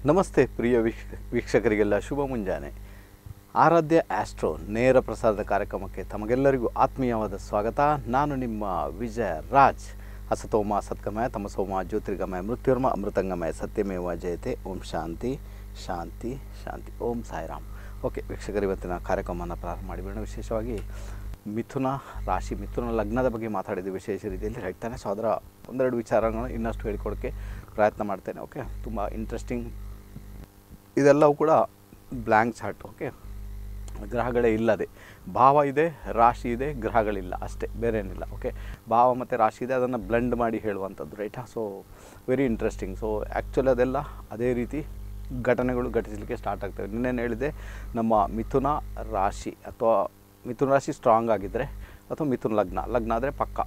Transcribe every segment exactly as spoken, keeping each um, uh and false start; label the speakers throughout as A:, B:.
A: ನಮಸ್ತೆ ಪ್ರಿಯ ವೀಕ್ಷ ವೀಕ್ಷಕರಿಗೆಲ್ಲ ಶುಭ ಮುಂಜಾನೆ. ಆರಾಧ್ಯ ಆಸ್ಟ್ರೋ ನೇರ ಪ್ರಸಾರದ ಕಾರ್ಯಕ್ರಮಕ್ಕೆ ತಮಗೆಲ್ಲರಿಗೂ ಆತ್ಮೀಯವಾದ ಸ್ವಾಗತ. ನಾನು ನಿಮ್ಮ ವಿಜಯ ರಾಜ್. ಅಸತೋಮ ಸತ್ಗಮಯ ತಮಸೋಮ ಜ್ಯೋತಿರ್ಗಮಯ ಮೃತ್ಯುರ್ಮ ಅಮೃತಂಗಮಯ ಸತ್ಯಮೇವ ಜಯತೆ. ಓಂ ಶಾಂತಿ ಶಾಂತಿ ಶಾಂತಿ. ಓಂ ಸಾಯಿರಾಮ್. ಓಕೆ ವೀಕ್ಷಕರು, ಇವತ್ತಿನ ಕಾರ್ಯಕ್ರಮವನ್ನು ಪ್ರಾರಂಭ ಮಾಡಿಬಿಡೋಣ. ವಿಶೇಷವಾಗಿ ಮಿಥುನ ರಾಶಿ, ಮಿಥುನ ಲಗ್ನದ ಬಗ್ಗೆ ಮಾತಾಡಿದ್ದು ವಿಶೇಷ ರೀತಿಯಲ್ಲಿ ಹೇಳ್ತಾನೆ. ಸೊ ಅದರ ಒಂದೆರಡು ವಿಚಾರಗಳನ್ನು ಇನ್ನಷ್ಟು ಹೇಳಿಕೊಡೋಕ್ಕೆ ಪ್ರಯತ್ನ ಮಾಡ್ತೇನೆ. ಓಕೆ, ತುಂಬ ಇಂಟ್ರೆಸ್ಟಿಂಗ್. ಇದೆಲ್ಲವೂ ಕೂಡ ಬ್ಲ್ಯಾಂಕ್ ಚಾರ್ಟ್. ಓಕೆ, ಗ್ರಹಗಳೇ ಇಲ್ಲದೆ ಭಾವ ಇದೆ, ರಾಶಿ ಇದೆ, ಗ್ರಹಗಳಿಲ್ಲ, ಅಷ್ಟೇ, ಬೇರೆ ಏನಿಲ್ಲ. ಓಕೆ, ಭಾವ ಮತ್ತು ರಾಶಿ ಇದೆ, ಅದನ್ನು ಬ್ಲೆಂಡ್ ಮಾಡಿ ಹೇಳುವಂಥದ್ದು, ರೈಟಾ? So very interesting. So actually ಅದೆಲ್ಲ ಅದೇ ರೀತಿ ಘಟನೆಗಳು ಘಟಿಸಲಿಕ್ಕೆ ಸ್ಟಾರ್ಟ್ ಆಗ್ತವೆ. ನಿನ್ನೇನು ಹೇಳಿದೆ, ನಮ್ಮ ಮಿಥುನ ರಾಶಿ ಅಥವಾ ಮಿಥುನ ರಾಶಿ ಸ್ಟ್ರಾಂಗ್ ಆಗಿದ್ದರೆ ಅಥವಾ ಮಿಥುನ ಲಗ್ನ ಲಗ್ನ ಆದರೆ ಪಕ್ಕ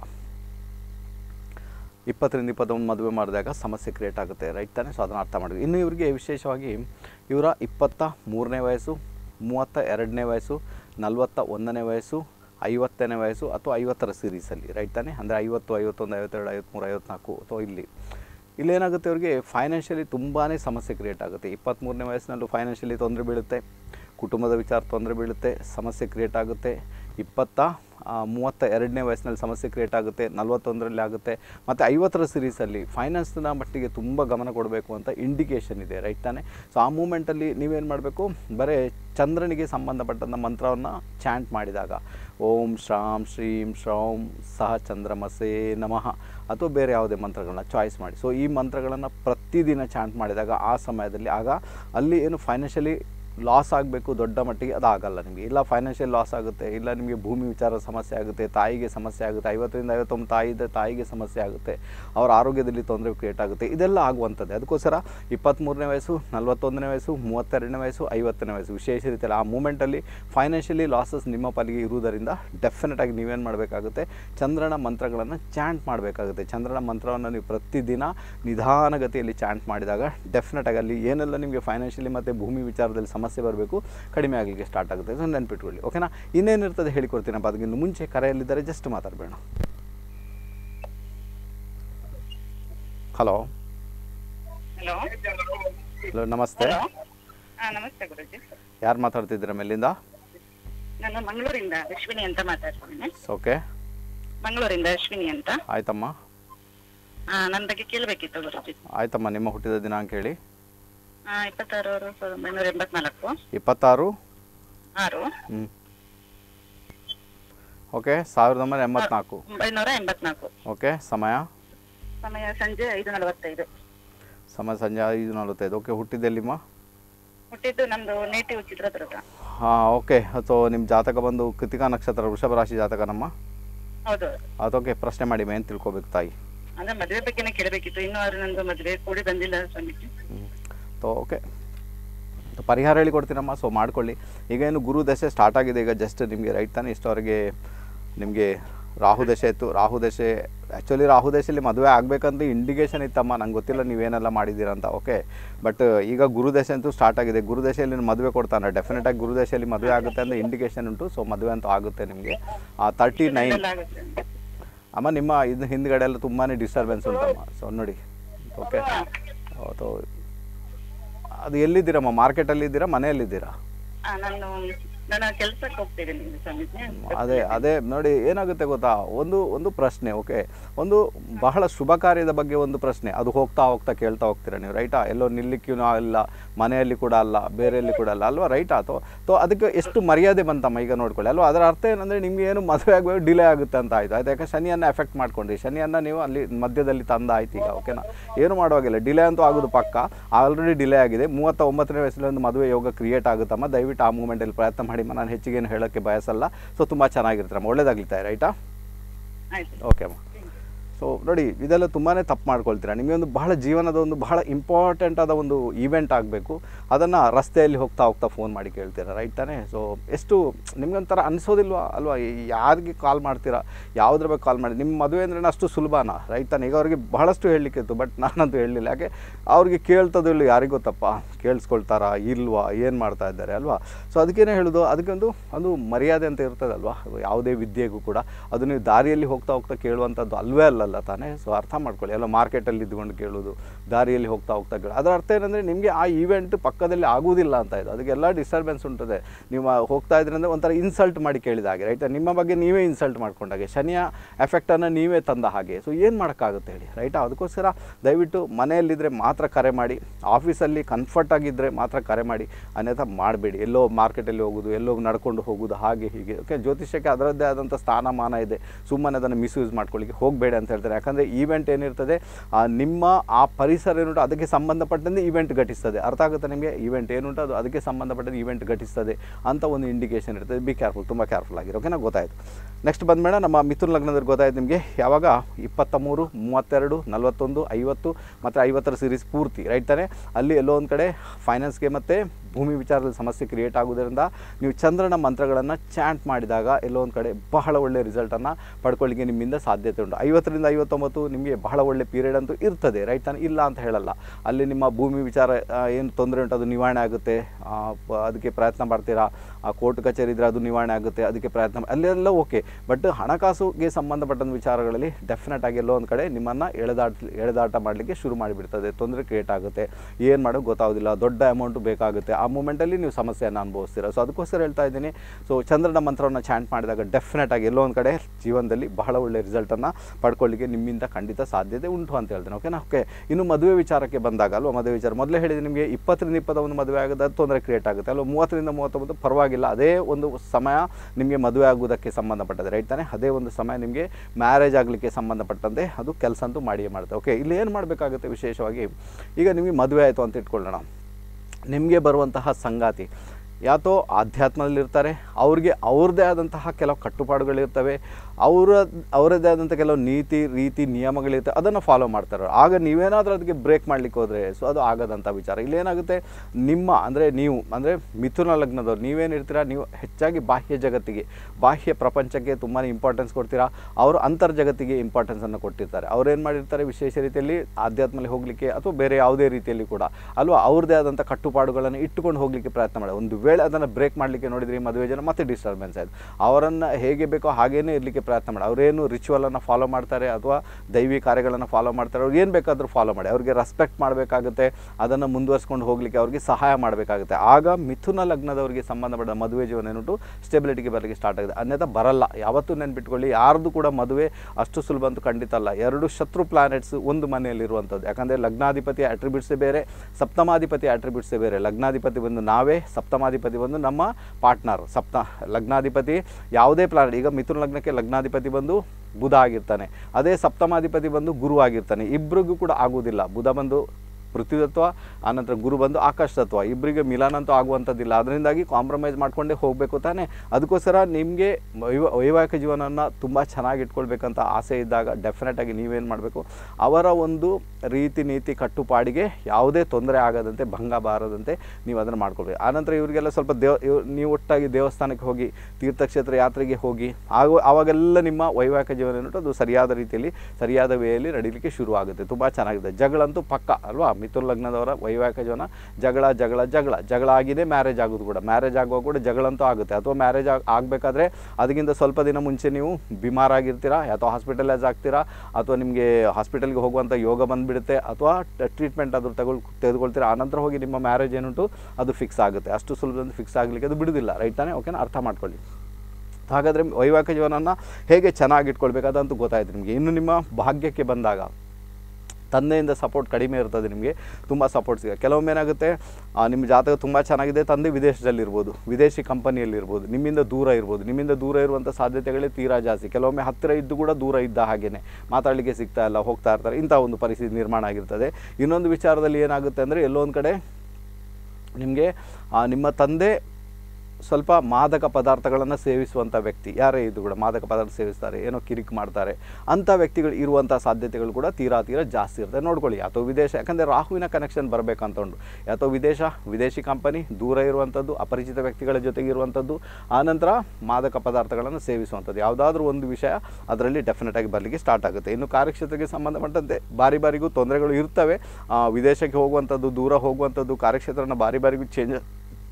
A: ಇಪ್ಪತ್ತರಿಂದ ಇಪ್ಪತ್ತೊಂದು ಮದುವೆ ಮಾಡಿದಾಗ ಸಮಸ್ಯೆ ಕ್ರಿಯೇಟ್ ಆಗುತ್ತೆ, ರೈಟ್ ತಾನೆ? ಸೊ ಅದನ್ನು ಅರ್ಥ ಮಾಡಿದ್ವಿ. ಇನ್ನು ಇವರಿಗೆ ವಿಶೇಷವಾಗಿ ಇವರ ಇಪ್ಪತ್ತ ಮೂರನೇ ವಯಸ್ಸು, ಮೂವತ್ತ ಎರಡನೇ ವಯಸ್ಸು, ನಲ್ವತ್ತ ಒಂದನೇ ವಯಸ್ಸು, ಐವತ್ತನೇ ವಯಸ್ಸು ಅಥವಾ ಐವತ್ತರ ಸೀರೀಸಲ್ಲಿ, ರೈಟ್ ತಾನೆ? ಅಂದರೆ ಐವತ್ತು, ಐವತ್ತೊಂದು, ಐವತ್ತೆರಡು, ಐವತ್ತ್ಮೂರು, ಐವತ್ನಾಲ್ಕು ಅಥವಾ ಇಲ್ಲಿ ಇಲ್ಲೇನಾಗುತ್ತೆ, ಅವ್ರಿಗೆ ಫೈನಾನ್ಷಿಯಲಿ ತುಂಬಾ ಸಮಸ್ಯೆ ಕ್ರಿಯೇಟ್ ಆಗುತ್ತೆ. ಇಪ್ಪತ್ತ್ಮೂರನೇ ವಯಸ್ಸಿನಲ್ಲೂ ಫೈನಾನ್ಷಿಯಲಿ ತೊಂದರೆ ಬೀಳುತ್ತೆ, ಕುಟುಂಬದ ವಿಚಾರ ತೊಂದರೆ ಬೀಳುತ್ತೆ, ಸಮಸ್ಯೆ ಕ್ರಿಯೇಟ್ ಆಗುತ್ತೆ. ಇಪ್ಪತ್ತ ಮೂವತ್ತ ಎರಡನೇ ವಯಸ್ಸಿನಲ್ಲಿ ಸಮಸ್ಯೆ ಕ್ರಿಯೇಟ್ ಆಗುತ್ತೆ, ನಲ್ವತ್ತೊಂದರಲ್ಲಿ ಆಗುತ್ತೆ. ಮತ್ತು ಐವತ್ತರ ಸೀರೀಸಲ್ಲಿ ಫೈನಾನ್ಸ್ನ ಮಟ್ಟಿಗೆ ತುಂಬ ಗಮನ ಕೊಡಬೇಕು ಅಂತ ಇಂಡಿಕೇಷನ್ ಇದೆ, ರೈಟ್ ತಾನೆ? ಸೊ ಆ ಮೂಮೆಂಟಲ್ಲಿ ನೀವೇನು ಮಾಡಬೇಕು, ಬರೀ ಚಂದ್ರನಿಗೆ ಸಂಬಂಧಪಟ್ಟಂಥ ಮಂತ್ರವನ್ನು ಚಾಂಟ್ ಮಾಡಿದಾಗ, ಓಂ ಶ್ರಾಂ ಶ್ರೀಂ ಶ್ರೌಂ ಸಹ ಚಂದ್ರಮಸೇ ನಮಃ ಅಥವಾ ಬೇರೆ ಯಾವುದೇ ಮಂತ್ರಗಳನ್ನ ಚಾಯ್ಸ್ ಮಾಡಿ. ಸೊ ಈ ಮಂತ್ರಗಳನ್ನು ಪ್ರತಿದಿನ ಚಾಂಟ್ ಮಾಡಿದಾಗ ಆ ಸಮಯದಲ್ಲಿ ಆಗ ಅಲ್ಲಿ ಏನು ಫೈನಾನ್ಷಿಯಲಿ ಲಾಸ್ ಆಗಬೇಕು ದೊಡ್ಡ ಮಟ್ಟಿಗೆ ಅದಾಗಲ್ಲ ನಿಮಗೆ. ಇಲ್ಲ ಫೈನಾನ್ಷಿಯಲ್ ಲಾಸ್ ಆಗುತ್ತೆ, ಇಲ್ಲ ನಿಮಗೆ ಭೂಮಿ ವಿಚಾರ ಸಮಸ್ಯೆ ಆಗುತ್ತೆ, ತಾಯಿಗೆ ಸಮಸ್ಯೆ ಆಗುತ್ತೆ, ಐವತ್ತರಿಂದ ಐವತ್ತೊಂದು ತಾಯಿ ಇದ್ದರೆ ತಾಯಿಗೆ ಸಮಸ್ಯೆ ಆಗುತ್ತೆ, ಅವರ ಆರೋಗ್ಯದಲ್ಲಿ ತೊಂದರೆ ಕ್ರಿಯೇಟ್ ಆಗುತ್ತೆ, ಇದೆಲ್ಲ ಆಗುವಂಥದ್ದು. ಅದಕ್ಕೋಸ್ಕರ ಇಪ್ಪತ್ತ್ಮೂರನೇ ವಯಸ್ಸು, ನಲ್ವತ್ತೊಂದನೇ ವಯಸ್ಸು, ಮೂವತ್ತೆರಡನೇ ವಯಸ್ಸು, ಐವತ್ತನೇ ವಯಸ್ಸು ವಿಶೇಷ ರೀತಿಯಲ್ಲಿ ಆ ಮೂಮೆಂಟಲ್ಲಿ ಫೈನಾನ್ಷಿಯಲಿ ಲಾಸಸ್ ನಿಮ್ಮ ಪಾಲಿಗೆ ಇರುವುದರಿಂದ ಡೆಫಿನೆಟಾಗಿ ನೀವೇನು ಮಾಡಬೇಕಾಗುತ್ತೆ, ಚಂದ್ರನ ಮಂತ್ರಗಳನ್ನು ಚಾಂಟ್ ಮಾಡಬೇಕಾಗುತ್ತೆ. ಚಂದ್ರನ ಮಂತ್ರವನ್ನು ನೀವು ಪ್ರತಿದಿನ ನಿಧಾನಗತಿಯಲ್ಲಿ ಚಾಂಟ್ ಮಾಡಿದಾಗ ಡೆಫಿನೆಟಾಗಿ ಅಲ್ಲಿ ಏನೆಲ್ಲ ನಿಮಗೆ ಫೈನಾನ್ಷಿಯಲಿ ಮತ್ತು ಭೂಮಿ ವಿಚಾರದಲ್ಲಿ ಸಮಸ್ಯೆ ಬರಬೇಕು ಕಡಿಮೆ ಆಗಲಿಕ್ಕೆ ಸ್ಟಾರ್ಟ್ ಆಗುತ್ತೆ. ಸೊ ನೆನ್ಪಿಟ್ಕೊಳ್ಳಿ, ಓಕೆನಾ? ಇನ್ನೇನಿರ್ತದೆ ಹೇಳಿಕೊಡ್ತೀನಪ್ಪ. ಅದಕ್ಕಿಂತ ಮುಂಚೆ ಕರೆಯಲ್ಲಿದ್ದಾರೆ, ಜಸ್ಟ್ ಮಾತಾಡಬೇಡ. ಹಲೋ
B: ಹಲೋ
A: ಹಲೋ ನಮಸ್ತೆ.
B: ಹಾಂ ನಮಸ್ತೆ ಗುರುಜಿ.
A: ಯಾರು ಮಾತಾಡ್ತಿದ್ದೀರಾ ಮೇಲಿಂದ?
B: ನಾನು ಮಂಗಳೂರಿಂದ ಅಶ್ವಿನಿ ಅಂತ ಮಾತಾಡ್ತೀನಿ.
A: ಓಕೆ,
B: ಮಂಗಳೂರಿಂದ ಅಶ್ವಿನಿ ಅಂತ.
A: ಆಯ್ತಮ್ಮ.
B: ಹಾಂ, ನನ್ನ ಬಗ್ಗೆ ಕೇಳಬೇಕಿತ್ತು ಗುರುಜಿ.
A: ಆಯ್ತಮ್ಮ, ನಿಮ್ಮ ಹುಟ್ಟಿದ ದಿನಾಂಕ ಹೇಳಿ.
B: ಹಾಂ, ಇಪ್ಪತ್ತಾರು ಆರು ಸಾವಿರದ ಒಂಬೈನೂರ ಎಂಬತ್ನಾಲ್ಕು.
A: ಇಪ್ಪತ್ತಾರು
B: ಆರು
A: ಹ್ಞೂ ಓಕೆ, ಸಾವಿರದ ಒಂಬೈನೂರ ಎಂಬತ್ನಾಲ್ಕು.
B: ಒಂಬೈನೂರ ಎಂಬತ್ನಾಲ್ಕು.
A: ಓಕೆ, ಸಮಯ
B: ಸಮಯ ಸಂಜೆ ಐದು ನಲವತ್ತೈದು.
A: ಸಮಯ ಸಂಜೆ ಐದು ನಲವತ್ತೈದು. ಓಕೆ, ಹುಟ್ಟಿದ್ದೆಲ್ಲಿಮ್ಮ?
B: ಹುಟ್ಟಿದ್ದು ನಮ್ಮದು ನೇಟಿವ್ ಚಿತ್ರದುರ್ಗ.
A: ಹಾಂ, ಓಕೆ. ಸೊ ನಿಮ್ಮ ಜಾತಕ ಬಂದು ಕೃತಿಕಾ ನಕ್ಷತ್ರ, ವೃಷಭ ರಾಶಿ ಜಾತಕ ನಮ್ಮ.
B: ಹೌದು.
A: ಅದಕ್ಕೆ ಪ್ರಶ್ನೆ ಮಾಡಿ ಏನು ತಿಳ್ಕೊಬೇಕು ತಾಯಿ?
B: ಅಂದರೆ ಮದುವೆ ಬಗ್ಗೆನೇ ಕೇಳಬೇಕಿತ್ತು. ಇನ್ನೂ ಆದ್ರೆ ನಂದು ಮದುವೆ ಕೂಡಿ ಬಂದಿಲ್ಲ ಸ್ವಾಮೀಜಿ.
A: ಹ್ಞೂ ಸೊ ಓಕೆ, ಪರಿಹಾರ ಹೇಳಿಕೊಡ್ತೀನಮ್ಮ. ಸೊ ಮಾಡ್ಕೊಳ್ಳಿ. ಈಗ ಏನು ಗುರು ದಶೆ ಸ್ಟಾರ್ಟ್ ಆಗಿದೆ ಈಗ ಜಸ್ಟ್ ನಿಮಗೆ, ರೈಟ್ ತಾನೆ? ಇಷ್ಟವರೆಗೆ ನಿಮಗೆ ರಾಹು ದಶೆ ಇತ್ತು. ರಾಹು ದಶೆ ಆ್ಯಕ್ಚುಲಿ ರಾಹು ದಶೆಯಲ್ಲಿ ಮದುವೆ ಆಗಬೇಕಂತ ಇಂಡಿಕೇಷನ್ ಇತ್ತಮ್ಮ, ನಂಗೆ ಗೊತ್ತಿಲ್ಲ ನೀವೇನೆಲ್ಲ ಮಾಡಿದ್ದೀರಂತ. ಓಕೆ, ಬಟ್ ಈಗ ಗುರುದಶೆ ಅಂತೂ ಸ್ಟಾರ್ಟ್ ಆಗಿದೆ. ಗುರುದಶೆಯಲ್ಲಿ ಮದುವೆ ಕೊಡ್ತಾನೆ, ಡೆಫಿನೆಟಾಗಿ ಗುರುದಶೆಯಲ್ಲಿ ಮದುವೆ ಆಗುತ್ತೆ ಅಂತ ಇಂಡಿಕೇಷನ್ ಉಂಟು. ಸೊ ಮದುವೆ ಅಂತೂ ಆಗುತ್ತೆ ನಿಮಗೆ. ಆ ತರ್ಟಿ ನೈನ್ ಅಮ್ಮ, ನಿಮ್ಮ ಇದು ಹಿಂದ್ಗಡೆ ಎಲ್ಲ ತುಂಬಾ ಡಿಸ್ಟರ್ಬೆನ್ಸ್ ಉಂಟಮ್ಮ. ಸೊ ನೋಡಿ, ಓಕೆ. ಸೊ ಅದು ಎಲ್ಲಿದ್ದೀರಮ್ಮ? ಮಾರ್ಕೆಟಲ್ಲಿ ಇದ್ದೀರಾ, ಮನೆಯಲ್ಲಿದ್ದೀರಾ?
B: ನಾನು ನಾನು ಕೆಲಸಕ್ಕೆ ಹೋಗ್ತಿದ್ದೀನಿ ಸ್ವಾಮೀಜಿ.
A: ಅದೇ ಅದೇ ನೋಡಿ, ಏನಾಗುತ್ತೆ ಗೊತ್ತಾ, ಒಂದು ಒಂದು ಪ್ರಶ್ನೆ. ಓಕೆ, ಒಂದು ಬಹಳ ಶುಭ ಕಾರ್ಯದ ಬಗ್ಗೆ ಒಂದು ಪ್ರಶ್ನೆ, ಅದು ಹೋಗ್ತಾ ಹೋಗ್ತಾ ಕೇಳ್ತಾ ಹೋಗ್ತೀರಾ ನೀವು, ರೈಟಾ? ಎಲ್ಲೋ ನಿಲ್ಲಿಕ್ಕೂ ಇಲ್ಲ, ಮನೆಯಲ್ಲಿ ಕೂಡ ಅಲ್ಲ, ಬೇರೆಯಲ್ಲಿ ಕೂಡ ಅಲ್ಲ, ಅಲ್ವಾ? ರೈಟಾ? ಅಥವಾ ತೋ ಅದಕ್ಕೆ ಎಷ್ಟು ಮರ್ಯಾದೆ ಬಂತಮ್ಮ ಈಗ ನೋಡ್ಕೊಳ್ಳಿ, ಅಲ್ವಾ? ಅದರ ಅರ್ಥ ಏನಂದರೆ ನಿಮಗೆ ಏನು ಮದುವೆ ಆಗಬೇಕು ಡಿಲೇ ಆಗುತ್ತೆ ಅಂತ ಆಯಿತು, ಆಯ್ತು? ಯಾಕೆ ಶನಿಯನ್ನು ಎಫೆಕ್ಟ್ ಮಾಡ್ಕೊಂಡ್ರಿ, ಶನಿಯನ್ನು ನೀವು ಅಲ್ಲಿ ಮಧ್ಯದಲ್ಲಿ ತಂದ ಆಯ್ತು ಈಗ, ಓಕೆನಾ? ಏನು ಮಾಡುವಾಗಿಲ್ಲ, ಡಿಲೇ ಅಂತೂ ಆಗೋದು ಪಕ್ಕ. ಆಲ್ರೆಡಿ ಡಿಲೇ ಆಗಿದೆ. ಮೂವತ್ತ ಒಂಬತ್ತನೇ ವಯಸ್ಸಲ್ಲಿ ಒಂದು ಮದುವೆ ಯೋಗ ಕ್ರಿಯೇಟ್ ಆಗುತ್ತಮ್ಮ. ದಯವಿಟ್ಟು ಆ ಮೂಮೆಂಟಲ್ಲಿ ಪ್ರಯತ್ನ ಮಾಡಿ. ನಾನು ಹೆಚ್ಚಿಗೇನು ಹೇಳೋಕ್ಕೆ ಬಯಸಲ್ಲ. ಸೊ ತುಂಬ ಚೆನ್ನಾಗಿರ್ತೀರಮ್ಮ, ಒಳ್ಳೇದಾಗ್ಲಿತಾರೆ, ರೈಟಾ? ಓಕೆ ಅಮ್ಮ. ಸೊ ನೋಡಿ, ಇದೆಲ್ಲ ತುಂಬಾ ತಪ್ಪು ಮಾಡ್ಕೊಳ್ತೀರಾ. ನಿಮಗೆ ಒಂದು ಬಹಳ ಜೀವನದ ಒಂದು ಬಹಳ ಇಂಪಾರ್ಟೆಂಟ್ ಆದ ಒಂದು ಈವೆಂಟ್ ಆಗಬೇಕು, ಅದನ್ನು ರಸ್ತೆಯಲ್ಲಿ ಹೋಗ್ತಾ ಹೋಗ್ತಾ ಫೋನ್ ಮಾಡಿ ಕೇಳ್ತೀರಾ, ರೈಟ್ ತಾನೇ? ಸೊ ಎಷ್ಟು ನಿಮ್ಗೊಂಥರ ಅನಿಸೋದಿಲ್ವಾ, ಅಲ್ವಾ? ಯಾರಿಗೆ ಕಾಲ್ ಮಾಡ್ತೀರಾ, ಯಾವುದ್ರ ಬಗ್ಗೆ ಕಾಲ್ ಮಾಡಿ? ನಿಮ್ಮ ಮದುವೆ ಅಂದ್ರೆ ಅಷ್ಟು ಸುಲಭನಾ, ರೈಟ್ ತಾನೇ? ಈಗ ಅವ್ರಿಗೆ ಬಹಳಷ್ಟು ಹೇಳಲಿಕ್ಕಿತ್ತು, ಬಟ್ ನಾನಂತೂ ಹೇಳಲಿಲ್ಲ. ಯಾಕೆ ಅವ್ರಿಗೆ ಕೇಳ್ತದೋ ಇಲ್ಲ ಯಾರಿಗೂ ಗೊತ್ತಪ್ಪ, ಕೇಳಿಸ್ಕೊಳ್ತಾರಾ ಇಲ್ವಾ, ಏನು ಮಾಡ್ತಾ ಇದ್ದಾರೆ, ಅಲ್ವಾ? ಸೊ ಅದಕ್ಕೇನೆ ಹೇಳೋದು, ಅದಕ್ಕೊಂದು ಒಂದು ಮರ್ಯಾದೆ ಅಂತ ಇರ್ತದಲ್ವಾ ಯಾವುದೇ ವಿದ್ಯೆಗೂ ಕೂಡ. ಅದು ನೀವು ದಾರಿಯಲ್ಲಿ ಹೋಗ್ತಾ ಹೋಗ್ತಾ ಕೇಳುವಂಥದ್ದು ಅಲ್ವೇ ಅಲ್ಲ ಕೇಳಲ್ಲ ತಾನೇ. ಸೊ ಅರ್ಥ ಮಾಡ್ಕೊಳ್ಳಿ, ಎಲ್ಲ ಮಾರ್ಕೆಟಲ್ಲಿ ಇದ್ದುಕೊಂಡು ಕೇಳೋದು, ದಾರಿಯಲ್ಲಿ ಹೋಗ್ತಾ ಹೋಗ್ತಾ ಕೇಳೋದು, ಅದರ ಅರ್ಥ ಏನಂದರೆ ನಿಮಗೆ ಆ ಈವೆಂಟ್ ಪಕ್ಕದಲ್ಲಿ ಆಗುವುದಿಲ್ಲ ಅಂತ ಇದೆ. ಅದಕ್ಕೆಲ್ಲ ಡಿಸ್ಟರ್ಬೆನ್ಸ್ ಉಂಟದೆ. ನೀವು ಹೋಗ್ತಾ ಇದ್ರಿ ಅಂದರೆ ಒಂಥರ ಇನ್ಸಲ್ಟ್ ಮಾಡಿ ಕೇಳಿದ ಹಾಗೆ, ರೈಟ್. ನಿಮ್ಮ ಬಗ್ಗೆ ನೀವೇ ಇನ್ಸಲ್ಟ್ ಮಾಡ್ಕೊಂಡಾಗೆ, ಶನಿಯ ಎಫೆಕ್ಟನ್ನು ನೀವೇ ತಂದ ಹಾಗೆ. ಸೊ ಏನು ಮಾಡೋಕ್ಕಾಗುತ್ತೆ ಹೇಳಿ, ರೈಟಾ. ಅದಕ್ಕೋಸ್ಕರ ದಯವಿಟ್ಟು ಮನೆಯಲ್ಲಿದ್ದರೆ ಮಾತ್ರ ಕರೆ ಮಾಡಿ, ಆಫೀಸಲ್ಲಿ ಕಂಫರ್ಟ್ ಆಗಿದ್ದರೆ ಮಾತ್ರ ಕರೆ ಮಾಡಿ, ಅನ್ಯಥಾ ಮಾಡಬೇಡಿ. ಎಲ್ಲೋ ಮಾರ್ಕೆಟಲ್ಲಿ ಹೋಗೋದು, ಎಲ್ಲೋ ನಡ್ಕೊಂಡು ಹೋಗೋದು, ಹಾಗೆ ಹೀಗೆ. ಓಕೆ, ಜ್ಯೋತಿಷ್ಯಕ್ಕೆ ಅದರದ್ದೇ ಆದಂಥ ಸ್ಥಾನಮಾನ ಇದೆ. ಸುಮ್ಮನೆ ಅದನ್ನು ಮಿಸ್ಯೂಸ್ ಮಾಡ್ಕೊಳ್ಳಿಕ್ಕೆ ಹೋಗಬೇಡಿ ಅಂತ ಹೇಳ್ತಾರೆ. ಯಾಕಂದರೆ ಈವೆಂಟ್ ಏನಿರ್ತದೆ, ನಿಮ್ಮ ಆ ಪರಿಸರ ಏನುಂಟು ಅದಕ್ಕೆ ಸಂಬಂಧಪಟ್ಟಂತೆ ಈವೆಂಟ್ ಘಟಿಸ್ತದೆ. ಅರ್ಥ ಆಗುತ್ತೆ ನಿಮಗೆ? ಈವೆಂಟ್ ಏನುಂಟು ಅದು ಅದಕ್ಕೆ ಸಂಬಂಧಪಟ್ಟಂತೆ ಈವೆಂಟ್ ಘಟಿಸ್ತದೆ ಅಂತ ಒಂದು ಇಂಡಿಕೇಷನ್ ಇರ್ತದೆ. ಬಿ ಕೇರ್ಫುಲ್, ತುಂಬ ಕೇರ್ಫುಲ್ ಆಗಿರೋ. ಓಕೆನಾ, ಗೊತ್ತಾಯಿತು. ನೆಕ್ಸ್ಟ್ ಬಂದ್ಬೇಡ ನಮ್ಮ ಮಿಥುನ ಲಗ್ನದಲ್ಲಿ ಗೊತ್ತಾಯ್ತು ನಿಮಗೆ ಯಾವಾಗ ಇಪ್ಪತ್ತ ಮೂರು ಮೂವತ್ತೆರಡು ನಲ್ವತ್ತೊಂದು ಐವತ್ತು ಮತ್ತು ಐವತ್ತರ ಸೀರೀಸ್ ಪೂರ್ತಿ, ರೈಟ್ ತಾನೆ. ಅಲ್ಲಿ ಎಲ್ಲೋ ಒಂದು ಕಡೆ ಫೈನಾನ್ಸ್ಗೆ ಮತ್ತು ಭೂಮಿ ವಿಚಾರದಲ್ಲಿ ಸಮಸ್ಯೆ ಕ್ರಿಯೇಟ್ ಆಗೋದ್ರಿಂದ ನೀವು ಚಂದ್ರನ ಮಂತ್ರಗಳನ್ನು ಚಾಂಟ್ ಮಾಡಿದಾಗ ಎಲ್ಲೋ ಒಂದು ಕಡೆ ಬಹಳ ಒಳ್ಳೆಯ ರಿಸಲ್ಟನ್ನು ಪಡ್ಕೊಳ್ಳಿಕ್ಕೆ ನಿಮ್ಮಿಂದ ಸಾಧ್ಯತೆ ಉಂಟು. ಐವತ್ತರಿಂದ ಐವತ್ತೊಂಬತ್ತು ನಿಮಗೆ ಬಹಳ ಒಳ್ಳೆ ಪೀರಿಯಡ್ ಅಂತೂ ಇರ್ತದೆ, ರೈಟ್ ತಾನೆ, ಇಲ್ಲ ಅಂತ ಹೇಳಲ್ಲ. ಅಲ್ಲಿ ನಿಮ್ಮ ಭೂಮಿ ವಿಚಾರ ಏನು ತೊಂದರೆ ಉಂಟು ಅದು ನಿವಾರಣೆ ಆಗುತ್ತೆ, ಅದಕ್ಕೆ ಪ್ರಯತ್ನ ಮಾಡ್ತೀರಾ. ಆ ಕೋರ್ಟ್ ಕಚೇರಿ ಇದ್ದರೆ ಅದು ನಿವಾರಣೆ ಆಗುತ್ತೆ, ಅದಕ್ಕೆ ಪ್ರಯತ್ನ, ಅಲ್ಲೆಲ್ಲ ಓಕೆ. ಬಟ್ ಹಣಕಾಸುಗೆ ಸಂಬಂಧಪಟ್ಟಂಥ ವಿಚಾರಗಳಲ್ಲಿ ಡೆಫಿನೆಟ್ ಆಗಿ ಎಲ್ಲೋ ಒಂದು ಕಡೆ ನಿಮ್ಮನ್ನು ಎಳೆದಾಟ ಎಳೆದಾಟ ಮಾಡಲಿಕ್ಕೆ ಶುರು ಮಾಡಿಬಿಡ್ತದೆ, ತೊಂದರೆ ಕ್ರಿಯೇಟ್ ಆಗುತ್ತೆ, ಏನು ಮಾಡೋಕ್ಕೆ ಗೊತ್ತಾಗೋದಿಲ್ಲ, ದೊಡ್ಡ ಅಮೌಂಟು ಬೇಕಾಗುತ್ತೆ. ಆ ಮೂಮೆಂಟಲ್ಲಿ ನೀವು ಸಮಸ್ಯೆಯನ್ನು ಅನುಭವಿಸ್ತೀರ. ಸೊ ಅದಕ್ಕೋಸ್ಕರ ಹೇಳ್ತಾ ಇದ್ದೀನಿ, ಸೊ ಚಂದ್ರನ ಮಂತ್ರವನ್ನು ಚಾಂಟ್ ಮಾಡಿದಾಗ ಡೆಫಿನೆಟ್ ಆಗಿ ಎಲ್ಲೋ ಒಂದು ಕಡೆ ಜೀವನದಲ್ಲಿ ಬಹಳ ಒಳ್ಳೆಯ ರಿಸಲ್ಟನ್ನು ಪಡ್ಕೊಳ್ಳಿಕ್ಕೆ ನಿಮ್ಮಿಂದ ಖಂಡಿತ ಸಾಧ್ಯತೆ ಉಂಟು ಅಂತ ಹೇಳ್ತೇನೆ. ಓಕೆನಾ. ಓಕೆ, ಇನ್ನು ಮದುವೆ ವಿಚಾರಕ್ಕೆ ಬಂದಾಗ ಅಲ್ವಾ, ಮದುವೆ ವಿಚಾರ ಮೊದಲೇ ಹೇಳಿದೆ ನಿಮಗೆ, ಇಪ್ಪತ್ತರಿಂದ ಇಪ್ಪತ್ತೊಂದು ಮದುವೆ ಆಗೋದು ಅದು ತೊಂದರೆ ಕ್ರಿಯೇಟ್ ಆಗುತ್ತೆ ಅಲ್ವಾ. ಮೂವತ್ತರಿಂದ ಮೂವತ್ತೊಂಬತ್ತು ಪರವಾಗಿಲ್ಲ, ಅದೇ ಒಂದು ಸಮಯ ನಿಮಗೆ ಮದುವೆ ಆಗೋದಕ್ಕೆ ಸಂಬಂಧಪಟ್ಟದೆ, ರೈಟ್ ತಾನೆ. ಅದೇ ಒಂದು ಸಮಯ ನಿಮಗೆ ಮ್ಯಾರೇಜ್ ಆಗಲಿಕ್ಕೆ ಸಂಬಂಧಪಟ್ಟಂತೆ ಅದು ಕೆಲಸ ಅಂತೂ ಮಾಡಿಯೇ ಮಾಡುತ್ತೆ. ಓಕೆ, ಇಲ್ಲಿ ಏನು ಮಾಡಬೇಕಾಗುತ್ತೆ ವಿಶೇಷವಾಗಿ, ಈಗ ನಿಮಗೆ ಮದುವೆ ಆಯಿತು ಅಂತ ಇಟ್ಕೊಳ್ಳೋಣ. ನಿಮಗೆ ಬರುವಂತಹ ಸಂಗಾತಿ ಯಾತೋ ಆಧ್ಯಾತ್ಮದಲ್ಲಿರ್ತಾರೆ, ಅವ್ರಿಗೆ ಅವ್ರದ್ದೇ ಆದಂತಹ ಕೆಲವು ಕಟ್ಟುಪಾಡುಗಳಿರ್ತವೆ, ಅವರ ಅವರದ್ದೇ ಆದಂಥ ಕೆಲವು ನೀತಿ ರೀತಿ ನಿಯಮಗಳಿರ್ತವೆ, ಅದನ್ನು ಫಾಲೋ ಮಾಡ್ತಾರೆ. ಆಗ ನೀವೇನಾದರೂ ಅದಕ್ಕೆ ಬ್ರೇಕ್ ಮಾಡಲಿಕ್ಕೆ ಹೋದರೆ ಸೊ ಅದು ಆಗೋದಂಥ ವಿಚಾರ. ಇಲ್ಲೇನಾಗುತ್ತೆ, ನಿಮ್ಮ ಅಂದರೆ ನೀವು ಅಂದರೆ ಮಿಥುನ ಲಗ್ನದವ್ರು ನೀವೇನಿರ್ತೀರ, ನೀವು ಹೆಚ್ಚಾಗಿ ಬಾಹ್ಯ ಜಗತ್ತಿಗೆ ಬಾಹ್ಯ ಪ್ರಪಂಚಕ್ಕೆ ತುಂಬಾ ಇಂಪಾರ್ಟೆನ್ಸ್ ಕೊಡ್ತೀರಾ. ಅವರು ಅಂತರ್ಜಗತ್ತಿಗೆ ಇಂಪಾರ್ಟೆನ್ಸನ್ನು ಕೊಟ್ಟಿರ್ತಾರೆ. ಅವ್ರೇನು ಮಾಡಿರ್ತಾರೆ, ವಿಶೇಷ ರೀತಿಯಲ್ಲಿ ಆಧ್ಯಾತ್ಮದಲ್ಲಿ ಹೋಗಲಿಕ್ಕೆ ಅಥವಾ ಬೇರೆ ಯಾವುದೇ ರೀತಿಯಲ್ಲಿ ಕೂಡ ಅಲ್ವಾ ಅವ್ರದ್ದೇ ಆದಂಥ ಕಟ್ಟುಪಾಡುಗಳನ್ನು ಇಟ್ಟುಕೊಂಡು ಹೋಗಲಿಕ್ಕೆ ಪ್ರಯತ್ನ ಮಾಡಿ. ಒಂದು ವೇಳೆ ಅದನ್ನು ಬ್ರೇಕ್ ಮಾಡಲಿಕ್ಕೆ ನೋಡಿದ್ರಿ ಮದುವೆ ಜನ ಮತ್ತೆ ಡಿಸ್ಟರ್ಬೆನ್ಸ್ ಆಯಿತು. ಅವರನ್ನು ಹೇಗೆ ಬೇಕೋ ಹಾಗೇ ಇರಲಿಕ್ಕೆ ಪ್ರಯತ್ನ ಮಾಡಿ. ಅವರೇನು ರಿಚುವಲನ್ನು ಫಾಲೋ ಮಾಡ್ತಾರೆ ಅಥವಾ ದೈವಿ ಕಾರ್ಯಗಳನ್ನು ಫಾಲೋ ಮಾಡ್ತಾರೆ, ಅವ್ರು ಏನು ಬೇಕಾದರೂ ಫಾಲೋ ಮಾಡಿ. ಅವ್ರಿಗೆ ರೆಸ್ಪೆಕ್ಟ್ ಮಾಡಬೇಕಾಗುತ್ತೆ, ಅದನ್ನು ಮುಂದುವರ್ಸ್ಕೊಂಡು ಹೋಗಲಿಕ್ಕೆ ಅವ್ರಿಗೆ ಸಹಾಯ ಮಾಡಬೇಕಾಗುತ್ತೆ. ಆಗ ಮಿಥುನ ಲಗ್ನದವರಿಗೆ ಸಂಬಂಧಪಟ್ಟ ಮದುವೆ ಜೀವನ ಏನುಂಟು ಸ್ಟೆಬಿಲಿಟಿಗೆ ಬರಲಿಕ್ಕೆ ಸ್ಟಾರ್ಟ್ ಆಗಿದೆ. ಅನ್ಯथा ಬರಲ್ಲ. ಯಾವತ್ತೂ ನೆನ್ಪಿಟ್ಕೊಳ್ಳಿ, ಯಾರ್ದು ಕೂಡ ಮದುವೆ ಅಷ್ಟು ಸುಲಭ ಅಂತೂ ಖಂಡಿತ ಅಲ್ಲ. ಎರಡು ಶತ್ರು ಪ್ಲಾನೆಟ್ಸ್ ಒಂದು ಮನೆಯಲ್ಲಿರುವಂಥದ್ದು. ಯಾಕಂದರೆ ಲಗ್ನಾಧಿಪತಿಯ ಅಟ್ರಿಬ್ಯೂಟ್ಸೇ ಬೇರೆ, ಸಪ್ತಮಾಧಿಪತಿಯ ಅಟ್ರಿಬ್ಯೂಟ್ಸೇ ಬೇರೆ. ಲಗ್ನಾಧಿಪತಿ ಬಂದು ನಾವೇ, ಸಪ್ತಮಾಧಿಪತಿ ಬಂದು ನಮ್ಮ ಪಾರ್ಟ್ನರ್. ಸಪ್ತ ಲಗ್ನಾಧಿಪತಿ ಯಾವುದೇ ಪ್ಲಾನೆಟ್, ಈಗ ಮಿಥುನ ಲಗ್ನಕ್ಕೆ ಲಗ್ನಾಧಿಪತಿ ಬಂದು ಬುಧ ಆಗಿರ್ತಾನೆ, ಅದೇ ಸಪ್ತಮಾಧಿಪತಿ ಬಂದು ಗುರು ಆಗಿರ್ತಾನೆ. ಇಬ್ಬರಿಗೂ ಕೂಡ ಆಗುವುದಿಲ್ಲ. ಬುಧ ಬಂದು ಪೃಥ್ವಿ ತತ್ವ, ಆನಂತರ ಗುರು ಬಂದು ಆಕಾಶ ತತ್ವ, ಇಬ್ಬರಿಗೆ ಮಿಲನ ಅಂತೂ ಆಗುವಂಥದ್ದಿಲ್ಲ. ಅದರಿಂದಾಗಿ ಕಾಂಪ್ರಮೈಸ್ ಮಾಡ್ಕೊಂಡೇ ಹೋಗಬೇಕು ತಾನೇ. ಅದಕ್ಕೋಸ್ಕರ ನಿಮಗೆ ವೈವ ವೈವಾಹಿಕ ಜೀವನವನ್ನು ತುಂಬ ಚೆನ್ನಾಗಿ ಇಟ್ಕೊಳ್ಬೇಕಂತ ಆಸೆ ಇದ್ದಾಗ ಡೆಫಿನೆಟಾಗಿ ನೀವೇನು ಮಾಡಬೇಕು, ಅವರ ಒಂದು ರೀತಿ ನೀತಿ ಕಟ್ಟುಪಾಡಿಗೆ ಯಾವುದೇ ತೊಂದರೆ ಆಗದಂತೆ, ಭಂಗ ಬಾರದಂತೆ ನೀವು ಅದನ್ನು ಮಾಡ್ಕೊಳ್ಬೇಕು. ಆನಂತರ ಇವರಿಗೆಲ್ಲ ಸ್ವಲ್ಪ ದೇವ ನೀವು ಒಟ್ಟಾಗಿ ದೇವಸ್ಥಾನಕ್ಕೆ ಹೋಗಿ, ತೀರ್ಥಕ್ಷೇತ್ರ ಯಾತ್ರೆಗೆ ಹೋಗಿ, ಆಗ ಆವಾಗೆಲ್ಲ ನಿಮ್ಮ ವೈವಾಹಿಕ ಜೀವನ ಏನುಂಟು ಅದು ಸರಿಯಾದ ರೀತಿಯಲ್ಲಿ ಸರಿಯಾದ ವೇಯಲ್ಲಿ ನಡೀಲಿಕ್ಕೆ ಶುರು ಆಗುತ್ತೆ. ತುಂಬ ಚೆನ್ನಾಗಿದೆ. ಜಗಳಂತೂ ಪಕ್ಕ ಅಲ್ವಾ. ಮಿಥುನ ಲಗ್ನದವರ ವೈವಾಹಿಕ ಜೀವನ ಜಗಳ ಜಗಳ ಜಗಳ ಜಗಳ ಆಗಿದೆ ಮ್ಯಾರೇಜ್ ಆಗೋದು ಕೂಡ. ಮ್ಯಾರೇಜ್ ಆಗುವಾಗ ಕೂಡ ಜಗಳಂತೂ ಆಗುತ್ತೆ. ಅಥವಾ ಮ್ಯಾರೇಜ್ ಆಗಬೇಕಾದ್ರೆ ಅದಕ್ಕಿಂತ ಸ್ವಲ್ಪ ದಿನ ಮುಂಚೆ ನೀವು ಬಿಮಾರಾಗಿರ್ತೀರಾ, ಅಥವಾ ಹಾಸ್ಪಿಟಲೈಸ್ ಆಗ್ತೀರಾ, ಅಥವಾ ನಿಮಗೆ ಹಾಸ್ಪಿಟಲ್ಗೆ ಹೋಗುವಂಥ ಯೋಗ ಬಂದುಬಿಡುತ್ತೆ, ಅಥವಾ ಟ್ರೀಟ್ಮೆಂಟ್ ಅದು ತಗೊಳ್ ತೆಗೆದುಕೊಳ್ತೀರಾ. ಆನಂತರ ಹೋಗಿ ನಿಮ್ಮ ಮ್ಯಾರೇಜ್ ಏನುಂಟು ಅದು ಫಿಕ್ಸ್ ಆಗುತ್ತೆ. ಅಷ್ಟು ಸುಲಭದಿಂದ ಫಿಕ್ಸ್ ಆಗಲಿಕ್ಕೆ ಅದು ಬಿಡೋದಿಲ್ಲ, ರೈಟ್ ತಾನೇ. ಓಕೆನಾ, ಅರ್ಥ ಮಾಡ್ಕೊಳ್ಳಿ. ಹಾಗಾದರೆ ವೈವಾಹಿಕ ಜೀವನವನ್ನು ಹೇಗೆ ಚೆನ್ನಾಗಿಟ್ಕೊಳ್ಬೇಕಾದಂತೂ ಗೊತ್ತಾಯಿತು ನಿಮಗೆ. ಇನ್ನು ನಿಮ್ಮ ಭಾಗ್ಯಕ್ಕೆ ಬಂದಾಗ ತಂದೆಯಿಂದ ಸಪೋರ್ಟ್ ಕಡಿಮೆ ಇರ್ತದೆ, ನಿಮಗೆ ತುಂಬ ಸಪೋರ್ಟ್ ಸಿಗ. ಕೆಲವೊಮ್ಮೆ ಏನಾಗುತ್ತೆ, ನಿಮ್ಮ ಜಾತಕ ತುಂಬ ಚೆನ್ನಾಗಿದೆ, ತಂದೆ ವಿದೇಶದಲ್ಲಿರ್ಬೋದು, ವಿದೇಶಿ ಕಂಪನಿಯಲ್ಲಿರ್ಬೋದು, ನಿಮ್ಮಿಂದ ದೂರ ಇರ್ಬೋದು. ನಿಮ್ಮಿಂದ ದೂರ ಇರುವಂಥ ಸಾಧ್ಯತೆಗಳೇ ತೀರಾ ಜಾಸ್ತಿ. ಕೆಲವೊಮ್ಮೆ ಹತ್ತಿರ ಇದ್ದು ಕೂಡ ದೂರ ಇದ್ದ ಹಾಗೆಯೇ ಮಾತಾಡಲಿಕ್ಕೆ ಸಿಗ್ತಾ ಇಲ್ಲ, ಹೋಗ್ತಾ ಇರ್ತಾರೆ. ಇಂಥ ಒಂದು ಪರಿಸ್ಥಿತಿ ನಿರ್ಮಾಣ ಆಗಿರ್ತದೆ. ಇನ್ನೊಂದು ವಿಚಾರದಲ್ಲಿ ಏನಾಗುತ್ತೆ ಅಂದರೆ, ಎಲ್ಲೋ ಒಂದು ಕಡೆ ನಿಮಗೆ ನಿಮ್ಮ ತಂದೆ ಸ್ವಲ್ಪ ಮಾದಕ ಪದಾರ್ಥಗಳನ್ನು ಸೇವಿಸುವಂಥ ವ್ಯಕ್ತಿ, ಯಾರೇ ಇದು ಕೂಡ ಮಾದಕ ಪದಾರ್ಥ ಸೇವಿಸ್ತಾರೆ, ಏನೋ ಕಿರಿಕ್ ಮಾಡ್ತಾರೆ, ಅಂಥ ವ್ಯಕ್ತಿಗಳು ಇರುವಂಥ ಸಾಧ್ಯತೆಗಳು ಕೂಡ ತೀರಾ ತೀರಾ ಜಾಸ್ತಿ ಇರ್ತದೆ. ನೋಡ್ಕೊಳ್ಳಿ. ಅಥವಾ ವಿದೇಶ, ಯಾಕಂದರೆ ರಾಹುವಿನ ಕನೆಕ್ಷನ್ ಬರಬೇಕಂತ ಉಂಟು. ಅಥವಾ ವಿದೇಶ, ವಿದೇಶಿ ಕಂಪನಿ, ದೂರ ಇರುವಂಥದ್ದು, ಅಪರಿಚಿತ ವ್ಯಕ್ತಿಗಳ ಜೊತೆಗೆ ಇರುವಂಥದ್ದು, ಆನಂತರ ಮಾದಕ ಪದಾರ್ಥಗಳನ್ನು ಸೇವಿಸುವಂಥದ್ದು, ಯಾವುದಾದ್ರೂ ಒಂದು ವಿಷಯ ಅದರಲ್ಲಿ ಡೆಫಿನೆಟಾಗಿ ಬರಲಿಕ್ಕೆ ಸ್ಟಾರ್ಟ್ ಆಗುತ್ತೆ. ಇನ್ನು ಕಾರ್ಯಕ್ಷೇತ್ರಕ್ಕೆ ಸಂಬಂಧಪಟ್ಟಂತೆ ಬಾರಿ ಬಾರಿಗೂ ತೊಂದರೆಗಳು ಇರ್ತವೆ. ವಿದೇಶಕ್ಕೆ ಹೋಗುವಂಥದ್ದು, ದೂರ ಹೋಗುವಂಥದ್ದು, ಕಾರ್ಯಕ್ಷೇತ್ರನ ಬಾರಿ ಬಾರಿಗೂ ಚೇಂಜ್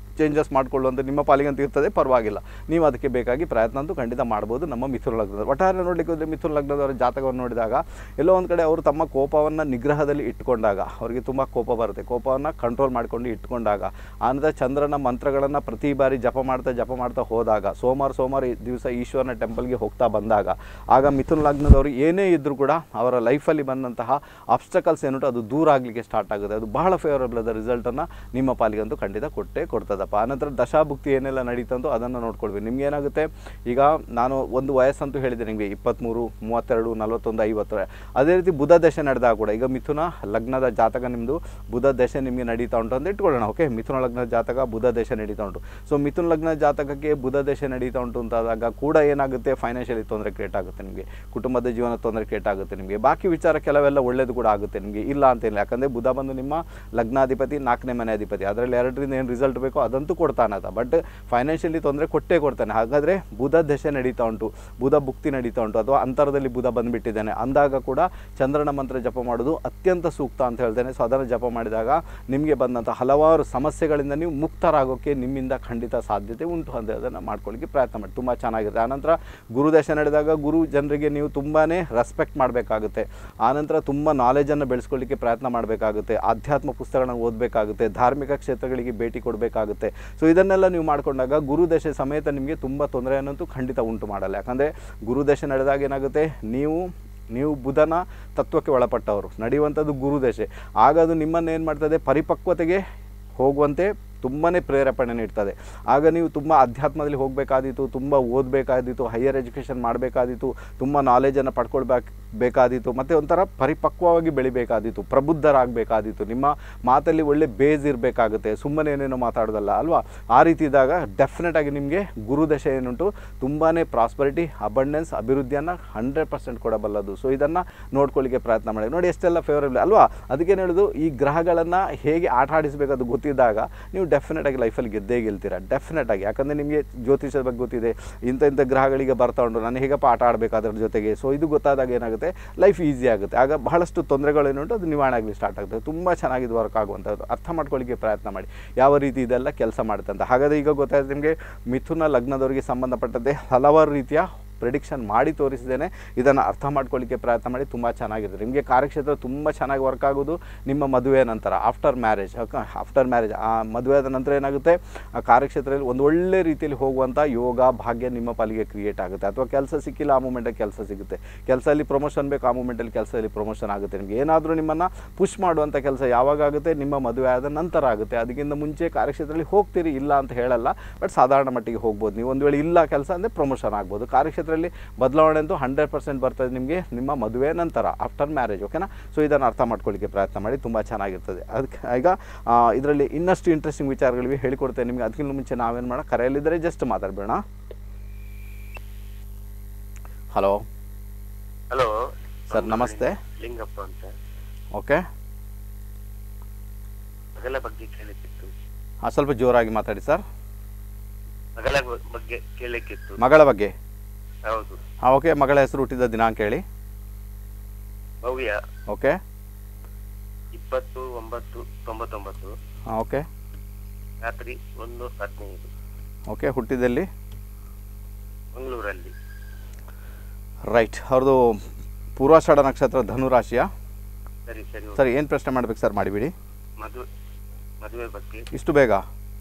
A: ಚೇಂಜಸ್ ಮಾಡಿಕೊಳ್ಳುವಂಥ ನಿಮ್ಮ ಪಾಲಿಗಂತೂ ಇರ್ತದೆ, ಪರವಾಗಿಲ್ಲ. ನೀವು ಅದಕ್ಕೆ ಬೇಕಾಗಿ ಪ್ರಯತ್ನ ಅಂತೂ ಖಂಡಿತ ಮಾಡ್ಬೋದು ನಮ್ಮ ಮಿಥುನ ಲಗ್ನದವರು. ಒಟ್ಟಾರೆ ನೋಡಲಿಕ್ಕೆ ಹೋದರೆ ಮಿಥುನ ಲಗ್ನದವರ ಜಾತಕವನ್ನು ನೋಡಿದಾಗ ಎಲ್ಲೋ ಒಂದು ಕಡೆ ಅವರು ತಮ್ಮ ಕೋಪವನ್ನು ನಿಗ್ರಹದಲ್ಲಿ ಇಟ್ಕೊಂಡಾಗ, ಅವರಿಗೆ ತುಂಬ ಕೋಪ ಬರುತ್ತೆ, ಕೋಪವನ್ನು ಕಂಟ್ರೋಲ್ ಮಾಡಿಕೊಂಡು ಇಟ್ಕೊಂಡಾಗ, ಆನಂತರ ಚಂದ್ರನ ಮಂತ್ರಗಳನ್ನು ಪ್ರತಿ ಬಾರಿ ಜಪ ಮಾಡ್ತಾ ಜಪ ಮಾಡ್ತಾ ಹೋದಾಗ, ಸೋಮವಾರ ಸೋಮವಾರ ದಿವಸ ಈಶ್ವರನ ಟೆಂಪಲ್ಗೆ ಹೋಗ್ತಾ ಬಂದಾಗ, ಆಗ ಮಿಥುನ ಲಗ್ನದವರು ಏನೇ ಇದ್ದರೂ ಕೂಡ ಅವರ ಲೈಫಲ್ಲಿ ಬಂದಂತಹ ಆಬ್ಸ್ಟಕಲ್ಸ್ ಏನುಂಟು ಅದು ದೂರ ಆಗಲಿಕ್ಕೆ ಸ್ಟಾರ್ಟ್ ಆಗುತ್ತೆ. ಅದು ಬಹಳ ಫೇವರಬಲ್ ಆದ ರಿಸಲ್ಟನ್ನು ನಿಮ್ಮ ಪಾಲಿಗಂತೂ ಖಂಡಿತ ಕೊಟ್ಟೇ ಕೊಡ್ತದಪ್ಪ. ಆನಂತರ ದಶಾಭುಕ್ತಿ ಏನೆಲ್ಲ ನಡೀತಂತೋ ಅದನ್ನು ನೋಡ್ಕೊಳ್ಬೇಕು. ನಿಮ್ಗೆ ಏನಾಗುತ್ತೆ, ಈಗ ನಾನು ಒಂದು ವಯಸ್ಸಂತೂ ಹೇಳಿದೆ ನಿಮಗೆ, ಇಪ್ಪತ್ತ್ಮೂರು, ಮೂವತ್ತೆರಡು, ನಲ್ವತ್ತೊಂದು, ಐವತ್ತು. ಅದೇ ರೀತಿ ಬುಧ ದಶೆ ನಡೆದಾಗ ಕೂಡ, ಈಗ ಮಿಥುನ ಲಗ್ನದ ಜಾತಕ ನಿಮ್ಮದು ಬುಧ ದಶೆ ನಿಮಗೆ ನಡೀತಾ ಉಂಟು ಅಂತ ಇಟ್ಕೊಳ್ಳೋಣ. ಓಕೆ, ಮಿಥುನ ಲಗ್ನದ ಜಾತಕ ಬುಧ ದಶೆ ನಡೀತಾ ಉಂಟು. ಸೊ ಮಿಥುನ ಲಗ್ನದ ಜಾತಕಕ್ಕೆ ಬುಧ ದಶೆ ನಡೀತಾ ಉಂಟು ಅಂತಾದಾಗ ಕೂಡ ಏನಾಗುತ್ತೆ, ಫೈನಾನ್ಷಿಯಲಿ ತೊಂದರೆ ಕ್ರಿಯೇಟ್ ಆಗುತ್ತೆ ನಿಮಗೆ, ಕುಟುಂಬದ ಜೀವನ ತೊಂದರೆ ಕ್ರಿಯೇಟ್ ಆಗುತ್ತೆ ನಿಮಗೆ. ಬಾಕಿ ವಿಚಾರ ಕೆಲವೆಲ್ಲ ಒಳ್ಳೇದು ಕೂಡ ಆಗುತ್ತೆ ನಿಮಗೆ, ಇಲ್ಲ ಅಂತೇನಿಲ್ಲ. ಯಾಕಂದರೆ ಬುಧ ಬಂದು ನಿಮ್ಮ ಲಗ್ನಾಧಿಪತಿ, ನಾಲ್ಕನೇ ಮನೆ ಅಧಿಪತಿ, ಅದರಲ್ಲಿ ಎರಡರಿಂದ ಏನು ರಿಸಲ್ಟ್ ಬೇಕೋ ಅದಂತೂ ಕೊಡ್ತಾನೆ ಅದ. ಬಟ್ ಫೈನಾನ್ಷಿಯಲಿ ತೊಂದರೆ ಕೊಟ್ಟೇ ಕೊಡ್ತಾನೆ. ಹಾಗಾದರೆ ಬುಧ ದಶೆ ನಡೀತಾ ಉಂಟು, ಬುಧ ಭುಕ್ತಿ ನಡೀತಾ ಉಂಟು, ಅಥವಾ ಅಂತರದಲ್ಲಿ ಬುಧ ಬಂದುಬಿಟ್ಟಿದ್ದಾನೆ ಅಂದಾಗ ಕೂಡ ಚಂದ್ರನ ಮಂತ್ರ ಜಪ ಮಾಡೋದು ಅತ್ಯಂತ ಸೂಕ್ತ ಅಂತ ಹೇಳ್ತೇನೆ. ಸೊ ಅದನ್ನು ಜಪ ಮಾಡಿದಾಗ ನಿಮಗೆ ಬಂದಂಥ ಹಲವಾರು ಸಮಸ್ಯೆಗಳಿಂದ ನೀವು ಮುಕ್ತರಾಗೋಕ್ಕೆ ನಿಮ್ಮಿಂದ ಖಂಡಿತ ಸಾಧ್ಯತೆ ಉಂಟು ಅಂತ ಅದನ್ನು ಮಾಡ್ಕೊಳ್ಳಿಕ್ಕೆ ಪ್ರಯತ್ನ ಮಾಡಿ, ತುಂಬ ಚೆನ್ನಾಗಿರುತ್ತೆ. ಆನಂತರ ಗುರುದಶೆ ನಡೆದಾಗ ಗುರು ಜನರಿಗೆ ನೀವು ತುಂಬಾ ರೆಸ್ಪೆಕ್ಟ್ ಮಾಡಬೇಕಾಗುತ್ತೆ. ಆನಂತರ ತುಂಬ ನಾಲೆಜನ್ನು ಬೆಳೆಸ್ಕೊಳ್ಳಿಕ್ಕೆ ಪ್ರಯತ್ನ ಮಾಡಬೇಕಾಗುತ್ತೆ, ಆಧ್ಯಾತ್ಮ ಪುಸ್ತಕಗಳನ್ನು ಓದಬೇಕಾಗುತ್ತೆ, ಧಾರ್ಮಿಕ ಕ್ಷೇತ್ರಗಳಿಗೆ ಭೇಟಿ ಕೊಡಬೇಕಾಗುತ್ತೆ. ಸೊ ಇದನ್ನೆಲ್ಲ ನೀವು ಮಾಡಿಕೊಂಡಾಗ ಗುರುದಶೆ ಸಮೇತ ನಿಮಗೆ ತುಂಬ ತೊಂದರೆಯನ್ನಂತೂ ಖಂಡಿತ ಉಂಟು ಮಾಡಲ್ಲ. ಯಾಕಂದರೆ ಗುರುದಶೆ ನಡೆದಾಗ ಏನಾಗುತ್ತೆ, ನೀವು ನೀವು ಬುಧನ ತತ್ವಕ್ಕೆ ಒಳಪಟ್ಟವರು, ನಡೆಯುವಂಥದ್ದು ಗುರುದಶೆ. ಆಗ ಅದು ನಿಮ್ಮನ್ನು ಏನು ಮಾಡ್ತದೆ, ಪರಿಪಕ್ವತೆಗೆ ಹೋಗುವಂತೆ ತುಂಬಾ ಪ್ರೇರೇಪಣೆ ನೀಡ್ತದೆ. ಆಗ ನೀವು ತುಂಬ ಅಧ್ಯಾತ್ಮದಲ್ಲಿ ಹೋಗಬೇಕಾದಿತ್ತು, ತುಂಬ ಓದಬೇಕಾದಿತ್ತು, ಹೈಯರ್ ಎಜುಕೇಷನ್ ಮಾಡಬೇಕಾದಿತ್ತು, ತುಂಬ ನಾಲೆಜನ್ನು ಪಡ್ಕೊಳ್ಬೇಕು ಬೇಕಾದಿತ್ತು, ಮತ್ತು ಒಂಥರ ಪರಿಪಕ್ವವಾಗಿ ಬೆಳಿಬೇಕಾದಿತ್ತು, ಪ್ರಬುದ್ಧರಾಗಬೇಕಾದಿತ್ತು, ನಿಮ್ಮ ಮಾತಲ್ಲಿ ಒಳ್ಳೆ ಬೇಸ್ ಇರಬೇಕಾಗುತ್ತೆ, ಸುಮ್ಮನೆ ಏನೇನೋ ಮಾತಾಡೋದಲ್ಲ ಅಲ್ವಾ. ಆ ರೀತಿ ಇದ್ದಾಗ ಡೆಫಿನೆಟಾಗಿ ನಿಮಗೆ ಗುರುದಶೆ ಏನುಂಟು ತುಂಬಾ ಪ್ರಾಸ್ಪರಿಟಿ, ಅಬಂಡೆನ್ಸ್, ಅಭಿವೃದ್ಧಿಯನ್ನು ಹಂಡ್ರೆಡ್ ಪರ್ಸೆಂಟ್ ಕೊಡಬಲ್ಲದು. ಸೊ ಇದನ್ನು ನೋಡ್ಕೊಳ್ಳಿಕ್ಕೆ ಪ್ರಯತ್ನ ಮಾಡಿ. ನೋಡಿ ಎಷ್ಟೆಲ್ಲ ಫೇವರೇಬಲ್ ಅಲ್ವಾ. ಅದಕ್ಕೇನು ಹೇಳೋದು, ಈ ಗ್ರಹಗಳನ್ನು ಹೇಗೆ ಆಟ ಆಡಿಸಬೇಕದು ಗೊತ್ತಿದ್ದಾಗ ನೀವು ಡೆಫಿನೆಟಾಗಿ ಲೈಫಲ್ಲಿ ಗೆದ್ದೇ ಗೆಲ್ತೀರ, ಡೆಫಿನೆಟಾಗಿ. ಯಾಕಂದರೆ ನಿಮಗೆ ಜ್ಯೋತಿಷದ ಬಗ್ಗೆ ಗೊತ್ತಿದೆ, ಇಂಥ ಇಂಥ ಗ್ರಹಗಳಿಗೆ ಬರ್ತಾ ಉಂಟು, ನಾನು ಹೇಗಪ್ಪ ಆಟ ಆಡಬೇಕಾದ್ರ ಜೊತೆಗೆ. ಸೊ ಇದು ಗೊತ್ತಾದಾಗ ಏನಾಗುತ್ತೆ, ಲೈಫ್ ಈಸಿ ಆಗುತ್ತೆ. ಆಗ ಬಹಳಷ್ಟು ತೊಂದರೆಗಳೇನುಂಟು ಅದು ನಿವಾರಣೆ ಆಗಲಿ ಸ್ಟಾರ್ಟ್ ಆಗುತ್ತೆ. ತುಂಬ ಚೆನ್ನಾಗಿದ್ದು ವರ್ಕ್ ಆಗುವಂಥದ್ದು. ಅರ್ಥ ಮಾಡ್ಕೊಳ್ಳಿಕ್ಕೆ ಪ್ರಯತ್ನ ಮಾಡಿ ಯಾವ ರೀತಿ ಇದೆಲ್ಲ ಕೆಲಸ ಮಾಡುತ್ತೆ ಅಂತ. ಹಾಗಾದರೆ ಈಗ ಗೊತ್ತಾಯ್ತು ನಿಮಗೆ, ಮಿಥುನ ಲಗ್ನದವರಿಗೆ ಸಂಬಂಧಪಟ್ಟಂತೆ ಹಲವಾರು ರೀತಿಯ ಪ್ರಿಡಿಕ್ಷನ್ ಮಾಡಿ ತೋರಿಸಿದ್ದೇನೆ. ಇದನ್ನು ಅರ್ಥ ಮಾಡ್ಕೊಳ್ಳಿಕ್ಕೆ ಪ್ರಯತ್ನ ಮಾಡಿ, ತುಂಬ ಚೆನ್ನಾಗಿದೆ. ನಿಮಗೆ ಕಾರ್ಯಕ್ಷೇತ್ರ ತುಂಬ ಚೆನ್ನಾಗಿ ವರ್ಕ್ ಆಗೋದು ನಿಮ್ಮ ಮದುವೆ ನಂತರ, ಆಫ್ಟರ್ ಮ್ಯಾರೇಜ್. ಆಫ್ಟರ್ ಮ್ಯಾರೇಜ್ ಆ ಮದುವೆ ಆದ ನಂತರ ಏನಾಗುತ್ತೆ, ಆ ಕಾರ್ಯಕ್ಷೇತ್ರದಲ್ಲಿ ಒಂದು ಒಳ್ಳೆ ರೀತಿಯಲ್ಲಿ ಹೋಗುವಂಥ ಯೋಗ ಭಾಗ್ಯ ನಿಮ್ಮ ಪಾಲಿಗೆ ಕ್ರಿಯೇಟ್ ಆಗುತ್ತೆ. ಅಥವಾ ಕೆಲಸ ಸಿಕ್ಕಿಲ್ಲ ಆ ಮೂಮೆಂಟಲ್ಲಿ ಕೆಲಸ ಸಿಗುತ್ತೆ, ಕೆಲಸದಲ್ಲಿ ಪ್ರಮೋಷನ್ ಬೇಕು ಆ ಮೂಮೆಂಟಲ್ಲಿ ಕೆಲಸದಲ್ಲಿ ಪ್ರಮೋಷನ್ ಆಗುತ್ತೆ. ನಿಮಗೆ ಏನಾದರೂ ನಿಮ್ಮನ್ನು ಪುಷ್ ಮಾಡುವಂಥ ಕೆಲಸ ಯಾವಾಗ ಆಗುತ್ತೆ, ನಿಮ್ಮ ಮದುವೆ ಆದ ನಂತರ ಆಗುತ್ತೆ. ಅದಕ್ಕಿಂತ ಮುಂಚೆ ಕಾರ್ಯಕ್ಷೇತ್ರದಲ್ಲಿ ಹೋಗ್ತೀರಿ, ಇಲ್ಲ ಅಂತ ಹೇಳಲ್ಲ, ಬಟ್ ಸಾಧಾರಣ ಮಟ್ಟಿಗೆ ಹೋಗ್ಬೋದು. ನೀವು ಒಂದು ವೇಳೆ ಇಲ್ಲ ಕೆಲಸ ಅಂದರೆ ಪ್ರಮೋಷನ್ ಆಗ್ಬೋದು. ಕಾರ್ಯಕ್ಷೇತ್ರ ಬದಲಾವಣೆ ಅಂತೂ ಹಂಡ್ರೆಡ್ ಪರ್ಸೆಂಟ್ ಬರ್ತದೆ ನಿಮಗೆ ನಿಮ್ಮ ಮದುವೆ ನಂತರ, ಆಫ್ಟರ್ ಮ್ಯಾರೇಜ್. ಓಕೆನಾ. ಸೊ ಇದನ್ನು ಅರ್ಥ ಮಾಡ್ಕೊಳ್ಳಿಕ್ಕೆ ಪ್ರಯತ್ನ ಮಾಡಿ, ತುಂಬ ಚೆನ್ನಾಗಿರ್ತದೆ. ಅದಕ್ಕೆ ಈಗ ಇದರಲ್ಲಿ ಇನ್ನಷ್ಟು ಇಂಟ್ರೆಸ್ಟಿಂಗ್ ವಿಚಾರಗಳಿವೆ, ಹೇಳಿಕೊಡ್ತೇನೆ ನಿಮಗೆ. ಅದಕ್ಕಿಂತ ಮುಂಚೆ ನಾವೇನು ಮಾಡೋಣ, ಕರೆಯಲ್ಲಿದ್ದರೆ ಜಸ್ಟ್ ಮಾತಾಡಬೇಡ. ಹಲೋ
C: ಹಲೋ
A: ಸರ್, ನಮಸ್ತೆ.
C: ಲಿಂಗಪ್ಪ ಅಂತ.
A: ಓಕೆ,
C: ಮಗಳ ಬಗ್ಗೆ ಕೇಳಲಿಕ್ಕಿತ್ತು.
A: ಹಾಂ, ಸ್ವಲ್ಪ ಜೋರಾಗಿ ಮಾತಾಡಿ ಸರ್.
C: ಮಗಳ ಬಗ್ಗೆ ಕೇಳಲಿಕ್ಕಿತ್ತು.
A: ಮಗಳ ಬಗ್ಗೆ?
C: ಹೌದು.
A: ಹಾಂ, ಓಕೆ. ಮಗಳ ಹೆಸರು, ಹುಟ್ಟಿದ ದಿನಾಂಕ ಹೇಳಿ.
C: ಭವ್ಯ.
A: ಓಕೆ.
C: ಇಪ್ಪತ್ತು ಒಂಬತ್ತು ತೊಂಬತ್ತೊಂಬತ್ತು.
A: ಹಾಂ, ಓಕೆ.
C: ರಾತ್ರಿ ಒಂದು ಹದಿನೈದು.
A: ಓಕೆ. ಹುಟ್ಟಿದಲ್ಲಿ?
C: ಮಂಗಳೂರಲ್ಲಿ.
A: ರೈಟ್. ಅವ್ರದ್ದು ಪೂರ್ವಾಷಾಢ ನಕ್ಷತ್ರ, ಧನುರಾಶಿಯ?
C: ಸರಿ ಸರಿ
A: ಸರಿ, ಏನು ಪ್ರಶ್ನೆ ಮಾಡ್ಬೇಕು ಸರ್, ಮಾಡಿಬಿಡಿ.
C: ಮದುವೆ ಮದುವೆ ಬಗ್ಗೆ.
A: ಇಷ್ಟು ಬೇಗ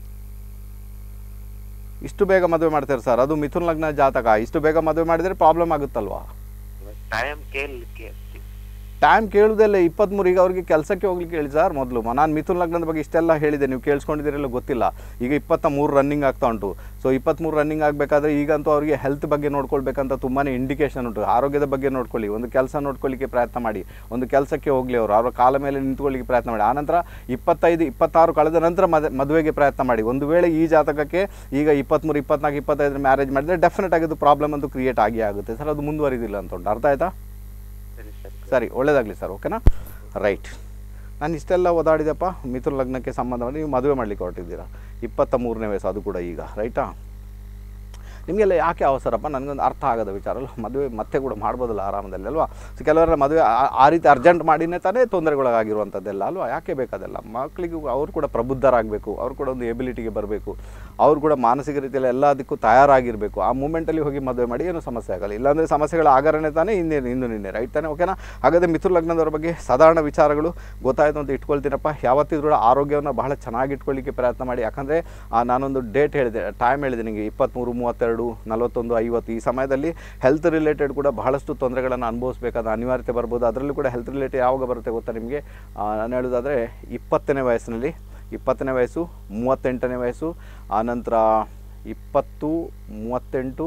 A: ಇಷ್ಟು ಬೇಗ ಮದುವೆ ಮಾಡ್ತಾರೆ ಸರ್? ಅದು ಮಿಥುನ ಲಗ್ನ ಜಾತಕ. ಇಷ್ಟು ಬೇಗ ಮದುವೆ ಮಾಡಿದರೆ ಪ್ರಾಬ್ಲಮ್ ಆಗುತ್ತಲ್ವಾ?
C: ಟೈಮ್ ಕೇಳಲಿಕ್ಕೆ
A: ಟೈಮ್ ಕೇಳುವುದಲ್ಲ, ಇಪ್ಪತ್ತ್ಮೂರು. ಈಗ ಅವ್ರಿಗೆ ಕೆಲಸಕ್ಕೆ ಹೋಗ್ಲಿಕ್ಕೆ ಹೇಳಿ ಸರ್ ಮೊದಲು. ನಾನು ಮಿಥುನ ಲಗ್ನದ ಬಗ್ಗೆ ಇಷ್ಟೆಲ್ಲ ಹೇಳಿದೆ, ನೀವು ಕೇಳಿಸ್ಕೊಂಡಿದ್ದೀರಲ್ಲ ಗೊತ್ತಿಲ್ಲ. ಈಗ ಇಪ್ಪತ್ತ ಮೂರು ರನ್ನಿಂಗ್ ಆಗ್ತಾ ಉಂಟು. ಸೊ ಇಪ್ಪತ್ತ್ಮೂರು ರನ್ನಿಂಗ್ ಆಗಬೇಕಾದ್ರೆ ಈಗಂತೂ ಅವರಿಗೆ ಹೆಲ್ತ್ ಬಗ್ಗೆ ನೋಡ್ಕೊಳ್ಬೇಕಂತ ತುಂಬಾ ಇಂಡಿಕೇಶನ್ ಉಂಟು. ಆರೋಗ್ಯದ ಬಗ್ಗೆ ನೋಡ್ಕೊಳ್ಳಿ, ಒಂದು ಕೆಲಸ ನೋಡ್ಕೊಳ್ಳಿಕ್ಕೆ ಪ್ರಯತ್ನ ಮಾಡಿ, ಒಂದು ಕೆಲಸಕ್ಕೆ ಹೋಗಲಿ ಅವರು, ಅವರ ಕಾಲ ಮೇಲೆ ನಿಂತ್ಕೊಳ್ಳಿಕ್ಕೆ ಪ್ರಯತ್ನ ಮಾಡಿ. ಆನಂತರ ಇಪ್ಪತ್ತೈದು ಇಪ್ಪತ್ತಾರು ಕಳೆದ ನಂತರ ಮದ ಮದುವೆಗೆ ಪ್ರಯತ್ನ ಮಾಡಿ. ಒಂದು ವೇಳೆ ಈ ಜಾತಕಕ್ಕೆ ಈಗ ಇಪ್ಪತ್ತ್ಮೂರು ಇಪ್ಪತ್ನಾಲ್ಕು ಇಪ್ಪತ್ತೈದರ ಮ್ಯಾರೇಜ್ ಮಾಡಿದರೆ ಡೆಫಿನೆಟ್ ಆಗಿ ಅದು ಪ್ರಾಬ್ಲಮ್ ಅಂತೂ ಕ್ರಿಯೇಟ್ ಆಗೇ ಆಗುತ್ತೆ ಸರ್. ಅದು ಮುಂದುವರಿದಿಲ್ಲ ಅಂತ ಉಂಟು. ಅರ್ಥ ಆಯ್ತಾ? ಸರಿ, ಒಳ್ಳೆಯದಾಗಲಿ ಸರ್. ಓಕೆನಾ. ರೈಟ್. ನಾನು ಇಷ್ಟೆಲ್ಲ ಓದಾಡಿದಪ್ಪ ಮಿಥುನ ಲಗ್ನಕ್ಕೆ ಸಂಬಂಧವಾಗಿ. ನೀವು ಮದುವೆ ಮಾಡಲಿಕ್ಕೆ ಹೊರಟಿದ್ದೀರಾ, ಇಪ್ಪತ್ತ ಮೂರನೇ ವಯಸ್ಸು, ಅದು ಕೂಡ ಈಗ. ರೈಟಾ? ನಿಮಗೆಲ್ಲ ಯಾಕೆ ಅವಸರಪ್ಪ, ನನಗೊಂದು ಅರ್ಥ ಆಗೋದ ವಿಚಾರ ಅಲ್ಲ. ಮದುವೆ ಮತ್ತೆ ಕೂಡ ಮಾಡ್ಬೋದಲ್ಲ ಆರಾಮದಲ್ಲಿ ಅಲ್ವಾ. ಸೊ ಕೆಲವರ ಮದುವೆ ಆ ರೀತಿ ಅರ್ಜೆಂಟ್ ಮಾಡಿನೇ ತಾನೇ ತೊಂದರೆಗೊಳಗಾಗಿರುವಂಥದ್ದೆಲ್ಲ ಅಲ್ವಾ. ಯಾಕೆ ಬೇಕಾದೆಲ್ಲ ಮಕ್ಕಳಿಗೂ ಅವರು ಕೂಡ ಪ್ರಬುದ್ಧರಾಗಬೇಕು, ಅವರು ಕೂಡ ಒಂದು ಎಬಿಲಿಟಿಗೆ ಬರಬೇಕು, ಅವರು ಕೂಡ ಮಾನಸಿಕ ರೀತಿಯಲ್ಲಿ ಎಲ್ಲದಕ್ಕೂ ತಯಾರಾಗಿರಬೇಕು. ಆ ಮೂಮೆಂಟಲ್ಲಿ ಹೋಗಿ ಮದುವೆ ಮಾಡಿ ಏನೂ ಸಮಸ್ಯೆ ಆಗಲ್ಲ. ಇಲ್ಲಾಂದರೆ ಸಮಸ್ಯೆಗಳ ಆಗರನೇ ತಾನೇ ಇನ್ನೇನು ಇಂದು ನಿನ್ನೆ, ರೈಟ್ ತಾನೇ. ಓಕೆನಾ. ಹಾಗಾದರೆ ಮಿಥುನ ಲಗ್ನದವ್ರ ಬಗ್ಗೆ ಸಾಧಾರಣ ವಿಚಾರಗಳು ಗೊತ್ತಾಯಿತು ಅಂತ ಇಟ್ಕೊಳ್ತೀನಪ್ಪ. ಯಾವತ್ತಿದ್ರೂ ಆರೋಗ್ಯವನ್ನು ಬಹಳ ಚೆನ್ನಾಗಿ ಇಟ್ಕೊಳ್ಳಿಕ್ಕೆ ಪ್ರಯತ್ನ ಮಾಡಿ. ಯಾಕಂದರೆ ನಾನೊಂದು ಡೇಟ್ ಹೇಳಿದೆ, ಟೈಮ್ ಹೇಳಿದೆ ನಿಮಗೆ, ಇಪ್ಪತ್ತ್ಮೂರು ಮೂವತ್ತೆರಡು ನಲವತ್ತೊಂದು ಐವತ್ತು ಈ ಸಮಯದಲ್ಲಿ ಹೆಲ್ತ್ ರಿಲೇಟೆಡ್ ಕೂಡ ಬಹಳಷ್ಟು ತೊಂದರೆಗಳನ್ನು ಅನುಭವಿಸಬೇಕಾದ ಅನಿವಾರ್ಯತೆ ಬರ್ಬೋದು. ಅದರಲ್ಲೂ ಕೂಡ ಹೆಲ್ತ್ ರಿಲೇಟೆಡ್ ಯಾವಾಗ ಬರುತ್ತೆ ಗೊತ್ತಾ ನಿಮಗೆ, ನಾನು ಹೇಳೋದಾದರೆ ಇಪ್ಪತ್ತನೇ ವಯಸ್ಸಿನಲ್ಲಿ, ಇಪ್ಪತ್ತನೇ ವಯಸ್ಸು, ಮೂವತ್ತೆಂಟನೇ ವಯಸ್ಸು, ಆನಂತರ ಇಪ್ಪತ್ತು ಮೂವತ್ತೆಂಟು,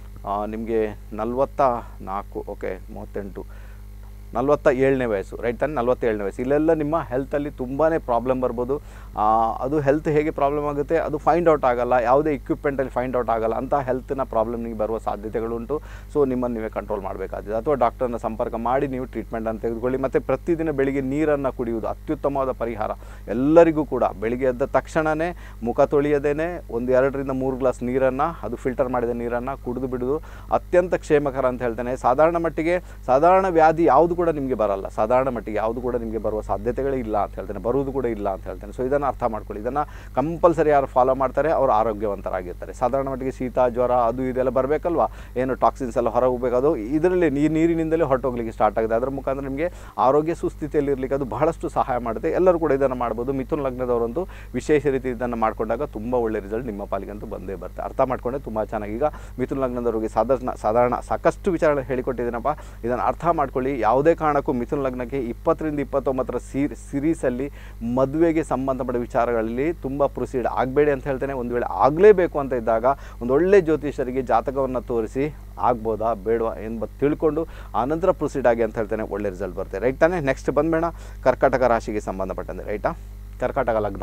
A: ನಿಮಗೆ ನಲ್ವತ್ತ ನಾಲ್ಕು ಓಕೆ ಮೂವತ್ತೆಂಟು ನಲ್ವತ್ತ ಏಳನೇ ವಯಸ್ಸು, ರೈಟ್ ತಾನೆ, ನಲ್ವತ್ತೇಳನೇ ವಯಸ್ಸು. ಇಲ್ಲೆಲ್ಲ ನಿಮ್ಮ ಹೆಲ್ತಲ್ಲಿ ತುಂಬಾ ಪ್ರಾಬ್ಲಮ್ ಬರ್ಬೋದು. ಅದು ಹೆಲ್ತ್ ಹೇಗೆ ಪ್ರಾಬ್ಲಮ್ ಆಗುತ್ತೆ ಅದು ಫೈಂಡ್ ಔಟ್ ಆಗೋಲ್ಲ, ಯಾವುದೇ ಇಕ್ವಿಪ್ಮೆಂಟಲ್ಲಿ ಫೈಂಡ್ ಔಟ್ ಆಗೋಲ್ಲ. ಅಂಥ ಹೆಲ್ತ್ನ ಪ್ರಾಬ್ಲಮ್ ನಿಮಗೆ ಬರುವ ಸಾಧ್ಯತೆಗಳುಂಟು. ಸೊ ನಿಮ್ಮನ್ನು ನೀವೇ ಕಂಟ್ರೋಲ್ ಮಾಡಬೇಕಾಗಿದೆ, ಅಥವಾ ಡಾಕ್ಟರ್ನ ಸಂಪರ್ಕ ಮಾಡಿ ನೀವು ಟ್ರೀಟ್ಮೆಂಟನ್ನು ತೆಗೆದುಕೊಳ್ಳಿ. ಮತ್ತು ಪ್ರತಿದಿನ ಬೆಳಿಗ್ಗೆ ನೀರನ್ನು ಕುಡಿಯುವುದು ಅತ್ಯುತ್ತಮವಾದ ಪರಿಹಾರ ಎಲ್ಲರಿಗೂ ಕೂಡ. ಬೆಳಿಗ್ಗೆ ಎದ್ದ ತಕ್ಷಣವೇ ಮುಖ ತೊಳೆಯದೇನೆ ಒಂದು ಎರಡರಿಂದ ಮೂರು ಗ್ಲಾಸ್ ನೀರನ್ನು, ಅದು ಫಿಲ್ಟರ್ ಮಾಡಿದ ನೀರನ್ನು ಕುಡಿದು ಬಿಡೋದು ಅತ್ಯಂತ ಕ್ಷೇಮಕರ ಅಂತ ಹೇಳ್ತೇನೆ. ಸಾಧಾರಣ ಮಟ್ಟಿಗೆ ಸಾಧಾರಣ ವ್ಯಾಧಿ ಯಾವುದು ಕೂಡ ನಿಮಗೆ ಬರಲ್ಲ, ಸಾಧಾರಣ ಮಟ್ಟಿಗೆ ಯಾವುದು ಕೂಡ ನಿಮಗೆ ಬರುವ ಸಾಧ್ಯತೆಗಳೇ ಇಲ್ಲ ಅಂತ ಹೇಳ್ತೇನೆ, ಬರುವುದು ಕೂಡ ಇಲ್ಲ ಅಂತ ಹೇಳ್ತೇನೆ. ಸೊ ಇದನ್ನು ಅರ್ಥ ಮಾಡ್ಕೊಳ್ಳಿ. ಇದನ್ನು ಕಂಪಲ್ಸರಿ ಯಾರು ಫಾಲೋ ಮಾಡ್ತಾರೆ ಅವರು ಆರೋಗ್ಯವಂತರಾಗಿರ್ತಾರೆ. ಸಾಧಾರಣ ಮಟ್ಟಿಗೆ ಶೀತ ಜ್ವರ ಅದು ಇದೆಲ್ಲ ಬರಬೇಕಲ್ವಾ, ಏನು ಟಾಕ್ಸಿನ್ಸ್ ಎಲ್ಲ ಹೊರ ಹೋಗಬೇಕು, ಅದು ಇದರಲ್ಲಿ ನೀರು ನೀರಿನಿಂದಲೇ ಹೊರಟೋಗ್ಲಿಕ್ಕೆ ಸ್ಟಾರ್ಟ್ ಆಗಿದೆ. ಅದರ ಮುಖಾಂತರ ನಿಮಗೆ ಆರೋಗ್ಯ ಸುಸ್ಥಿತಿಯಲ್ಲಿ ಇರಲಿಕ್ಕೆ ಅದು ಬಹಳಷ್ಟು ಸಹಾಯ ಮಾಡುತ್ತೆ. ಎಲ್ಲರೂ ಕೂಡ ಇದನ್ನು ಮಾಡ್ಬೋದು. ಮಿಥುನ ಲಗ್ನದವರಂತೂ ವಿಶೇಷ ರೀತಿ ಇದನ್ನು ಮಾಡಿಕೊಂಡಾಗ ತುಂಬ ಒಳ್ಳೆ ರಿಸಲ್ಟ್ ನಿಮ್ಮ ಪಾಲಿಗಂತೂ ಬಂದೇ ಬರುತ್ತೆ. ಅರ್ಥ ಮಾಡ್ಕೊಂಡೆ ತುಂಬ ಚೆನ್ನಾಗಿ. ಈಗ ಮಿಥುನ ಲಗ್ನದವರಿಗೆ ಸಾಧಾರಣ ಸಾಧಾರಣ ಸಾಕಷ್ಟು ವಿಚಾರಗಳು ಹೇಳಿಕೊಟ್ಟಿದ್ದೀನಪ್ಪ. ಇದನ್ನು ಅರ್ಥ ಮಾಡ್ಕೊಳ್ಳಿ. ಯಾವುದೇ ಕಾರಣಕ್ಕೂ ಮಿಥುನ ಲಗ್ನಕ್ಕೆ ಇಪ್ಪತ್ತರಿಂದ ಇಪ್ಪತ್ತೊಂಬತ್ತರ ಸೀರ್ ಸಿರೀಸಲ್ಲಿ ಮದುವೆಗೆ ಸಂಬಂಧಪಟ್ಟ ವಿಚಾರಗಳಲ್ಲಿ ತುಂಬ ಪ್ರೊಸೀಡ್ ಆಗಬೇಡಿ ಅಂತ ಹೇಳ್ತೇನೆ. ಒಂದು ವೇಳೆ ಆಗಲೇಬೇಕು ಅಂತ ಇದ್ದಾಗ ಒಂದು ಒಳ್ಳೆ ಜ್ಯೋತಿಷರಿಗೆ ಜಾತಕವನ್ನು ತೋರಿಸಿ ಆಗ್ಬೋದಾ ಬೇಡವಾ ಎಂಬ ತಿಳ್ಕೊಂಡು ಆನಂತರ ಪ್ರೊಸೀಡ್ ಆಗಿ ಅಂತ ಹೇಳ್ತೇನೆ, ಒಳ್ಳೆ ರಿಸಲ್ಟ್ ಬರುತ್ತೆ. ರೈಟ್ ತಾನೇ. ನೆಕ್ಸ್ಟ್ ಬಂದ್ಬೇಡ ಕರ್ಕಾಟಕ ರಾಶಿಗೆ ಸಂಬಂಧಪಟ್ಟಂತೆ, ರೈಟಾ. ಕರ್ಕಾಟಕ ಲಗ್ನ,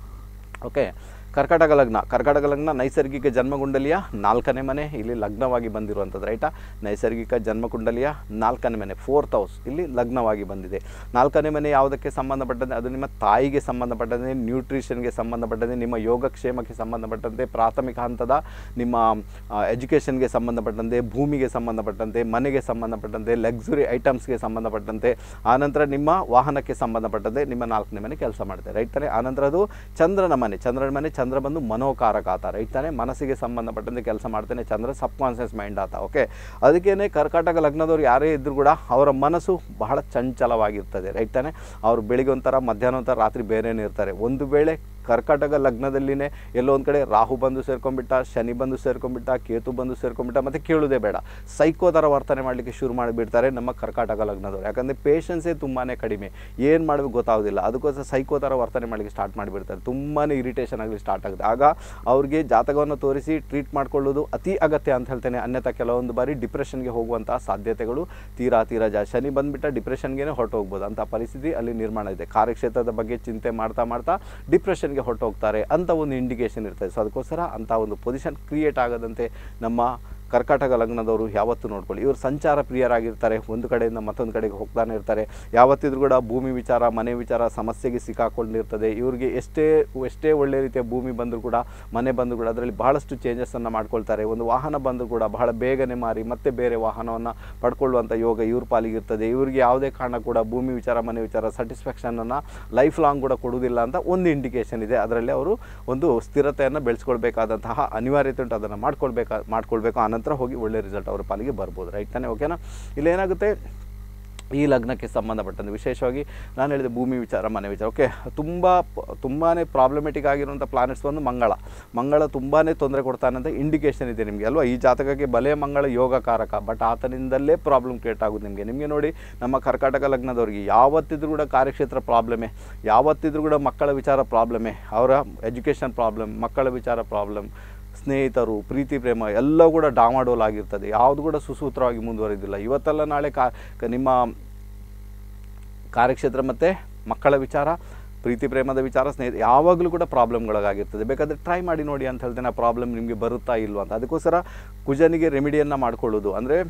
A: ಓಕೆ. ಕರ್ಕಾಟಕ ಲಗ್ನ, ಕರ್ಕಾಟಕ ಲಗ್ನ ನೈಸರ್ಗಿಕ ಜನ್ಮಕುಂಡಲಿಯ ನಾಲ್ಕನೇ ಮನೆ ಇಲ್ಲಿ ಲಗ್ನವಾಗಿ ಬಂದಿರುವಂಥದ್ದು, ರೈಟಾ. ನೈಸರ್ಗಿಕ ಜನ್ಮಕುಂಡಲಿಯ ನಾಲ್ಕನೇ ಮನೆ, ಫೋರ್ತ್ ಹೌಸ್ ಇಲ್ಲಿ ಲಗ್ನವಾಗಿ ಬಂದಿದೆ. ನಾಲ್ಕನೇ ಮನೆ ಯಾವುದಕ್ಕೆ ಸಂಬಂಧಪಟ್ಟಂತೆ, ಅದು ನಿಮ್ಮ ತಾಯಿಗೆ ಸಂಬಂಧಪಟ್ಟಂತೆ, ನ್ಯೂಟ್ರಿಷನ್ಗೆ ಸಂಬಂಧಪಟ್ಟಂತೆ, ನಿಮ್ಮ ಯೋಗಕ್ಷೇಮಕ್ಕೆ ಸಂಬಂಧಪಟ್ಟಂತೆ, ಪ್ರಾಥಮಿಕ ಹಂತದ ನಿಮ್ಮ ಎಜುಕೇಷನ್ಗೆ ಸಂಬಂಧಪಟ್ಟಂತೆ, ಭೂಮಿಗೆ ಸಂಬಂಧಪಟ್ಟಂತೆ, ಮನೆಗೆ ಸಂಬಂಧಪಟ್ಟಂತೆ, ಲಕ್ಸುರಿ ಐಟಮ್ಸ್ಗೆ ಸಂಬಂಧಪಟ್ಟಂತೆ, ಆನಂತರ ನಿಮ್ಮ ವಾಹನಕ್ಕೆ ಸಂಬಂಧಪಟ್ಟಂತೆ ನಿಮ್ಮ ನಾಲ್ಕನೇ ಮನೆ ಕೆಲಸ ಮಾಡುತ್ತೆ, ರೈಟ್ ತಾನೆ. ಆನಂತರ ಅದು ಚಂದ್ರನ ಮನೆ, ಚಂದ್ರನ ಮನೆ ಚಂದ್ರ ಬಂದು ಮನೋಕಾರಕ ಆತ, ರೈಟ್ ತಾನೆ. ಮನಸ್ಸಿಗೆ ಸಂಬಂಧಪಟ್ಟಂತೆ ಕೆಲಸ ಮಾಡ್ತಾನೆ ಚಂದ್ರ, ಸಬ್ ಕಾನ್ಷಿಯಸ್ ಮೈಂಡ್ ಆತ, ಓಕೆ. ಅದಕ್ಕೇನೆ ಕರ್ಕಾಟಕ ಲಗ್ನದವ್ರು ಯಾರೇ ಇದ್ದರೂ ಕೂಡ ಅವರ ಮನಸ್ಸು ಬಹಳ ಚಂಚಲವಾಗಿರ್ತದೆ, ರೈಟ್ ತಾನೆ. ಅವರು ಬೆಳಿಗ್ಗೆ ಒಂಥರ ಮಧ್ಯಾಹ್ನ ಒಂಥರ ರಾತ್ರಿ ಬೇರೆನೇ ಇರ್ತಾರೆ. ಒಂದು ವೇಳೆ ಕರ್ಕಾಟಕ ಲಗ್ನದಲ್ಲಿನೇ ಎಲ್ಲೋ ಒಂದು ಕಡೆ ರಾಹು ಬಂದು ಸೇರ್ಕೊಂಡ್ಬಿಟ್ಟ, ಶನಿ ಬಂದು ಸೇರ್ಕೊಂಡ್ಬಿಟ್ಟ, ಕೇತು ಬಂದು ಸೇರ್ಕೊಂಡ್ಬಿಟ್ಟ, ಮತ್ತು ಕೇಳೋದೇ ಬೇಡ, ಸೈಕೋ ಥರ ವರ್ತನೆ ಮಾಡಲಿಕ್ಕೆ ಶುರು ಮಾಡಿಬಿಡ್ತಾರೆ ನಮ್ಮ ಕರ್ಕಾಟಕ ಲಗ್ನದವ್ರು. ಯಾಕಂದರೆ ಪೇಷನ್ಸೇ ತುಂಬಾ ಕಡಿಮೆ, ಏನು ಮಾಡಬೇಕು ಗೊತ್ತಾಗೋದಿಲ್ಲ. ಅದಕ್ಕೋಸ್ಕರ ಸೈಕೋ ಥರ ವರ್ತನೆ ಮಾಡಲಿಕ್ಕೆ ಸ್ಟಾರ್ಟ್ ಮಾಡಿಬಿಡ್ತಾರೆ. ತುಂಬಾ ಇರಿಟೇಷನ್ ಆಗಲಿ ಸ್ಟಾರ್ಟ್ ಆಗುತ್ತೆ. ಆಗ ಅವ್ರಿಗೆ ಜಾತಕವನ್ನು ತೋರಿಸಿ ಟ್ರೀಟ್ ಮಾಡ್ಕೊಳ್ಳೋದು ಅತಿ ಅಗತ್ಯ ಅಂತ ಹೇಳ್ತೇನೆ. ಅನ್ಯथा ಕೆಲವೊಂದು ಬಾರಿ ಡಿಪ್ರೆಷನ್ಗೆ ಹೋಗುವಂತಹ ಸಾಧ್ಯತೆಗಳು ತೀರಾ ತೀರಾ ಜಾಸ್ತಿ. ಶನಿ ಬಂದುಬಿಟ್ಟ ಡಿಪ್ರೆಷನ್ಗೆ ಹೊರಟು ಹೋಗ್ಬೋದು ಅಂಥ ಪರಿಸ್ಥಿತಿ ಅಲ್ಲಿ ನಿರ್ಮಾಣ ಇದೆ. ಕಾರ್ಯಕ್ಷೇತ್ರದ ಬಗ್ಗೆ ಚಿಂತೆ ಮಾಡ್ತಾ ಮಾಡ್ತಾ ಡಿಪ್ರೆಷನ್ ಹೊರಟು ಹೋಗ್ತಾರೆ ಅಂತ ಒಂದು ಇಂಡಿಕೇಶನ್ ಇರ್ತದೆ. ಸೊ ಅದಕ್ಕೋಸ್ಕರ ಅಂಥ ಒಂದು ಪೊಸಿಷನ್ ಕ್ರಿಯೇಟ್ ಆಗದಂತೆ ನಮ್ಮ ಕರ್ಕಾಟಕ ಲಗ್ನದವರು ಯಾವತ್ತೂ ನೋಡ್ಕೊಳ್ಳಿ. ಇವರು ಸಂಚಾರ ಪ್ರಿಯರಾಗಿರ್ತಾರೆ, ಒಂದು ಕಡೆಯಿಂದ ಮತ್ತೊಂದು ಕಡೆಗೆ ಹೋಗ್ತಾನೆ ಇರ್ತಾರೆ. ಯಾವತ್ತಿದ್ರೂ ಕೂಡ ಭೂಮಿ ವಿಚಾರ, ಮನೆ ವಿಚಾರ ಸಮಸ್ಯೆಗೆ ಸಿಕ್ಕಾಕೊಂಡಿರ್ತದೆ. ಇವ್ರಿಗೆ ಎಷ್ಟೇ ಎಷ್ಟೇ ಒಳ್ಳೆ ರೀತಿಯ ಭೂಮಿ ಬಂದರೂ ಕೂಡ, ಮನೆ ಬಂದರೂ ಕೂಡ ಅದರಲ್ಲಿ ಬಹಳಷ್ಟು ಚೇಂಜಸ್ಸನ್ನು ಮಾಡ್ಕೊಳ್ತಾರೆ. ಒಂದು ವಾಹನ ಬಂದರೂ ಕೂಡ ಬಹಳ ಬೇಗನೆ ಮಾರಿ ಮತ್ತೆ ಬೇರೆ ವಾಹನವನ್ನು ಪಡ್ಕೊಳ್ಳುವಂಥ ಯೋಗ ಇವ್ರ ಪಾಲಿಗಿರ್ತದೆ. ಇವರಿಗೆ ಯಾವುದೇ ಕಾರಣ ಕೂಡ ಭೂಮಿ ವಿಚಾರ, ಮನೆ ವಿಚಾರ ಸ್ಯಾಟಿಸ್ಫ್ಯಾಕ್ಷನನ್ನು ಲೈಫ್ ಲಾಂಗ್ ಕೂಡ ಕೊಡುವುದಿಲ್ಲ ಅಂತ ಒಂದು ಇಂಡಿಕೇಶನ್ ಇದೆ. ಅದರಲ್ಲಿ ಅವರು ಒಂದು ಸ್ಥಿರತೆಯನ್ನು ಬೆಳೆಸ್ಕೊಳ್ಬೇಕಾದಂತಹ ಅನಿವಾರ್ಯತೆ ಉಂಟು. ಅದನ್ನು ಮಾಡ್ಕೊಳ್ಬೇಕಾ ಮಾಡ್ಕೊಳ್ಬೇಕು ನಂತರ ಹೋಗಿ ಒಳ್ಳೆ ರಿಸಲ್ಟ್ ಅವರ ಪಾಲಿಗೆ ಬರ್ಬೋದು, ರೈಟ್ ತಾನೆ. ಓಕೆನಾ. ಇಲ್ಲಿ ಏನಾಗುತ್ತೆ, ಈ ಲಗ್ನಕ್ಕೆ ಸಂಬಂಧಪಟ್ಟಂತೆ ವಿಶೇಷವಾಗಿ ನಾನು ಹೇಳಿದೆ ಭೂಮಿ ವಿಚಾರ, ಮನೆ ವಿಚಾರ, ಓಕೆ. ತುಂಬ ತುಂಬಾ ಪ್ರಾಬ್ಲಮೆಟಿಕ್ ಆಗಿರುವಂಥ ಪ್ಲಾನೆಟ್ಸ್ ಒಂದು ಮಂಗಳ. ಮಂಗಳ ತುಂಬಾ ತೊಂದರೆ ಕೊಡ್ತಾನೆ ಅಂತ ಇಂಡಿಕೇಶನ್ ಇದೆ ನಿಮಗೆ ಅಲ್ವಾ. ಈ ಜಾತಕಕ್ಕೆ ಬಲೆ ಮಂಗಳ ಯೋಗಕಾರಕ, ಬಟ್ ಆತನಿಂದಲೇ ಪ್ರಾಬ್ಲಮ್ ಕ್ರಿಯೇಟ್ ಆಗೋದು ನಿಮಗೆ. ನಿಮಗೆ ನೋಡಿ, ನಮ್ಮ ಕರ್ಕಾಟಕ ಲಗ್ನದವ್ರಿಗೆ ಯಾವತ್ತಿದ್ರೂ ಕೂಡ ಕಾರ್ಯಕ್ಷೇತ್ರ ಪ್ರಾಬ್ಲಮೇ, ಯಾವತ್ತಿದ್ರೂ ಕೂಡ ಮಕ್ಕಳ ವಿಚಾರ ಪ್ರಾಬ್ಲಮೇ, ಅವರ ಎಜುಕೇಷನ್ ಪ್ರಾಬ್ಲಮ್, ಮಕ್ಕಳ ವಿಚಾರ ಪ್ರಾಬ್ಲಮ್, ಸ್ನೇಹಿತರು, ಪ್ರೀತಿ ಪ್ರೇಮ ಎಲ್ಲ ಕೂಡ ಡಾಮಾಡೋಲ್ ಆಗಿರ್ತದೆ. ಯಾವುದು ಕೂಡ ಸುಸೂತ್ರವಾಗಿ ಮುಂದುವರಿದಿಲ್ಲ. ಇವತ್ತೆಲ್ಲ ನಾಳೆ ಕಾ ನಿಮ್ಮ ಕಾರ್ಯಕ್ಷೇತ್ರ ಮತ್ತು ಮಕ್ಕಳ ವಿಚಾರ, ಪ್ರೀತಿ ಪ್ರೇಮದ ವಿಚಾರ, ಸ್ನೇಹಿತ ಯಾವಾಗಲೂ ಕೂಡ ಪ್ರಾಬ್ಲಮ್ಗಳಾಗಿರ್ತದೆ. ಬೇಕಾದರೆ ಟ್ರೈ ಮಾಡಿ ನೋಡಿ ಅಂತ ಹೇಳ್ತೇನೆ, ಆ ಪ್ರಾಬ್ಲಮ್ ನಿಮಗೆ ಬರುತ್ತಾ ಇಲ್ವ ಅಂತ. ಅದಕ್ಕೋಸ್ಕರ ಕುಜನಿಗೆ ರೆಮಿಡಿಯನ್ನು ಮಾಡ್ಕೊಳ್ಳೋದು ಅಂದರೆ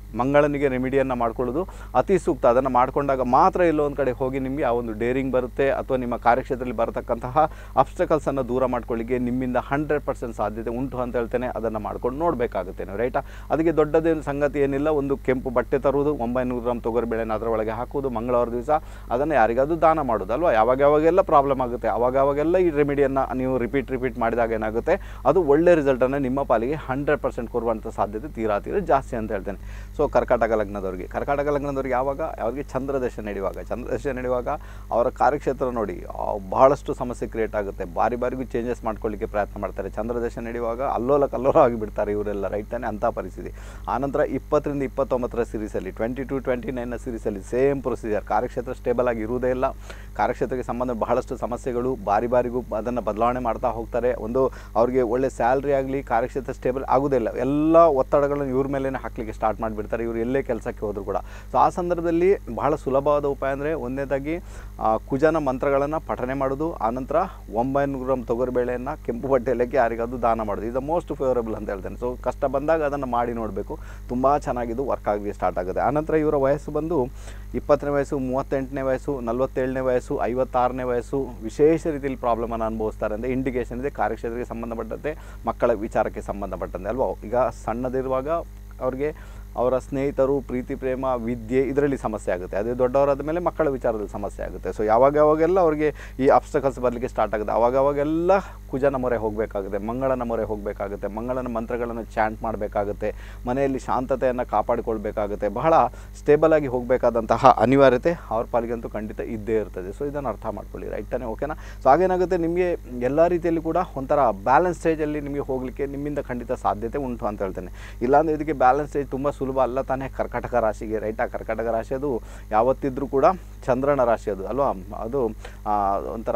A: ಮಂಗಳನಿಗೆ ರೆಮಿಡಿಯನ್ನು ಮಾಡ್ಕೊಳ್ಳೋದು ಅತಿ ಸೂಕ್ತ. ಅದನ್ನು ಮಾಡಿಕೊಂಡಾಗ ಮಾತ್ರ ಎಲ್ಲೋ ಒಂದು ಕಡೆ ಹೋಗಿ ನಿಮಗೆ ಆ ಒಂದು ಡೇರಿಂಗ್ ಬರುತ್ತೆ, ಅಥವಾ ನಿಮ್ಮ ಕಾರ್ಯಕ್ಷೇತ್ರದಲ್ಲಿ ಬರತಕ್ಕಂತಹ ಅಬ್ಸ್ಟಕಲ್ಸನ್ನು ದೂರ ಮಾಡ್ಕೊಳ್ಳಿಕ್ಕೆ ನಿಮ್ಮಿಂದ ಹಂಡ್ರೆಡ್ ಪರ್ಸೆಂಟ್ ಸಾಧ್ಯತೆ ಉಂಟು ಅಂತ ಹೇಳ್ತೇನೆ. ಅದನ್ನು ಮಾಡ್ಕೊಂಡು ನೋಡಬೇಕಾಗುತ್ತೆ ನೀವು, ರೈಟಾ. ಅದಕ್ಕೆ ದೊಡ್ಡದೇನು ಸಂಗತಿ ಏನಿಲ್ಲ. ಒಂದು ಕೆಂಪು ಬಟ್ಟೆ ತರುವುದು, ಒಂಬೈನೂರು ಗ್ರಾಮ್ ತೊಗರಿಬೇಳೆನ ಅದರೊಳಗೆ ಹಾಕುವುದು, ಮಂಗಳವಾರ ದಿವಸ ಅದನ್ನು ಯಾರಿಗಾದ್ರೂ ದಾನ ಮಾಡೋದು ಅಲ್ವಾ. ಯಾವಾಗ ಯಾವಾಗೆಲ್ಲ ಪ್ರಾಬ್ಲಮ್ ಆಗುತ್ತೆ ಅವಾಗ ಯಾವಾಗೆಲ್ಲ ಈ ರೆಮಿಡಿಯನ್ನು ನೀವು ರಿಪೀಟ್ ರಿಪೀಟ್ ಮಾಡಿದಾಗ ಏನಾಗುತ್ತೆ, ಅದು ಒಳ್ಳೆ ರಿಸಲ್ಟನ್ನು ನಿಮ್ಮ ಪಾಲಿಗೆ ಹಂಡ್ರೆಡ್ ಪರ್ಸೆಂಟ್ ಕೊಡುವಂಥ ಸಾಧ್ಯತೆ ತೀರಾ ತೀರಾ ಜಾಸ್ತಿ ಅಂತ ಹೇಳ್ತೇನೆ. ಸೊ ಕರ್ಕಾಟಕ ಲಗ್ನದವ್ರಿಗೆ ಕರ್ಕಾಟಕ ಲಗ್ನದವ್ರಿಗೆ ಯಾವಾಗ ಅವ್ರಿಗೆ ಚಂದ್ರದಶ ನಡೆಯುವಾಗ ಚಂದ್ರದಶ ನಡೆಯುವಾಗ ಅವರ ಕಾರ್ಯಕ್ಷೇತ್ರ ನೋಡಿ ಬಹಳಷ್ಟು ಸಮಸ್ಯೆ ಕ್ರಿಯೇಟ್ ಆಗುತ್ತೆ. ಬಾರಿ ಬಾರಿಗೂ ಚೇಂಜಸ್ ಮಾಡ್ಕೊಳ್ಳಿಕ್ಕೆ ಪ್ರಯತ್ನ ಮಾಡ್ತಾರೆ. ಚಂದ್ರದಶ ನಡೆಯುವಾಗ ಅಲ್ಲೋಲ ಕಲ್ಲೋಲ ಆಗಿಬಿಡ್ತಾರೆ ಇವರೆಲ್ಲ, ರೈಟ್ ತಾನೆ, ಅಂಥ ಪರಿಸ್ಥಿತಿ. ಆನಂತರ ಇಪ್ಪತ್ತರಿಂದ ಇಪ್ಪತ್ತೊಂಬತ್ತರ ಸೀರೀಸಲ್ಲಿ ಟ್ವೆಂಟಿ ಟು ಟ್ವೆಂಟಿ ನೈನ್ನ ಸೀರೀಸಲ್ಲಿ ಸೇಮ್ ಪ್ರೊಸೀಜರ್. ಕಾರ್ಯಕ್ಷೇತ್ರ ಸ್ಟೇಬಲ್ ಆಗಿ ಇರುವುದೇ ಇಲ್ಲ. ಕಾರ್ಯಕ್ಷೇತ್ರಕ್ಕೆ ಸಂಬಂಧ ಬಹಳಷ್ಟು ಸಮಸ್ಯೆಗಳು, ಬಾರಿ ಬಾರಿಗೂ ಅದನ್ನು ಬದಲಾವಣೆ ಮಾಡ್ತಾ ಹೋಗ್ತಾರೆ. ಒಂದು ಅವ್ರಿಗೆ ಒಳ್ಳೆ ಸ್ಯಾಲ್ರಿ ಆಗಲಿ, ಕಾರ್ಯಕ್ಷೇತ್ರ ಸ್ಟೇಬಲ್ ಆಗೋದಿಲ್ಲ. ಎಲ್ಲ ಒತ್ತಡಗಳನ್ನು ಇವ್ರ ಮೇಲೆ ಹಾಕಲಿಕ್ಕೆ ಸ್ಟಾರ್ಟ್ ಮಾಡಿಬಿಡ್ತಾರೆ ಇವರು ಎಲ್ಲೇ ಕೆಲಸಕ್ಕೆ ಹೋದರೂ ಕೂಡ. ಸೊ ಆ ಸಂದರ್ಭದಲ್ಲಿ ಬಹಳ ಸುಲಭವಾದ ಉಪಾಯ ಅಂದರೆ ಒಂದನೇದಾಗಿ ಕುಜನ ಮಂತ್ರಗಳನ್ನು ಪಠನೆ ಮಾಡೋದು, ಆನಂತರ ಒಂಬೈನೂರು ಗ್ರಾಮ್ ತೊಗರಿಬೇಳೆಯನ್ನು ಕೆಂಪು ಬಟ್ಟೆಯಲ್ಲಕ್ಕೆ ಯಾರಿಗಾದ್ರೂ ದಾನ ಮಾಡೋದು. ಇದು ಮೋಸ್ಟ್ ಫೇವರಬಲ್ ಅಂತ ಹೇಳ್ತೇನೆ. ಸೊ ಕಷ್ಟ ಬಂದಾಗ ಅದನ್ನು ಮಾಡಿ ನೋಡಬೇಕು, ತುಂಬ ಚೆನ್ನಾಗಿದ್ದು ವರ್ಕ್ ಆಗಲಿ ಸ್ಟಾರ್ಟ್ ಆಗುತ್ತೆ. ಆನಂತರ ಇವರ ವಯಸ್ಸು ಬಂದು ಇಪ್ಪತ್ತನೇ ವಯಸ್ಸು, ಮೂವತ್ತೆಂಟನೇ ವಯಸ್ಸು, ನಲವತ್ತೇಳನೇ ವಯಸ್ಸು, ಐವತ್ತಾರನೇ ವಯಸ್ಸು ವಿಶೇಷ ರೀತಿಯಲ್ಲಿ ಪ್ರಾಬ್ಲಮನ್ನು ಅನುಭವಿಸ್ತಾರೆ ಅಂತ ಇಂಡಿಕೇಷನ್ ಇದೆ. ಕಾರ್ಯಕ್ಷೇತ್ರಕ್ಕೆ ಸಂಬಂಧಪಟ್ಟಂತೆ, ಮಕ್ಕಳ ವಿಚಾರಕ್ಕೆ ಸಂಬಂಧಪಟ್ಟಂತೆ ಅಲ್ವಾ. ಈಗ ಸಣ್ಣದಿರುವಾಗ ಅವ್ರಿಗೆ ಅವರ ಸ್ನೇಹಿತರು, ಪ್ರೀತಿ ಪ್ರೇಮ, ವಿದ್ಯೆ ಇದರಲ್ಲಿ ಸಮಸ್ಯೆ ಆಗುತ್ತೆ. ಅದೇ ದೊಡ್ಡವರಾದ ಮೇಲೆ ಮಕ್ಕಳ ವಿಚಾರದಲ್ಲಿ ಸಮಸ್ಯೆ ಆಗುತ್ತೆ. ಸೊ ಯಾವಾಗ ಯಾವಾಗೆಲ್ಲ ಅವರಿಗೆ ಈ ಅಬ್ಸ್ಟಕಲ್ಸ್ ಬರಲಿಕ್ಕೆ ಸ್ಟಾರ್ಟ್ ಆಗುತ್ತೆ, ಆವಾಗ ಅವಾಗೆಲ್ಲ ಕುಜನ ಮೊರೆ ಹೋಗಬೇಕಾಗುತ್ತೆ, ಮಂಗಳನ ಮೊರೆ ಹೋಗಬೇಕಾಗುತ್ತೆ, ಮಂಗಳನ ಮಂತ್ರಗಳನ್ನು ಚಾಂಟ್ ಮಾಡಬೇಕಾಗುತ್ತೆ, ಮನೆಯಲ್ಲಿ ಶಾಂತತೆಯನ್ನು ಕಾಪಾಡಿಕೊಳ್ಬೇಕಾಗುತ್ತೆ. ಬಹಳ ಸ್ಟೇಬಲ್ ಆಗಿ ಹೋಗಬೇಕಾದಂತಹ ಅನಿವಾರ್ಯತೆ ಅವ್ರ ಪಾಲಿಗಂತೂ ಖಂಡಿತ ಇದ್ದೇ ಇರ್ತದೆ. ಸೊ ಇದನ್ನು ಅರ್ಥ ಮಾಡ್ಕೊಳ್ಳಿ, ರೈಟ್ ತಾನೆ, ಓಕೆನಾ. ಸೊ ಹಾಗೇನಾಗುತ್ತೆ, ನಿಮಗೆ ಎಲ್ಲ ರೀತಿಯಲ್ಲಿ ಕೂಡ ಒಂಥರ ಬ್ಯಾಲೆನ್ಸ್ ಸ್ಟೇಜಲ್ಲಿ ನಿಮಗೆ ಹೋಗಲಿಕ್ಕೆ ನಿಮ್ಮಿಂದ ಖಂಡಿತ ಸಾಧ್ಯತೆ ಉಂಟು ಅಂತ ಹೇಳ್ತೇನೆ. ಇಲ್ಲಾಂದರೆ ಇದಕ್ಕೆ ಬ್ಯಾಲೆನ್ಸ್ ಸ್ಟೇಜ್ ತುಂಬ ಸುಲಭ ಅಲ್ಲ ತಾನೇ. ಕರ್ಕಾಟಕ ರಾಶಿಗೆ, ರೈಟ್, ಆ ಕರ್ಕಾಟಕ ರಾಶಿ ಅದು ಯಾವತ್ತಿದ್ರೂ ಕೂಡ ಚಂದ್ರನ ರಾಶಿ ಅದು ಅಲ್ವಾ. ಅದು ಒಂಥರ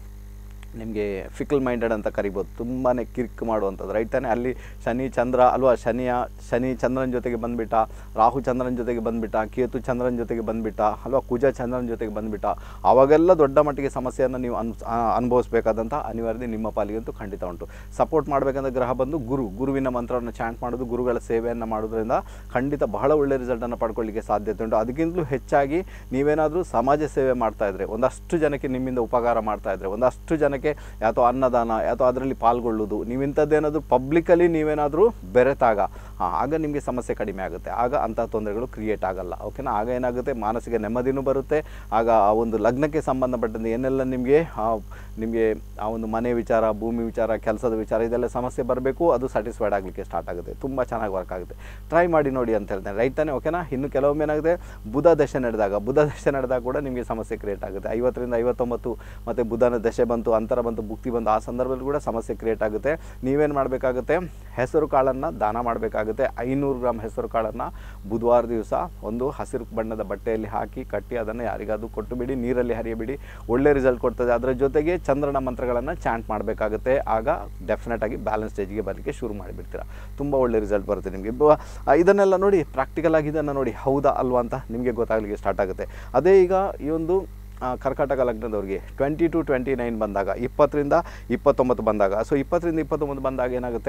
A: ನಿಮಗೆ ಫಿಕಲ್ ಮೈಂಡೆಡ್ ಅಂತ ಕರಿಬೋದು, ತುಂಬಾ ಕಿರಿಕ್ ಮಾಡುವಂಥದ್ದು, ರೈಟ್ ತಾನೆ. ಅಲ್ಲಿ ಶನಿ ಚಂದ್ರ ಅಲ್ವಾ, ಶನಿಯ ಶನಿ ಚಂದ್ರನ ಜೊತೆಗೆ ಬಂದುಬಿಟ್ಟ, ರಾಹು ಚಂದ್ರನ ಜೊತೆಗೆ ಬಂದುಬಿಟ್ಟ, ಕೇತು ಚಂದ್ರನ ಜೊತೆಗೆ ಬಂದುಬಿಟ್ಟ ಅಲ್ವಾ, ಕುಜ ಚಂದ್ರನ ಜೊತೆಗೆ ಬಂದುಬಿಟ್ಟ, ಆವಾಗೆಲ್ಲ ದೊಡ್ಡ ಮಟ್ಟಿಗೆ ಸಮಸ್ಯೆಯನ್ನು ನೀವು ಅನ್ ಅನುಭವಿಸಬೇಕಾದಂಥ ಅನಿವಾರ್ಯತೆ ನಿಮ್ಮ ಪಾಲಿಗಂತೂ ಖಂಡಿತ ಉಂಟು. ಸಪೋರ್ಟ್ ಮಾಡಬೇಕಂದ್ರೆ ಗ್ರಹ ಬಂದು ಗುರು, ಗುರುವಿನ ಮಂತ್ರವನ್ನು ಚಾಂಟ್ ಮಾಡೋದು, ಗುರುಗಳ ಸೇವೆಯನ್ನು ಮಾಡೋದ್ರಿಂದ ಖಂಡಿತ ಬಹಳ ಒಳ್ಳೆಯ ರಿಸಲ್ಟನ್ನು ಪಡ್ಕೊಳ್ಳಿಕ್ಕೆ ಸಾಧ್ಯತೆ ಉಂಟು. ಅದಕ್ಕಿಂತಲೂ ಹೆಚ್ಚಾಗಿ ನೀವೇನಾದರೂ ಸಮಾಜ ಸೇವೆ ಮಾಡ್ತಾಯಿದ್ರೆ, ಒಂದಷ್ಟು ಜನಕ್ಕೆ ನಿಮ್ಮಿಂದ ಉಪಕಾರ ಮಾಡ್ತಾಯಿದ್ರೆ, ಒಂದಷ್ಟು ಜನಕ್ಕೆ ಯಾತೋ ಅನ್ನದಾನ ಯಾತೋ ಅದರಲ್ಲಿ ಪಾಲ್ಗೊಳ್ಳುವುದು, ನೀವು ಇಂಥದ್ದೇನಾದರೂ ಪಬ್ಲಿಕಲಿ ನೀವೇನಾದರೂ ಬೆರೆತಾಗ ಹಾಂ ಆಗ ನಿಮಗೆ ಸಮಸ್ಯೆ ಕಡಿಮೆ ಆಗುತ್ತೆ. ಆಗ ಅಂಥ ತೊಂದರೆಗಳು ಕ್ರಿಯೇಟ್ ಆಗಲ್ಲ, ಓಕೆನಾ. ಆಗ ಏನಾಗುತ್ತೆ, ಮಾನಸಿಕ ನೆಮ್ಮದಿನೂ ಬರುತ್ತೆ. ಆಗ ಆ ಒಂದು ಲಗ್ನಕ್ಕೆ ಸಂಬಂಧಪಟ್ಟಂತೆ ಏನೆಲ್ಲ ನಿಮಗೆ ನಿಮಗೆ ಆ ಒಂದು ಮನೆ ವಿಚಾರ, ಭೂಮಿ ವಿಚಾರ, ಕೆಲಸದ ವಿಚಾರ ಇದೆಲ್ಲ ಸಮಸ್ಯೆ ಬರಬೇಕು, ಅದು ಸ್ಯಾಟಿಸ್ಫೈಡ್ ಆಗಲಿಕ್ಕೆ ಸ್ಟಾರ್ಟ್ ಆಗುತ್ತೆ. ತುಂಬ ಚೆನ್ನಾಗಿ ವರ್ಕ್ ಆಗುತ್ತೆ. ಟ್ರೈ ಮಾಡಿ ನೋಡಿ ಅಂತ ಹೇಳ್ತೇನೆ, ರೈಟ್ ತಾನೆ, ಓಕೆನಾ. ಇನ್ನು ಕೆಲವೊಮ್ಮೆ ಏನಾಗುತ್ತೆ, ಬುಧ ದಶೆ ನಡೆದಾಗ ಬುಧ ದಶೆ ನಡೆದಾಗ ಕೂಡ ನಿಮಗೆ ಸಮಸ್ಯೆ ಕ್ರಿಯೇಟ್ ಆಗುತ್ತೆ. ಐವತ್ತರಿಂದ ಐವತ್ತೊಂಬತ್ತು ಮತ್ತು ಬುಧನ ದಶೆ ಬಂತು, ಅಂತರ ಬಂತು, ಭುಕ್ತಿ ಬಂತು, ಆ ಸಂದರ್ಭದಲ್ಲಿ ಕೂಡ ಸಮಸ್ಯೆ ಕ್ರಿಯೇಟ್ ಆಗುತ್ತೆ. ನೀವೇನು ಮಾಡಬೇಕಾಗುತ್ತೆ, ಹೆಸರು ಕಾಳನ್ನು ದಾನ ಮಾಡಬೇಕಾಗುತ್ತೆ. ಐನೂರು ಗ್ರಾಮ್ ಹೆಸರು ಕಾಳನ್ನು ಬುಧವಾರ ದಿವಸ ಒಂದು ಹಸಿರು ಬಣ್ಣದ ಬಟ್ಟೆಯಲ್ಲಿ ಹಾಕಿ ಕಟ್ಟಿ ಅದನ್ನು ಯಾರಿಗಾದ್ರೂ ಕೊಟ್ಟು ಬಿಡಿ, ನೀರಲ್ಲಿ ಹರಿಯಬಿಡಿ, ಒಳ್ಳೆ ರಿಸಲ್ಟ್ ಕೊಡ್ತದೆ. ಅದರ ಜೊತೆಗೆ ಚಂದ್ರನ ಮಂತ್ರಗಳನ್ನು ಚಾಂಟ್ ಮಾಡಬೇಕಾಗುತ್ತೆ. ಆಗ ಡೆಫಿನೆಟ್ ಆಗಿ ಬ್ಯಾಲೆನ್ಸ್ ಸ್ಟೇಜ್ಗೆ ಬರಲಿಕ್ಕೆ ಶುರು ಮಾಡಿಬಿಡ್ತೀರಾ, ತುಂಬ ಒಳ್ಳೆ ರಿಸಲ್ಟ್ ಬರುತ್ತೆ ನಿಮಗೆ. ಇದನ್ನೆಲ್ಲ ನೋಡಿ, ಪ್ರಾಕ್ಟಿಕಲ್ ಆಗಿ ಇದನ್ನು ನೋಡಿ ಹೌದಾ ಅಲ್ವಾ ಅಂತ ನಿಮಗೆ ಗೊತ್ತಾಗಲಿಕ್ಕೆ ಸ್ಟಾರ್ಟ್ ಆಗುತ್ತೆ. ಅದೇ ಈಗ ಈ ಒಂದು ಕರ್ಕಾಟಕ ಲಗ್ನದವ್ರಿಗೆ ಟ್ವೆಂಟಿ ಟು ಟ್ವೆಂಟಿ ನೈನ್ ಬಂದಾಗ, ಇಪ್ಪತ್ತರಿಂದ ಇಪ್ಪತ್ತೊಂಬತ್ತು ಬಂದಾಗ, ಸೊ ಇಪ್ಪತ್ತರಿಂದ ಇಪ್ಪತ್ತೊಂಬತ್ತು ಬಂದಾಗ ಏನಾಗುತ್ತೆ,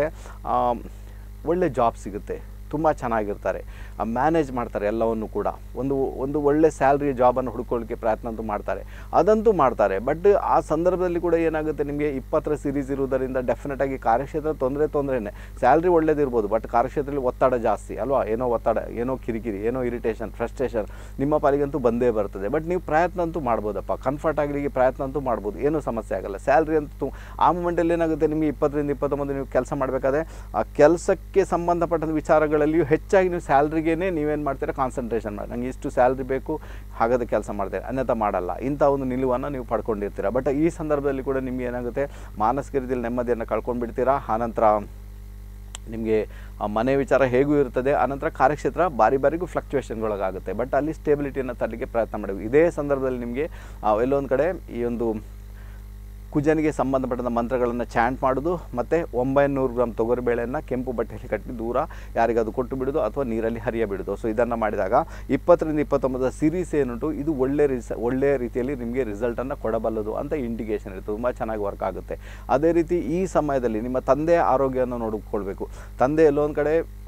A: ಒಳ್ಳೆ ಜಾಬ್ ಸಿಗುತ್ತೆ, ತುಂಬ ಚೆನ್ನಾಗಿರ್ತಾರೆ, ಮ್ಯಾನೇಜ್ ಮಾಡ್ತಾರೆ ಎಲ್ಲವನ್ನು ಕೂಡ, ಒಂದು ಒಂದು ಒಳ್ಳೆ ಸ್ಯಾಲ್ರಿ ಜಾಬನ್ನು ಹುಡ್ಕೊಳ್ಳಿಕ್ಕೆ ಪ್ರಯತ್ನ ಅಂತೂ ಮಾಡ್ತಾರೆ, ಅದಂತೂ ಮಾಡ್ತಾರೆ. ಬಟ್ ಆ ಸಂದರ್ಭದಲ್ಲಿ ಕೂಡ ಏನಾಗುತ್ತೆ, ನಿಮಗೆ ಇಪ್ಪತ್ತರ ಸೀರೀಸ್ ಇರುವುದರಿಂದ ಡೆಫಿನೆಟಾಗಿ ಕಾರ್ಯಕ್ಷೇತ್ರ ತೊಂದರೆ ತೊಂದರೆನೇ. ಸ್ಯಾಲ್ರಿ ಒಳ್ಳೇದಿರ್ಬೋದು, ಬಟ್ ಕಾರ್ಯಕ್ಷೇತ್ರದಲ್ಲಿ ಒತ್ತಡ ಜಾಸ್ತಿ ಅಲ್ವಾ, ಏನೋ ಒತ್ತಡ, ಏನೋ ಕಿರಿಕಿರಿ, ಏನೋ ಇರಿಟೇಷನ್, ಫ್ರಸ್ಟ್ರೇಷನ್ ನಿಮ್ಮ ಪಾಲಿಗಂತೂ ಬಂದೇ ಬರ್ತದೆ. ಬಟ್ ನೀವು ಪ್ರಯತ್ನ ಅಂತೂ ಮಾಡ್ಬೋದಪ್ಪ, ಕಂಫರ್ಟ್ ಆಗಲಿಕ್ಕೆ ಪ್ರಯತ್ನ ಅಂತೂ ಮಾಡ್ಬೋದು, ಏನೂ ಸಮಸ್ಯೆ ಆಗಲ್ಲ. ಸ್ಯಾಲ್ರಿ ಅಂತೂ ಆ ಮೂಮೆಂಟಲ್ಲಿ ಏನಾಗುತ್ತೆ, ನಿಮಗೆ ಇಪ್ಪತ್ತರಿಂದ ಇಪ್ಪತ್ತೊಂಬತ್ತು ನೀವು ಕೆಲಸ ಮಾಡಬೇಕಾದ್ರೆ ಆ ಕೆಲಸಕ್ಕೆ ಸಂಬಂಧಪಟ್ಟ ವಿಚಾರಗಳಲ್ಲಿಯೂ ಹೆಚ್ಚಾಗಿ ನೀವು ಸ್ಯಾಲ್ರಿಗೇ ನೀವೇನು ಮಾಡ್ತೀರಾ, ಕಾನ್ಸಂಟ್ರೇಷನ್ ಮಾಡಿ, ನನಗೆ ಇಷ್ಟು ಸ್ಯಾಲ್ರಿ ಬೇಕು ಹಾಗಾದ ಕೆಲಸ ಮಾಡ್ತೀರಾ, ಅನ್ಯಥ ಮಾಡಲ್ಲ, ಇಂಥ ಒಂದು ನಿಲುವನ್ನು ನೀವು ಪಡ್ಕೊಂಡಿರ್ತೀರ. ಬಟ್ ಈ ಸಂದರ್ಭದಲ್ಲಿ ಕೂಡ ನಿಮ್ಗೆ ಏನಾಗುತ್ತೆ, ಮಾನಸಿಕ ರೀತಿಯಲ್ಲಿ ನೆಮ್ಮದಿಯನ್ನು ಕಳ್ಕೊಂಡ್ಬಿಡ್ತೀರಾ. ಆನಂತರ ನಿಮಗೆ ಮನೆ ವಿಚಾರ ಹೇಗೂ ಇರ್ತದೆ, ಆನಂತರ ಕಾರ್ಯಕ್ಷೇತ್ರ ಬಾರಿ ಬಾರಿಗೂ ಫ್ಲಕ್ಚುಯೇಷನ್ಗಳಾಗುತ್ತೆ. ಬಟ್ ಅಲ್ಲಿ ಸ್ಟೇಬಿಲಿಟಿಯನ್ನು ತರಲಿಕ್ಕೆ ಪ್ರಯತ್ನ ಮಾಡಬೇಕು. ಇದೇ ಸಂದರ್ಭದಲ್ಲಿ ನಿಮಗೆ ಎಲ್ಲೊಂದು ಕಡೆ ಈ ಒಂದು ಕುಜನಿಗೆ ಸಂಬಂಧಪಟ್ಟಂಥ ಮಂತ್ರಗಳನ್ನು ಚಾಂಟ್ ಮಾಡೋದು, ಮತ್ತು ಒಂಬೈನೂರು ಗ್ರಾಮ್ ತೊಗರಿಬೇಳೆಯನ್ನು ಕೆಂಪು ಬಟ್ಟೆಯಲ್ಲಿ ಕಟ್ಟಿ ದೂರ ಯಾರಿಗಾದ್ರು ಕೊಟ್ಟು ಬಿಡೋದು ಅಥವಾ ನೀರಲ್ಲಿ ಹರಿಯ ಬಿಡೋದು. ಸೊ ಇದನ್ನು ಮಾಡಿದಾಗ ಇಪ್ಪತ್ತರಿಂದ ಇಪ್ಪತ್ತೊಂಬತ್ತರ ಸೀರೀಸ್ ಏನುಂಟು ಇದು ಒಳ್ಳೆ ರಿಸ ಒಳ್ಳೆಯ ರೀತಿಯಲ್ಲಿ ನಿಮಗೆ ರಿಸಲ್ಟನ್ನು ಕೊಡಬಲ್ಲದು ಅಂತ ಇಂಡಿಕೇಷನ್ ಇರುತ್ತೆ, ತುಂಬ ಚೆನ್ನಾಗಿ ವರ್ಕ್ ಆಗುತ್ತೆ. ಅದೇ ರೀತಿ ಈ ಸಮಯದಲ್ಲಿ ನಿಮ್ಮ ತಂದೆಯ ಆರೋಗ್ಯವನ್ನು ನೋಡಿಕೊಳ್ಬೇಕು. ತಂದೆ ಎಲ್ಲೊಂದು ಕಡೆ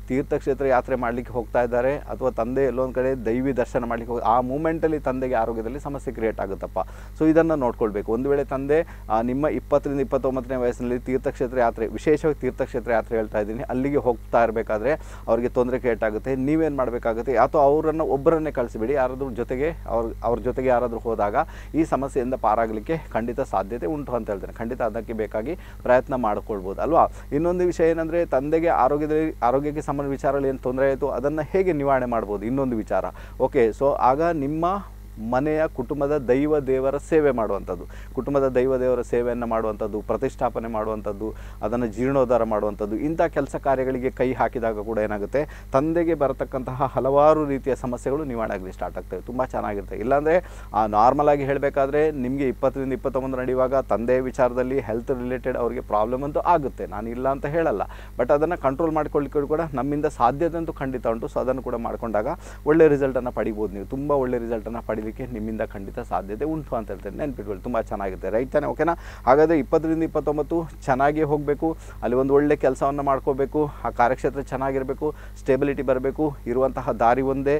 A: ತೀರ್ಥಕ್ಷೇತ್ರ ಯಾತ್ರೆ ಮಾಡಲಿಕ್ಕೆ ಹೋಗ್ತಾ ಇದ್ದಾರೆ ಅಥವಾ ತಂದೆ ಎಲ್ಲೊಂದು ಕಡೆ ದೈವಿ ದರ್ಶನ ಮಾಡಲಿಕ್ಕೆ ಹೋಗಿ ಆ ಮೂಮೆಂಟಲ್ಲಿ ತಂದೆಗೆ ಆರೋಗ್ಯದಲ್ಲಿ ಸಮಸ್ಯೆ ಕ್ರಿಯೇಟ್ ಆಗುತ್ತಪ್ಪ. ಸೊ ಇದನ್ನು ನೋಡ್ಕೊಳ್ಬೇಕು. ಒಂದು ವೇಳೆ ತಂದೆ ನಿಮ್ಮ ಇಪ್ಪತ್ತರಿಂದ ಇಪ್ಪತ್ತೊಂಬತ್ತನೇ ವಯಸ್ಸಿನಲ್ಲಿ ತೀರ್ಥಕ್ಷೇತ್ರ ಯಾತ್ರೆ, ವಿಶೇಷವಾಗಿ ತೀರ್ಥಕ್ಷೇತ್ರ ಯಾತ್ರೆ ಹೇಳ್ತಾ ಇದ್ದೀನಿ, ಅಲ್ಲಿಗೆ ಹೋಗ್ತಾ ಇರಬೇಕಾದ್ರೆ ಅವರಿಗೆ ತೊಂದರೆ ಕ್ರಿಯೇಟ್ ಆಗುತ್ತೆ. ನೀವೇನು ಮಾಡಬೇಕಾಗುತ್ತೆ, ಅಥವಾ ಅವರನ್ನು ಒಬ್ಬರನ್ನೇ ಕಳಿಸಿಬಿಡಿ, ಯಾರಾದರೂ ಜೊತೆಗೆ ಅವ್ರ ಅವ್ರ ಜೊತೆಗೆ ಯಾರಾದರೂ ಹೋದಾಗ ಈ ಸಮಸ್ಯೆಯಿಂದ ಪಾರಾಗಲಿಕ್ಕೆ ಖಂಡಿತ ಸಾಧ್ಯತೆ ಉಂಟು ಅಂತ ಹೇಳ್ತೇನೆ. ಖಂಡಿತ ಅದಕ್ಕೆ ಬೇಕಾಗಿ ಪ್ರಯತ್ನ ಮಾಡಿಕೊಳ್ಬೋದು ಅಲ್ವಾ. ಇನ್ನೊಂದು ವಿಷಯ ಏನಂದರೆ, ತಂದೆಗೆ ಆರೋಗ್ಯದಲ್ಲಿ ಆರೋಗ್ಯಕ್ಕೆ ಸಂಬಂಧ ವಿಚಾರದಲ್ಲಿ ಏನು ತೊಂದರೆ ಆಯಿತು ಅದನ್ನು ಹೇಗೆ ನಿವಾರಣೆ ಮಾಡ್ಬೋದು, ಇನ್ನೊಂದು ವಿಚಾರ. ಓಕೆ, ಸೊ ಆಗ ನಿಮ್ಮ ಮನೆಯ ಕುಟುಂಬದ ದೈವ ದೇವರ ಸೇವೆ ಮಾಡುವಂಥದ್ದು, ಕುಟುಂಬದ ದೈವ ದೇವರ ಸೇವೆಯನ್ನು ಮಾಡುವಂಥದ್ದು, ಪ್ರತಿಷ್ಠಾಪನೆ ಮಾಡುವಂಥದ್ದು, ಅದನ್ನು ಜೀರ್ಣೋದ್ಧಾರ ಮಾಡುವಂಥದ್ದು, ಇಂಥ ಕೆಲಸ ಕಾರ್ಯಗಳಿಗೆ ಕೈ ಹಾಕಿದಾಗ ಕೂಡ ಏನಾಗುತ್ತೆ, ತಂದೆಗೆ ಬರತಕ್ಕಂತಹ ಹಲವಾರು ರೀತಿಯ ಸಮಸ್ಯೆಗಳು ನಿವಾರಣೆ ಆಗಲಿ ಸ್ಟಾರ್ಟ್ ಆಗ್ತವೆ. ತುಂಬ ಚೆನ್ನಾಗಿರುತ್ತೆ. ಇಲ್ಲಾಂದರೆ ನಾರ್ಮಲಾಗಿ ಹೇಳಬೇಕಾದ್ರೆ ನಿಮಗೆ ಇಪ್ಪತ್ತರಿಂದ ಇಪ್ಪತ್ತೊಂಬತ್ತು ನಡೆಯುವಾಗ ತಂದೆಯ ವಿಚಾರದಲ್ಲಿ ಹೆಲ್ತ್ ರಿಲೇಟೆಡ್ ಅವರಿಗೆ ಪ್ರಾಬ್ಲಮ್ ಅಂತೂ ಆಗುತ್ತೆ, ನಾನು ಇಲ್ಲ ಅಂತ ಹೇಳಲ್ಲ. ಬಟ್ ಅದನ್ನು ಕಂಟ್ರೋಲ್ ಮಾಡ್ಕೊಳ್ಳಿಕ್ಕೆ ಕೂಡ ನಮ್ಮಿಂದ ಸಾಧ್ಯತೆ ಅಂತೂ ಖಂಡಿತ ಉಂಟು. ಸೊ ಅದನ್ನು ಕೂಡ ಮಾಡಿಕೊಂಡಾಗ ಒಳ್ಳೆ ರಿಸಲ್ಟನ್ನು ಪಡಿಬೋದು. ನೀವು ತುಂಬ ಒಳ್ಳೆ ರಿಸಲ್ಟನ್ನು ಪಡೀಲಿಕ್ಕೆ ನಿಮ್ಮಿಂದ ಖಂಡಿತ ಸಾಧ್ಯತೆ ಉಂಟು ಅಂತ ಹೇಳ್ತೇನೆ. ನೆನ್ಪಿಟ್ಕೊಳ್ಳಿ, ತುಂಬ ಚೆನ್ನಾಗಿರುತ್ತೆ. ರೈಟ್ ತಾನೆ? ಓಕೆನಾ? ಹಾಗಾದರೆ ಇಪ್ಪತ್ತರಿಂದ ಇಪ್ಪತ್ತೊಂಬತ್ತು ಚೆನ್ನಾಗೇ ಹೋಗಬೇಕು, ಅಲ್ಲಿ ಒಂದು ಒಳ್ಳೆ ಕೆಲಸವನ್ನು ಮಾಡ್ಕೋಬೇಕು, ಆ ಕಾರ್ಯಕ್ಷೇತ್ರ ಚೆನ್ನಾಗಿರಬೇಕು, ಸ್ಟೇಬಿಲಿಟಿ ಬರಬೇಕು. ಇರುವಂತಹ ದಾರಿ ಒಂದೇ,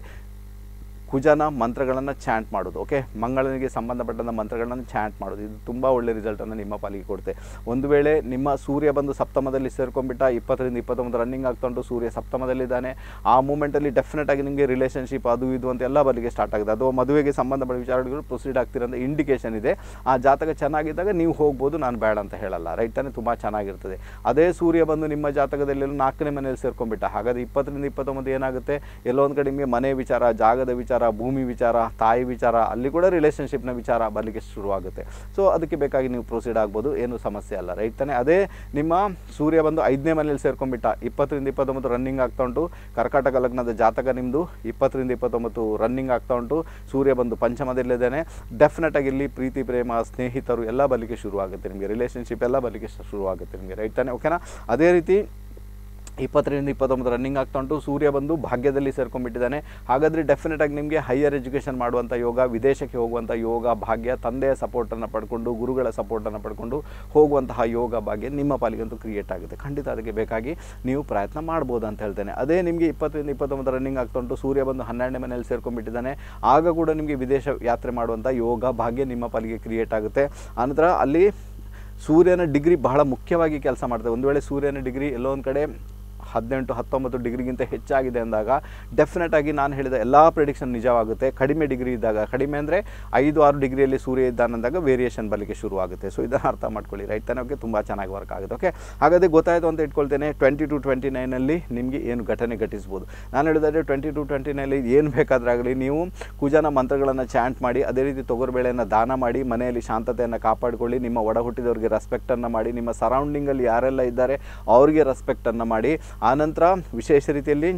A: ಕುಜನ ಮಂತ್ರಗಳನ್ನು ಚಾಂಟ್ ಮಾಡೋದು. ಓಕೆ, ಮಂಗಳನಿಗೆ ಸಂಬಂಧಪಟ್ಟಂಥ ಮಂತ್ರಗಳನ್ನು ಚಾಂಟ್ ಮಾಡೋದು. ಇದು ತುಂಬ ಒಳ್ಳೆ ರಿಸಲ್ಟನ್ನು ನಿಮ್ಮ ಪಾಲಿಗೆ ಕೊಡುತ್ತೆ. ಒಂದು ವೇಳೆ ನಿಮ್ಮ ಸೂರ್ಯ ಬಂದು ಸಪ್ತಮದಲ್ಲಿ ಸೇರ್ಕೊಂಡ್ಬಿಟ್ಟ, ಇಪ್ಪತ್ತರಿಂದ ಇಪ್ಪತ್ತೊಂಬತ್ತು ರನ್ನಿಂಗ್ ಆಗ್ತೊಂಡು ಸೂರ್ಯ ಸಪ್ತಮದಲ್ಲಿದ್ದಾನೆ, ಆ ಮೂಮೆಂಟಲ್ಲಿ ಡೆಫಿನೆಟಾಗಿ ನಿಮಗೆ ರಿಲೇಷನ್ಶಿಪ್ ಅದು ಇದು ಅಂತ ಎಲ್ಲ ಬರಲಿಕ್ಕೆ ಸ್ಟಾರ್ಟ್ ಆಗಿದೆ. ಅಥವಾ ಮದುವೆಗೆ ಸಂಬಂಧಪಟ್ಟ ವಿಚಾರಗಳು ಪ್ರೊಸೀಡ್ ಆಗ್ತಿರೋಂಥ ಇಂಡಿಕೇಷನ್ ಇದೆ. ಆ ಜಾತಕ ಚೆನ್ನಾಗಿದ್ದಾಗ ನೀವು ಹೋಗ್ಬೋದು, ನಾನು ಬೇಡ ಅಂತ ಹೇಳಲ್ಲ. ರೈಟ್ ತಾನೇ? ತುಂಬ ಚೆನ್ನಾಗಿರ್ತದೆ. ಅದೇ ಸೂರ್ಯ ಬಂದು ನಿಮ್ಮ ಜಾತಕದಲ್ಲಿ ನಾಲ್ಕನೇ ಮನೆಯಲ್ಲಿ ಸೇರ್ಕೊಂಡ್ಬಿಟ್ಟ, ಹಾಗಾದರೆ ಇಪ್ಪತ್ತರಿಂದ ಇಪ್ಪತ್ತೊಂಬತ್ತು ಏನಾಗುತ್ತೆ, ಎಲ್ಲೋ ಒಂದು ಕಡೆ ನಿಮಗೆ ಮನೆ ವಿಚಾರ, ಜಾಗದ ವಿಚಾರ, ಭೂಮಿ ವಿಚಾರ, ತಾಯಿ ವಿಚಾರ, ಅಲ್ಲಿ ಕೂಡ ರಿಲೇಷನ್ಶಿಪ್ನ ವಿಚಾರ ಬರಲಿಕ್ಕೆ ಶುರುವಾಗುತ್ತೆ. ಸೊ ಅದಕ್ಕೆ ಬೇಕಾಗಿ ನೀವು ಪ್ರೊಸೀಡ್ ಆಗ್ಬೋದು, ಏನು ಸಮಸ್ಯೆ ಅಲ್ಲ. ರೈಟ್ ತಾನೆ? ಅದೇ ನಿಮ್ಮ ಸೂರ್ಯ ಬಂದು ಐದನೇ ಮನೆಯಲ್ಲಿ ಸೇರ್ಕೊಂಡ್ಬಿಟ್ಟ, ಇಪ್ಪತ್ತರಿಂದ ಇಪ್ಪತ್ತೊಂಬತ್ತು ರನ್ನಿಂಗ್ ಆಗ್ತಾ ಉಂಟು, ಕರ್ಕಾಟಕ ಲಗ್ನದ ಜಾತಕ ನಿಮ್ಮದು ಇಪ್ಪತ್ತರಿಂದ ಇಪ್ಪತ್ತೊಂಬತ್ತು ರನ್ನಿಂಗ್ ಆಗ್ತಾ ಉಂಟು, ಸೂರ್ಯ ಬಂದು ಪಂಚಮದಲ್ಲಿದ್ದಾನೆ, ಡೆಫಿನೆಟಾಗಿ ಇಲ್ಲಿ ಪ್ರೀತಿ, ಪ್ರೇಮ, ಸ್ನೇಹಿತರು ಎಲ್ಲ ಬರಲಿಕ್ಕೆ ಶುರುವಾಗುತ್ತೆ, ನಿಮಗೆ ರಿಲೇಷನ್ಶಿಪ್ ಎಲ್ಲ ಬರಲಿಕ್ಕೆ ಶುರುವಾಗುತ್ತೆ ನಿಮಗೆ. ರೈಟ್ ತಾನೆ? ಓಕೆನಾ? ಅದೇ ರೀತಿ ಇಪ್ಪತ್ತರಿಂದ ಇಪ್ಪತ್ತೊಂಬತ್ತು ರನ್ನಿಂಗ್ ಆಗ್ತಾ ಉಂಟು, ಸೂರ್ಯ ಬಂದು ಭಾಗ್ಯದಲ್ಲಿ ಸೇರ್ಕೊಂಡ್ಬಿಟ್ಟಿದ್ದಾನೆ. ಹಾಗಾದರೆ ಡೆಫಿನೆಟಾಗಿ ನಿಮಗೆ ಹೈಯರ್ ಎಜುಕೇಷನ್ ಮಾಡುವಂಥ ಯೋಗ, ವಿದೇಶಕ್ಕೆ ಹೋಗುವಂಥ ಯೋಗ ಭಾಗ್ಯ, ತಂದೆಯ ಸಪೋರ್ಟನ್ನು ಪಡ್ಕೊಂಡು, ಗುರುಗಳ ಸಪೋರ್ಟನ್ನು ಪಡ್ಕೊಂಡು ಹೋಗುವಂತಹ ಯೋಗ ಭಾಗ್ಯ ನಿಮ್ಮ ಪಾಲಿಗಂತೂ ಕ್ರಿಯೇಟ್ ಆಗುತ್ತೆ. ಖಂಡಿತ ಅದಕ್ಕೆ ಬೇಕಾಗಿ ನೀವು ಪ್ರಯತ್ನ ಮಾಡ್ಬೋದು ಅಂತ ಹೇಳ್ತೇನೆ. ಅದೇ ನಿಮಗೆ ಇಪ್ಪತ್ತರಿಂದ ಇಪ್ಪತ್ತೊಂಬತ್ತು ರನ್ನಿಂಗ್ ಆಗ್ತಾ ಉಂಟು, ಸೂರ್ಯ ಬಂದು ಹನ್ನೆರಡನೇ ಮನೆಯಲ್ಲಿ ಸೇರ್ಕೊಂಡ್ಬಿಟ್ಟಿದ್ದಾನೆ, ಆಗ ಕೂಡ ನಿಮಗೆ ವಿದೇಶ ಯಾತ್ರೆ ಮಾಡುವಂಥ ಯೋಗ ಭಾಗ್ಯ ನಿಮ್ಮ ಪಾಲಿಗೆ ಕ್ರಿಯೇಟ್ ಆಗುತ್ತೆ. ಆನಂತರ ಅಲ್ಲಿ ಸೂರ್ಯನ ಡಿಗ್ರಿ ಬಹಳ ಮುಖ್ಯವಾಗಿ ಕೆಲಸ ಮಾಡ್ತದೆ. ಒಂದು ವೇಳೆ ಸೂರ್ಯನ ಡಿಗ್ರಿ ಎಲ್ಲೋ ಒಂದು ಕಡೆ ಹದಿನೆಂಟು ಹತ್ತೊಂಬತ್ತು ಡಿಗ್ರಿಗಿಂತ ಹೆಚ್ಚಾಗಿದೆ ಅಂದಾಗ ಡೆಫಿನೆಟಾಗಿ ನಾನು ಹೇಳಿದ ಎಲ್ಲ ಪ್ರೆಡಿಕ್ಷನ್ ನಿಜವಾಗುತ್ತೆ. ಕಡಿಮೆ ಡಿಗ್ರಿ ಇದ್ದಾಗ, ಕಡಿಮೆ ಅಂದರೆ ಐದು ಆರು ಡಿಗ್ರಿಯಲ್ಲಿ ಸೂರ್ಯ ಇದ್ದಾನಂದಾಗ ವೇರಿಯೇಷನ್ ಬರಲಿಕ್ಕೆ ಶುರುವಾಗುತ್ತೆ. ಸೊ ಇದನ್ನು ಅರ್ಥ ಮಾಡ್ಕೊಳ್ಳಿ. ರೈಟ್ ತಾನೇ? ಓಕೆ, ತುಂಬ ಚೆನ್ನಾಗಿ ವರ್ಕ್ ಆಗುತ್ತೆ. ಓಕೆ, ಹಾಗಾದರೆ ಗೊತ್ತಾಯಿತು ಅಂತ ಇಟ್ಕೊಳ್ತೇನೆ. ಟ್ವೆಂಟಿ ಟು ಟ್ವೆಂಟಿ ನೈನಲ್ಲಿ ನಿಮಗೆ ಏನು ಘಟನೆ ಘಟಿಸ್ಬೋದು. ನಾನು ಹೇಳಿದರೆ ಟ್ವೆಂಟಿ ಟು ಟ್ವೆಂಟಿ ನೈನಲ್ಲಿ ಏನು ಬೇಕಾದ್ರೆ ಆಗಲಿ ನೀವು ಕುಜನ ಮಂತ್ರಗಳನ್ನು ಚಾಂಟ್ ಮಾಡಿ, ಅದೇ ರೀತಿ ತೊಗರುಬೇಳೆಯನ್ನು ದಾನ ಮಾಡಿ, ಮನೆಯಲ್ಲಿ ಶಾಂತತೆಯನ್ನು ಕಾಪಾಡಿಕೊಳ್ಳಿ, ನಿಮ್ಮ ಒಡ ಹುಟ್ಟಿದವರಿಗೆ ರೆಸ್ಪೆಕ್ಟನ್ನು ಮಾಡಿ, ನಿಮ್ಮ ಸರೌಂಡಿಂಗಲ್ಲಿ ಯಾರೆಲ್ಲ ಇದ್ದಾರೆ ಅವರಿಗೆ ರೆಸ್ಪೆಕ್ಟನ್ನು ಮಾಡಿ. ಆನಂತರ ವಿಶೇಷ ರೀತಿಯಲ್ಲಿ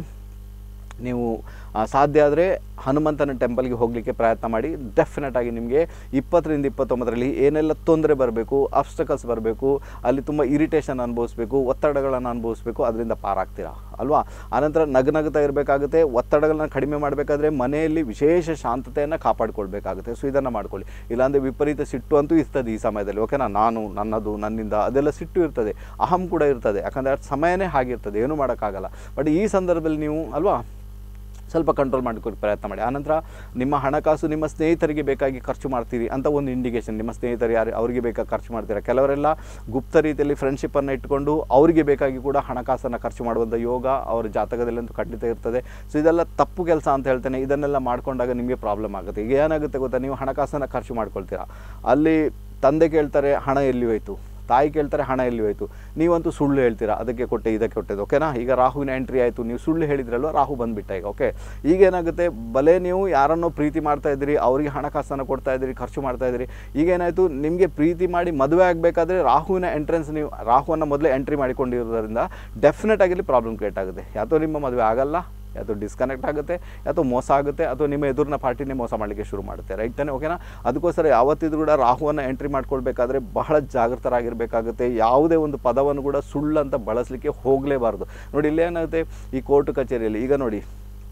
A: ನೀವು ಸಾಧ್ಯ ಆದರೆ ಹನುಮಂತನ ಟೆಂಪಲ್ಗೆ ಹೋಗಲಿಕ್ಕೆ ಪ್ರಯತ್ನ ಮಾಡಿ. ಡೆಫಿನೆಟಾಗಿ ನಿಮಗೆ ಇಪ್ಪತ್ತರಿಂದ ಇಪ್ಪತ್ತೊಂಬತ್ತರಲ್ಲಿ ಏನೆಲ್ಲ ತೊಂದರೆ ಬರಬೇಕು, ಅಬ್ಸ್ಟಕಲ್ಸ್ ಬರಬೇಕು, ಅಲ್ಲಿ ತುಂಬ ಇರಿಟೇಷನ್ ಅನುಭವಿಸ್ಬೇಕು, ಒತ್ತಡಗಳನ್ನು ಅನುಭವಿಸ್ಬೇಕು, ಅದರಿಂದ ಪಾರಾಗ್ತೀರಾ ಅಲ್ವಾ. ಆನಂತರ ನಗನಗ್ತಾ ಇರಬೇಕಾಗುತ್ತೆ. ಒತ್ತಡಗಳನ್ನ ಕಡಿಮೆ ಮಾಡಬೇಕಾದ್ರೆ ಮನೆಯಲ್ಲಿ ವಿಶೇಷ ಶಾಂತತೆಯನ್ನು ಕಾಪಾಡಿಕೊಳ್ಬೇಕಾಗುತ್ತೆ. ಸೊ ಇದನ್ನು ಮಾಡ್ಕೊಳ್ಳಿ. ಇಲ್ಲಾಂದರೆ ವಿಪರೀತ ಸಿಟ್ಟು ಅಂತೂ ಇರ್ತದೆ ಈ ಸಮಯದಲ್ಲಿ. ಓಕೆನಾ? ನಾನು, ನನ್ನದು, ನನ್ನಿಂದ ಅದೆಲ್ಲ ಸಿಟ್ಟು ಇರ್ತದೆ, ಅಹಂ ಕೂಡ ಇರ್ತದೆ. ಯಾಕಂದರೆ ಅದು ಸಮಯನೇ ಹಾಗಿರ್ತದೆ, ಏನೂ ಮಾಡೋಕ್ಕಾಗಲ್ಲ. ಬಟ್ ಈ ಸಂದರ್ಭದಲ್ಲಿ ನೀವು ಅಲ್ವಾ ಸ್ವಲ್ಪ ಕಂಟ್ರೋಲ್ ಮಾಡಿಕೊಟ್ಟು ಪ್ರಯತ್ನ ಮಾಡಿ. ಆನಂತರ ನಿಮ್ಮ ಹಣಕಾಸು ನಿಮ್ಮ ಸ್ನೇಹಿತರಿಗೆ ಬೇಕಾಗಿ ಖರ್ಚು ಮಾಡ್ತೀರಿ ಅಂತ ಒಂದು ಇಂಡಿಕೇಷನ್. ನಿಮ್ಮ ಸ್ನೇಹಿತರು ಯಾರು ಅವರಿಗೆ ಬೇಕಾಗಿ ಖರ್ಚು ಮಾಡ್ತೀರಾ. ಕೆಲವರೆಲ್ಲ ಗುಪ್ತ ರೀತಿಯಲ್ಲಿ ಫ್ರೆಂಡ್ಶಿಪ್ಪನ್ನು ಇಟ್ಕೊಂಡು ಅವರಿಗೆ ಬೇಕಾಗಿ ಕೂಡ ಹಣಕಾಸನ್ನು ಖರ್ಚು ಮಾಡುವಂಥ ಯೋಗ ಅವರ ಜಾತಕದಲ್ಲಂತೂ ಖಂಡಿತ ಇರ್ತದೆ. ಸೊ ಇದೆಲ್ಲ ತಪ್ಪು ಕೆಲಸ ಅಂತ ಹೇಳ್ತೇನೆ. ಇದನ್ನೆಲ್ಲ ಮಾಡ್ಕೊಂಡಾಗ ನಿಮಗೆ ಪ್ರಾಬ್ಲಮ್ ಆಗುತ್ತೆ. ಈಗ ಏನಾಗುತ್ತೆ ಗೊತ್ತಾ, ನೀವು ಹಣಕಾಸನ್ನು ಖರ್ಚು ಮಾಡ್ಕೊಳ್ತೀರಾ, ಅಲ್ಲಿ ತಂದೆ ಕೇಳ್ತಾರೆ ಹಣ ಎಲ್ಲಿ ಹೋಯಿತು, ತಾಯಿ ಕೇಳ್ತಾರೆ ಹಣ ಎಲ್ಲಿ ಹೋಯಿತು, ನೀವಂತೂ ಸುಳ್ಳು ಹೇಳ್ತೀರಾ, ಅದಕ್ಕೆ ಕೊಟ್ಟೆ ಇದಕ್ಕೆ ಕೊಟ್ಟೆದು. ಓಕೆನಾ? ಈಗ ರಾಹುವಿನ ಎಂಟ್ರಿ ಆಯಿತು, ನೀವು ಸುಳ್ಳು ಹೇಳಿದ್ರಲ್ವ, ರಾಹು ಬಂದುಬಿಟ್ಟ ಈಗ. ಓಕೆ, ಈಗೇನಾಗುತ್ತೆ, ಬಲೆ ನೀವು ಯಾರನ್ನೋ ಪ್ರೀತಿ ಮಾಡ್ತಾ ಇದ್ದೀರಿ, ಅವರಿಗೆ ಹಣಕಾಸನ್ನು ಕೊಡ್ತಾ ಇದ್ದೀರಿ, ಖರ್ಚು ಮಾಡ್ತಾ ಇದ್ದೀರಿ. ಈಗೇನಾಯಿತು, ನಿಮಗೆ ಪ್ರೀತಿ ಮಾಡಿ ಮದುವೆ ಆಗಬೇಕಾದ್ರೆ ರಾಹುವಿನ ಎಂಟ್ರೆನ್ಸ್, ನೀವು ರಾಹುವನ್ನು ಮೊದಲೇ ಎಂಟ್ರಿ ಮಾಡಿಕೊಂಡಿರೋದ್ರಿಂದ ಡೆಫಿನೆಟ್ ಆಗಿ ಪ್ರಾಬ್ಲಮ್ ಕ್ರಿಯೇಟ್ ಆಗುತ್ತೆ. ಯಾತೋ ನಿಮ್ಮ ಮದುವೆ ಆಗಲ್ಲ, ಅಥವಾ ಡಿಸ್ಕನೆಕ್ಟ್ ಆಗುತ್ತೆ, ಅಥವಾ ಮೋಸ ಆಗುತ್ತೆ, ಅಥವಾ ನಿಮ್ಮ ಎದುರಿನ ಪಾರ್ಟಿನೇ ಮೋಸ ಮಾಡಲಿಕ್ಕೆ ಶುರು ಮಾಡುತ್ತೆ. ರೈಟ್ ತಾನೆ? ಓಕೆನಾ? ಅದಕ್ಕೋಸ್ಕರ ಯಾವತ್ತಿದ್ರೂ ಕೂಡ ರಾಹುವನ್ನು ಎಂಟ್ರಿ ಮಾಡ್ಕೊಳ್ಬೇಕಾದ್ರೆ ಬಹಳ ಜಾಗೃತರಾಗಿರಬೇಕಾಗುತ್ತೆ. ಯಾವುದೇ ಒಂದು ಪದವನ್ನು ಕೂಡ ಸುಳ್ಳು ಅಂತ ಬಳಸಲಿಕ್ಕೆ ಹೋಗಲೇಬಾರ್ದು. ನೋಡಿ, ಇಲ್ಲೇನಾಗುತ್ತೆ, ಈ ಕೋರ್ಟ್ ಕಚೇರಿಯಲ್ಲಿ ಈಗ ನೋಡಿ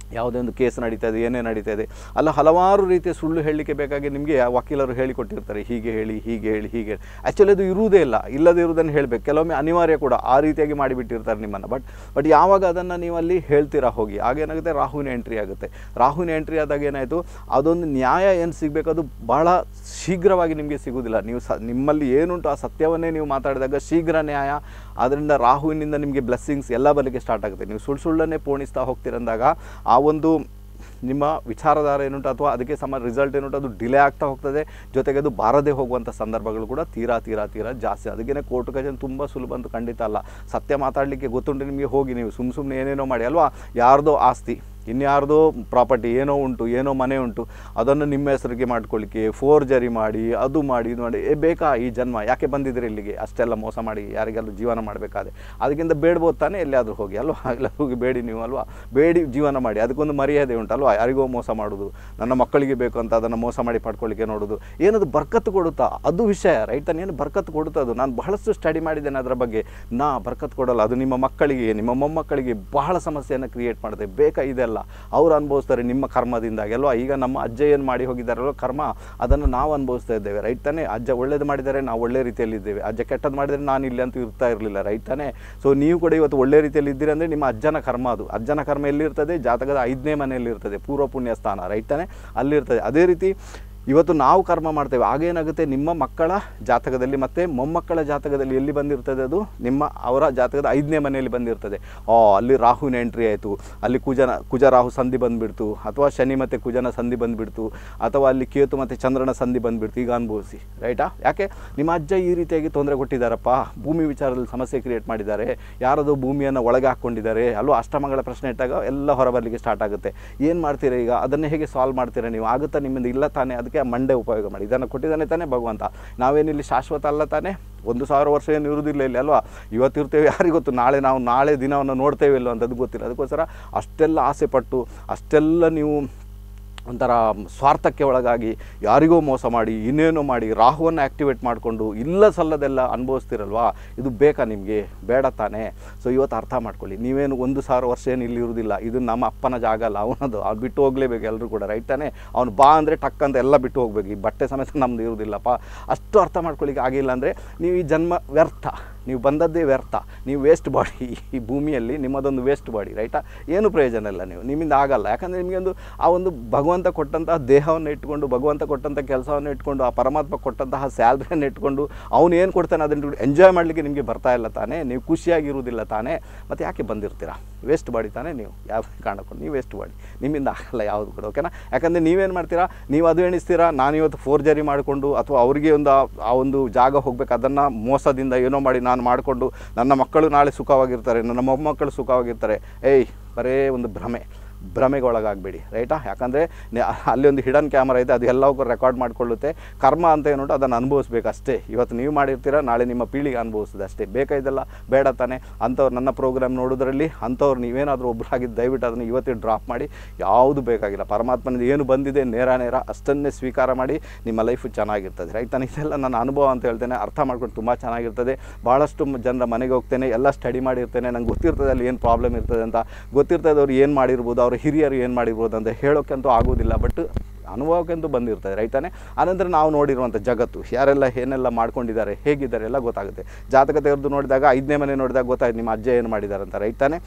A: ಯಾವುದೇ ಒಂದು ಕೇಸ್ ನಡೀತಾ ಇದೆ, ಏನೇ ನಡೀತಾ ಇದೆ, ಅಲ್ಲ ಹಲವಾರು ರೀತಿಯ ಸುಳ್ಳು ಹೇಳಲಿಕ್ಕೆ ಬೇಕಾಗಿ ನಿಮಗೆ ವಕೀಲರು ಹೇಳಿಕೊಟ್ಟಿರ್ತಾರೆ, ಹೀಗೆ ಹೇಳಿ ಹೀಗೆ ಹೇಳಿ ಹೀಗೆ ಹೇಳಿ. ಆ್ಯಕ್ಚುಲಿ ಅದು ಇರುವುದೇ ಇಲ್ಲ, ಇಲ್ಲದೇ ಇರುವುದನ್ನು ಹೇಳಬೇಕು. ಕೆಲವೊಮ್ಮೆ ಅನಿವಾರ್ಯ ಕೂಡ ಆ ರೀತಿಯಾಗಿ ಮಾಡಿಬಿಟ್ಟಿರ್ತಾರೆ ನಿಮ್ಮನ್ನು. ಬಟ್ ಬಟ್ ಯಾವಾಗ ಅದನ್ನು ನೀವು ಅಲ್ಲಿ ಹೇಳ್ತೀರಾ ಹೋಗಿ, ಆಗೇನಾಗುತ್ತೆ, ರಾಹುವಿನ ಎಂಟ್ರಿ ಆಗುತ್ತೆ. ರಾಹುವಿನ ಎಂಟ್ರಿ ಆದಾಗ ಏನಾಯಿತು, ಅದೊಂದು ನ್ಯಾಯ ಏನು ಸಿಗಬೇಕು ಅದು ಭಾಳ ಶೀಘ್ರವಾಗಿ ನಿಮಗೆ ಸಿಗೋದಿಲ್ಲ. ನೀವು ಸ ನಿಮ್ಮಲ್ಲಿ ಏನುಂಟು ಆ ಸತ್ಯವನ್ನೇ ನೀವು ಮಾತಾಡಿದಾಗ ಶೀಘ್ರ ನ್ಯಾಯ, ಅದರಿಂದ ರಾಹುವಿನಿಂದ ನಿಮಗೆ ಬ್ಲೆಸ್ಸಿಂಗ್ಸ್ ಎಲ್ಲ ಬರಲಿಕ್ಕೆ ಸ್ಟಾರ್ಟ್ ಆಗುತ್ತೆ. ನೀವು ಸುಳ್ಳು ಸುಳ್ಳನ್ನೇ ಪೋಣಿಸ್ತಾ ಹೋಗ್ತಿರಂದಾಗ ಆ ಒಂದು ನಿಮ್ಮ ವಿಚಾರಧಾರ ಏನುಂಟು ಅಥವಾ ಅದಕ್ಕೆ ಸಮ ರಿಸಲ್ಟ್ ಏನುಂಟು ಅದು ಡಿಲೇ ಆಗ್ತಾ ಹೋಗ್ತದೆ. ಜೊತೆಗೆ ಅದು ಬಾರದೇ ಹೋಗುವಂಥ ಸಂದರ್ಭಗಳು ಕೂಡ ತೀರಾ ತೀರಾ ತೀರಾ ಜಾಸ್ತಿ. ಅದಕ್ಕೇ ಕೋರ್ಟ್ ಕಚೇರಿ ತುಂಬ ಸುಲಭ ಅಂತೂ ಖಂಡಿತ ಅಲ್ಲ. ಸತ್ಯ ಮಾತಾಡಲಿಕ್ಕೆ ಗೊತ್ತುಂಟು ನಿಮಗೆ, ಹೋಗಿ ನೀವು ಸುಮ್ಮ ಸುಮ್ಮನೆ ಏನೇನೋ ಮಾಡಿ ಅಲ್ವಾ, ಯಾರ್ದೋ ಆಸ್ತಿ ಇನ್ಯಾರ್ದೋ ಪ್ರಾಪರ್ಟಿ ಏನೋ ಉಂಟು, ಏನೋ ಮನೆ ಉಂಟು, ಅದನ್ನು ನಿಮ್ಮ ಹೆಸರಿಗೆ ಮಾಡ್ಕೊಳ್ಳಿಕ್ಕೆ ಫೋರ್ಜರಿ ಮಾಡಿ ಅದು ಮಾಡಿ ಇದು ಮಾಡಿ, ಏ ಬೇಕಾ ಈ ಜನ್ಮ, ಯಾಕೆ ಬಂದಿದ್ರೆ ಇಲ್ಲಿಗೆ ಅಷ್ಟೆಲ್ಲ ಮೋಸ ಮಾಡಿ ಯಾರಿಗೆಲ್ಲ ಜೀವನ ಮಾಡಬೇಕಾದ್ರೆ, ಅದಕ್ಕಿಂತ ಬೇಡ್ಬೋದು ತಾನೇ ಎಲ್ಲಿಯಾದರೂ ಹೋಗಿ ಅಲ್ವಾ, ಎಲ್ಲ ಹೋಗಿ ಬೇಡಿ ನೀವು ಅಲ್ವಾ, ಬೇಡಿ ಜೀವನ ಮಾಡಿ. ಅದಕ್ಕೊಂದು ಮರ್ಯಾದೆ ಉಂಟಲ್ವಾ, ಯಾರಿಗೋ ಮೋಸ ಮಾಡೋದು, ನನ್ನ ಮಕ್ಕಳಿಗೆ ಬೇಕು ಅಂತ ಅದನ್ನು ಮೋಸ ಮಾಡಿ ಪಡ್ಕೊಳ್ಳಿಕ್ಕೆ ನೋಡೋದು, ಏನದು ಬರ್ಕತ್ತು ಕೊಡುತ್ತಾ ಅದು ವಿಷಯ, ರೈಟ್ ತಾನು, ಏನು ಬರ್ಕತ್ತು ಕೊಡುತ್ತದು. ನಾನು ಬಹಳಷ್ಟು ಸ್ಟಡಿ ಮಾಡಿದ್ದೇನೆ ಅದರ ಬಗ್ಗೆ. ನಾ ಬರ್ಕತ್ತು ಕೊಡಲ್ಲ, ಅದು ನಿಮ್ಮ ಮಕ್ಕಳಿಗೆ ನಿಮ್ಮ ಮೊಮ್ಮಕ್ಕಳಿಗೆ ಬಹಳ ಸಮಸ್ಯೆಯನ್ನು ಕ್ರಿಯೇಟ್ ಮಾಡುತ್ತೆ. ಬೇಕಾ ಇದೆಲ್ಲ ಅವ್ರು ಅನುಭವಿಸ್ತಾರೆ ನಿಮ್ಮ ಕರ್ಮದಿಂದಾಗಿ ಅಲ್ವಾ. ಈಗ ನಮ್ಮ ಅಜ್ಜ ಏನು ಮಾಡಿ ಹೋಗಿದ್ದಾರಲ್ವ ಕರ್ಮ, ಅದನ್ನು ನಾವು ಅನುಭವಿಸ್ತಾ ಇದ್ದೇವೆ, ರೈಟ್ ತಾನೇ. ಅಜ್ಜ ಒಳ್ಳೇದು ಮಾಡಿದರೆ ನಾವು ಒಳ್ಳೆ ರೀತಿಯಲ್ಲಿ ಇದ್ದೇವೆ, ಅಜ್ಜ ಕೆಟ್ಟದ್ದು ಮಾಡಿದರೆ ನಾನು ಇಲ್ಲಿ ಅಂತೂ ಇರ್ತಾ ಇರಲಿಲ್ಲ, ರೈಟ್ ತಾನೇ. ಸೊ ನೀವು ಕೂಡ ಇವತ್ತು ಒಳ್ಳೆ ರೀತಿಯಲ್ಲಿ ಇದ್ದೀರಿ ಅಂದರೆ ನಿಮ್ಮ ಅಜ್ಜನ ಕರ್ಮ ಅದು. ಅಜ್ಜನ ಕರ್ಮ ಎಲ್ಲಿರ್ತದೆ, ಜಾತಕದ ಐದನೇ ಮನೆಯಲ್ಲಿ ಇರ್ತದೆ, ಪೂರ್ವ ಪುಣ್ಯ ಸ್ಥಾನ, ರೈಟ್ ತಾನೇ, ಅಲ್ಲಿರ್ತದೆ. ಅದೇ ರೀತಿ ಇವತ್ತು ನಾವು ಕರ್ಮ ಮಾಡ್ತೇವೆ, ಆಗೇನಾಗುತ್ತೆ ನಿಮ್ಮ ಮಕ್ಕಳ ಜಾತಕದಲ್ಲಿ ಮತ್ತು ಮೊಮ್ಮಕ್ಕಳ ಜಾತಕದಲ್ಲಿ ಎಲ್ಲಿ ಬಂದಿರ್ತದೆ, ಅದು ನಿಮ್ಮ ಅವರ ಜಾತಕದ ಐದನೇ ಮನೆಯಲ್ಲಿ ಬಂದಿರ್ತದೆ. ಆ ಅಲ್ಲಿ ರಾಹುವಿನ ಎಂಟ್ರಿ ಆಯಿತು, ಅಲ್ಲಿ ಕುಜನ ಕುಜ ರಾಹು ಸಂಧಿ ಬಂದುಬಿಡ್ತು, ಅಥವಾ ಶನಿ ಮತ್ತು ಕುಜನ ಸಂಧಿ ಬಂದುಬಿಡ್ತು, ಅಥವಾ ಅಲ್ಲಿ ಕೇತು ಮತ್ತು ಚಂದ್ರನ ಸಂಧಿ ಬಂದುಬಿಡ್ತು. ಈಗ ಅನುಭವಿಸಿ, ರೈಟಾ. ಯಾಕೆ ನಿಮ್ಮ ಅಜ್ಜ ಈ ರೀತಿಯಾಗಿ ತೊಂದರೆ ಕೊಟ್ಟಿದ್ದಾರಪ್ಪ, ಭೂಮಿ ವಿಚಾರದಲ್ಲಿ ಸಮಸ್ಯೆ ಕ್ರಿಯೇಟ್ ಮಾಡಿದ್ದಾರೆ, ಯಾರದು ಭೂಮಿಯನ್ನು ಒಳಗೆ ಹಾಕ್ಕೊಂಡಿದ್ದಾರೆ ಅಲ್ವಾ. ಅಷ್ಟಮಗಳ ಪ್ರಶ್ನೆ ಇಟ್ಟಾಗ ಎಲ್ಲ ಹೊರಬರಲಿಕ್ಕೆ ಸ್ಟಾರ್ಟ್ ಆಗುತ್ತೆ. ಏನು ಮಾಡ್ತೀರಾ ಈಗ, ಅದನ್ನೇ ಹೇಗೆ ಸಾಲ್ವ್ ಮಾಡ್ತೀರಾ ನೀವು, ಆಗುತ್ತಾ ನಿಮ್ಮಿಂದ? ಇಲ್ಲ ತಾನೇ. ಅದಕ್ಕೆ ಮಂಡೆ ಉಪಯೋಗ ಮಾಡಿ, ಇದನ್ನು ಕೊಟ್ಟಿದ್ದಾನೆ ತಾನೇ ಭಗವಂತ. ನಾವೇನಿಲ್ಲಿ ಶಾಶ್ವತ ಅಲ್ಲ ತಾನೇ, ಒಂದು ಸಾವಿರ ವರ್ಷ ಏನು ಇರುವುದಿಲ್ಲ ಇಲ್ಲಿ ಅಲ್ವಾ. ಇವತ್ತಿರ್ತೇವೆ ಯಾರಿಗೆ ಗೊತ್ತು, ನಾಳೆ ನಾವು ನಾಳೆ ದಿನವನ್ನು ನೋಡ್ತೇವೆ ಇಲ್ಲೋ ಅಂತದ್ದು ಗೊತ್ತಿಲ್ಲ. ಅದಕ್ಕೋಸ್ಕರ ಅಷ್ಟೆಲ್ಲ ಆಸೆ ಪಟ್ಟು ಅಷ್ಟೆಲ್ಲ ನೀವು ಒಂಥರ ಸ್ವಾರ್ಥಕ್ಕೆ ಒಳಗಾಗಿ ಯಾರಿಗೋ ಮೋಸ ಮಾಡಿ ಇನ್ನೇನೋ ಮಾಡಿ ರಾಹುವನ್ನು ಆ್ಯಕ್ಟಿವೇಟ್ ಮಾಡಿಕೊಂಡು ಇಲ್ಲ ಸಲ್ಲದೆಲ್ಲ ಅನುಭವಿಸ್ತಿರಲ್ವಾ. ಇದು ಬೇಕಾ ನಿಮಗೆ, ಬೇಡ ತಾನೇ. ಸೊ ಇವತ್ತು ಅರ್ಥ ಮಾಡ್ಕೊಳ್ಳಿ, ನೀವೇನು ಒಂದು ಸಾವಿರ ವರ್ಷ ಏನು ಇಲ್ಲಿ ಇರುವುದಿಲ್ಲ, ಇದು ನಮ್ಮ ಅಪ್ಪನ ಜಾಗ ಅಲ್ಲ, ಅವನದು. ಅವ್ನು ಬಿಟ್ಟು ಹೋಗಲೇಬೇಕು ಎಲ್ಲರೂ ಕೂಡ, ರೈಟ್ ತಾನೇ. ಅವ್ನು ಬಾ ಅಂದರೆ ಟಕ್ ಅಂತ ಎಲ್ಲ ಬಿಟ್ಟು ಹೋಗ್ಬೇಕು, ಈ ಬಟ್ಟೆ ಸಮೇತ ನಮ್ಮದು ಇರುವುದಿಲ್ಲಪ್ಪ. ಅಷ್ಟು ಅರ್ಥ ಮಾಡ್ಕೊಳ್ಳಿಕ್ಕೆ ಆಗಿಲ್ಲ ಅಂದರೆ ನೀವು ಈ ಜನ್ಮ ವ್ಯರ್ಥ, ನೀವು ಬಂದದ್ದೇ ವ್ಯರ್ಥ, ನೀವು ವೇಸ್ಟ್ ಬಾಡಿ ಈ ಭೂಮಿಯಲ್ಲಿ, ನಿಮ್ಮದೊಂದು ವೇಸ್ಟ್ ಬಾಡಿ, ರೈಟಾ. ಏನು ಪ್ರಯೋಜನ ಇಲ್ಲ, ನೀವು ನಿಮ್ಮಿಂದ ಆಗಲ್ಲ. ಯಾಕಂದರೆ ನಿಮಗೊಂದು ಆ ಒಂದು ಭಗವಂತ ಕೊಟ್ಟಂತಹ ದೇಹವನ್ನು ಇಟ್ಕೊಂಡು, ಭಗವಂತ ಕೊಟ್ಟಂಥ ಕೆಲಸವನ್ನು ಇಟ್ಕೊಂಡು, ಆ ಪರಮಾತ್ಮ ಕೊಟ್ಟಂತಹ ಸ್ಯಾಲ್ರಿಯನ್ನು ಇಟ್ಕೊಂಡು ಅವನು ಏನು ಕೊಡ್ತಾನೆ ಅದನ್ನು ಎಂಜಾಯ್ ಮಾಡಲಿಕ್ಕೆ ನಿಮಗೆ ಬರ್ತಾ ಇಲ್ಲ ತಾನೇ, ನೀವು ಖುಷಿಯಾಗಿರುವುದಿಲ್ಲ ತಾನೇ. ಮತ್ತು ಯಾಕೆ ಬಂದಿರ್ತೀರಾ, ವೇಸ್ಟ್ ಬಾಡಿ ತಾನೇ ನೀವು, ಯಾವ ಕಾರಣಕ್ಕೊಂಡು ನೀವು ವೇಸ್ಟ್ ಬಾಡಿ, ನಿಮ್ಮಿಂದ ಆಗಲ್ಲ ಯಾವುದು ಕೂಡ, ಓಕೆನಾ. ಯಾಕಂದರೆ ನೀವೇನು ಮಾಡ್ತೀರಾ, ನೀವು ಅದು ಎಣಿಸ್ತೀರಾ ನಾನು ಇವತ್ತು ಫೋರ್ಜರಿ ಮಾಡಿಕೊಂಡು ಅಥವಾ ಅವರಿಗೆ ಒಂದು ಆ ಒಂದು ಜಾಗ ಹೋಗಬೇಕು, ಅದನ್ನು ಮೋಸದಿಂದ ಏನೋ ಮಾಡಿ ನಾನು ಮಾಡಿಕೊಂಡು ನನ್ನ ಮಕ್ಕಳು ನಾಳೆ ಸುಖವಾಗಿರ್ತಾರೆ, ನನ್ನ ಮೊಮ್ಮಕ್ಕಳು ಸುಖವಾಗಿರ್ತಾರೆ. ಏಯ್ ಬರೇ ಒಂದು ಭ್ರಮೆ, ಭ್ರಮೆಗೆ ಒಳಗಾಗಬೇಡಿ, ರೈಟಾ. ಯಾಕಂದರೆ ಅಲ್ಲಿ ಒಂದು ಹಿಡನ್ ಕ್ಯಾಮರಾ ಇದೆ, ಅದು ಎಲ್ಲವೂ ರೆಕಾರ್ಡ್ ಮಾಡಿಕೊಳ್ಳುತ್ತೆ. ಕರ್ಮ ಅಂತ ಏನುಂಟು ಅದನ್ನು ಅನುಭವಿಸ್ಬೇಕು ಅಷ್ಟೇ. ಇವತ್ತು ನೀವು ಮಾಡಿರ್ತೀರ, ನಾಳೆ ನಿಮ್ಮ ಪೀಳಿಗೆ ಅನುಭವಿಸ್ತದೆ ಅಷ್ಟೇ. ಬೇಕಾಯ್ದಲ್ಲ, ಬೇಡ ತಾನೆ. ಅಂಥವ್ರು ನನ್ನ ಪ್ರೋಗ್ರಾಮ್ ನೋಡೋದ್ರಲ್ಲಿ ಅಂಥವ್ರು ನೀವೇನಾದರೂ ಒಬ್ಬರಾಗಿದ್ದು ದಯವಿಟ್ಟು ಅದನ್ನು ಇವತ್ತೇ ಡ್ರಾಪ್ ಮಾಡಿ, ಯಾವುದು ಬೇಕಾಗಿಲ್ಲ. ಪರಮಾತ್ಮನಿಂದ ಏನು ಬಂದಿದೆ ನೇರ ನೇರ ಅಷ್ಟನ್ನೇ ಸ್ವೀಕಾರ ಮಾಡಿ, ನಿಮ್ಮ ಲೈಫು ಚೆನ್ನಾಗಿರ್ತದೆ, ರೈಟ್ ತಾನೆ. ಇದೆಲ್ಲ ನನ್ನ ಅನುಭವ ಅಂತ ಹೇಳ್ತೇನೆ, ಅರ್ಥ ಮಾಡ್ಕೊಂಡು ತುಂಬ ಚೆನ್ನಾಗಿರ್ತದೆ. ಭಾಳಷ್ಟು ಜನರ ಮನೆಗೆ ಹೋಗ್ತೇನೆ, ಎಲ್ಲ ಸ್ಟಡಿ ಮಾಡಿರ್ತೇನೆ, ನಂಗೆ ಗೊತ್ತಿರ್ತದೆ ಅಲ್ಲಿ ಏನು ಪ್ರಾಬ್ಲಮ್ ಇರ್ತದೆ ಅಂತ, ಗೊತ್ತಿರ್ತದೆ ಅವ್ರು ಏನು ಮಾಡಿರ್ಬೋದು, ಅವ್ರ ಹಿರಿಯರು ಏನು ಮಾಡಿರ್ಬೋದು ಅಂತ ಹೇಳೋಕ್ಕಂತೂ ಆಗೋದಿಲ್ಲ, ಬಟ್ ಅನುಭವಕ್ಕಂತೂ ಬಂದಿರ್ತದೆ, ರೈತಾನೆ. ಆನಂತರ ನಾವು ನೋಡಿರುವಂಥ ಜಗತ್ತು ಯಾರೆಲ್ಲ ಏನೆಲ್ಲ ಮಾಡ್ಕೊಂಡಿದ್ದಾರೆ, ಹೇಗಿದ್ದಾರೆ ಎಲ್ಲ ಗೊತ್ತಾಗುತ್ತೆ. ಜಾತಕ ತೆಗೆದು ನೋಡಿದಾಗ, ಐದನೇ ಮನೆ ನೋಡಿದಾಗ ಗೊತ್ತಾಯ್ತು ನಿಮ್ಮ ಅಜ್ಜ ಏನು ಮಾಡಿದ್ದಾರೆ ಅಂತ, ರೈತಾನೆ.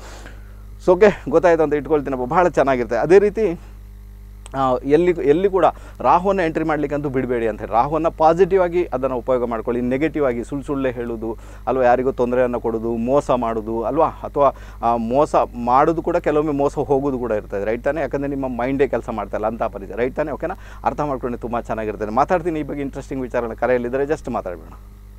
A: ಸೊ ಓಕೆ, ಗೊತ್ತಾಯ್ತು ಅಂತ ಇಟ್ಕೊಳ್ತೀನಪ್ಪ, ಭಾಳ ಚೆನ್ನಾಗಿರ್ತದೆ. ಅದೇ ರೀತಿ ಎಲ್ಲಿ ಎಲ್ಲಿ ಕೂಡ ರಾಹುವನ್ನು ಎಂಟ್ರಿ ಮಾಡಲಿಕ್ಕಂತೂ ಬಿಡಬೇಡಿ ಅಂತ ಹೇಳಿ, ರಾಹುವನ್ನು ಪಾಸಿಟಿವ್ ಆಗಿ ಅದನ್ನು ಉಪಯೋಗ ಮಾಡ್ಕೊಳ್ಳಿ. ನೆಗೆಟಿವ್ ಆಗಿ ಸುಳ್ಳು ಸುಳ್ಳೆ ಹೇಳೋದು ಅಲ್ವಾ, ಯಾರಿಗೂ ತೊಂದರೆಯನ್ನು ಕೊಡೋದು, ಮೋಸ ಮಾಡೋದು ಅಲ್ವಾ, ಅಥವಾ ಮೋಸ ಮಾಡೋದು ಕೂಡ ಕೆಲವೊಮ್ಮೆ ಮೋಸ ಹೋಗೋದು ಕೂಡ ಇರ್ತದೆ, ರೈಟ್ ತಾನೆ. ಯಾಕಂದರೆ ನಿಮ್ಮ ಮೈಂಡೇ ಕೆಲಸ ಮಾಡ್ತಾಯಿಲ್ಲ ಅಂತ ಪರಿಸ್ಥಿತಿ, ರೈಟ್ ತಾನೆ. ಓಕೆನಾ, ಅರ್ಥ ಮಾಡ್ಕೊಂಡು ತುಂಬ ಚೆನ್ನಾಗಿರ್ತದೆ. ಮಾತಾಡ್ತೀನಿ ಈ ಬಗ್ಗೆ ಇಂಟ್ರೆಸ್ಟಿಂಗ್ ವಿಚಾರನ, ಕರೆಯಲ್ಲಿದ್ದರೆ ಜಸ್ಟ್ ಮಾತಾಡಬೇಡ.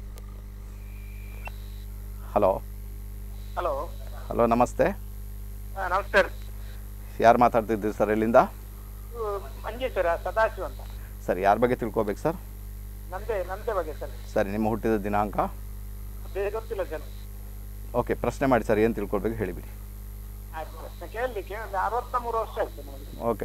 A: ಹಲೋ
D: ಹಲೋ
A: ಹಲೋ ನಮಸ್ತೆ.
D: ನಮಸ್ಕಾರ.
A: ಯಾರು ಮಾತಾಡ್ತಿದ್ದೀರಿ ಸರ್, ಎಲ್ಲಿಂದ?
D: ಮಂಜೇಶ್ವರ ಸದಾಶಿವ ಅಂತ.
A: ಸರಿ, ಯಾರ ಬಗ್ಗೆ ತಿಳ್ಕೊಬೇಕು ಸರ್?
D: ನಂದೇ ನಂದೇ ಬಗ್ಗೆ ಸರ್.
A: ಸರಿ, ನಿಮ್ಮ ಹುಟ್ಟಿದ ದಿನಾಂಕ?
D: ಗೊತ್ತಿಲ್ಲ ಸರ್.
A: ಓಕೆ, ಪ್ರಶ್ನೆ ಮಾಡಿ ಸರ್, ಏನು ತಿಳ್ಕೊಳ್ಬೇಕು ಹೇಳಿಬಿಡಿ.
D: ಆಯ್ತು, ಪ್ರಶ್ನೆ ಕೇಳಲಿಕ್ಕೆ ಒಂದು ಅರವತ್ತ ಮೂರು ವರ್ಷ ಆಯ್ತು ನನಗೆ.
A: ಓಕೆ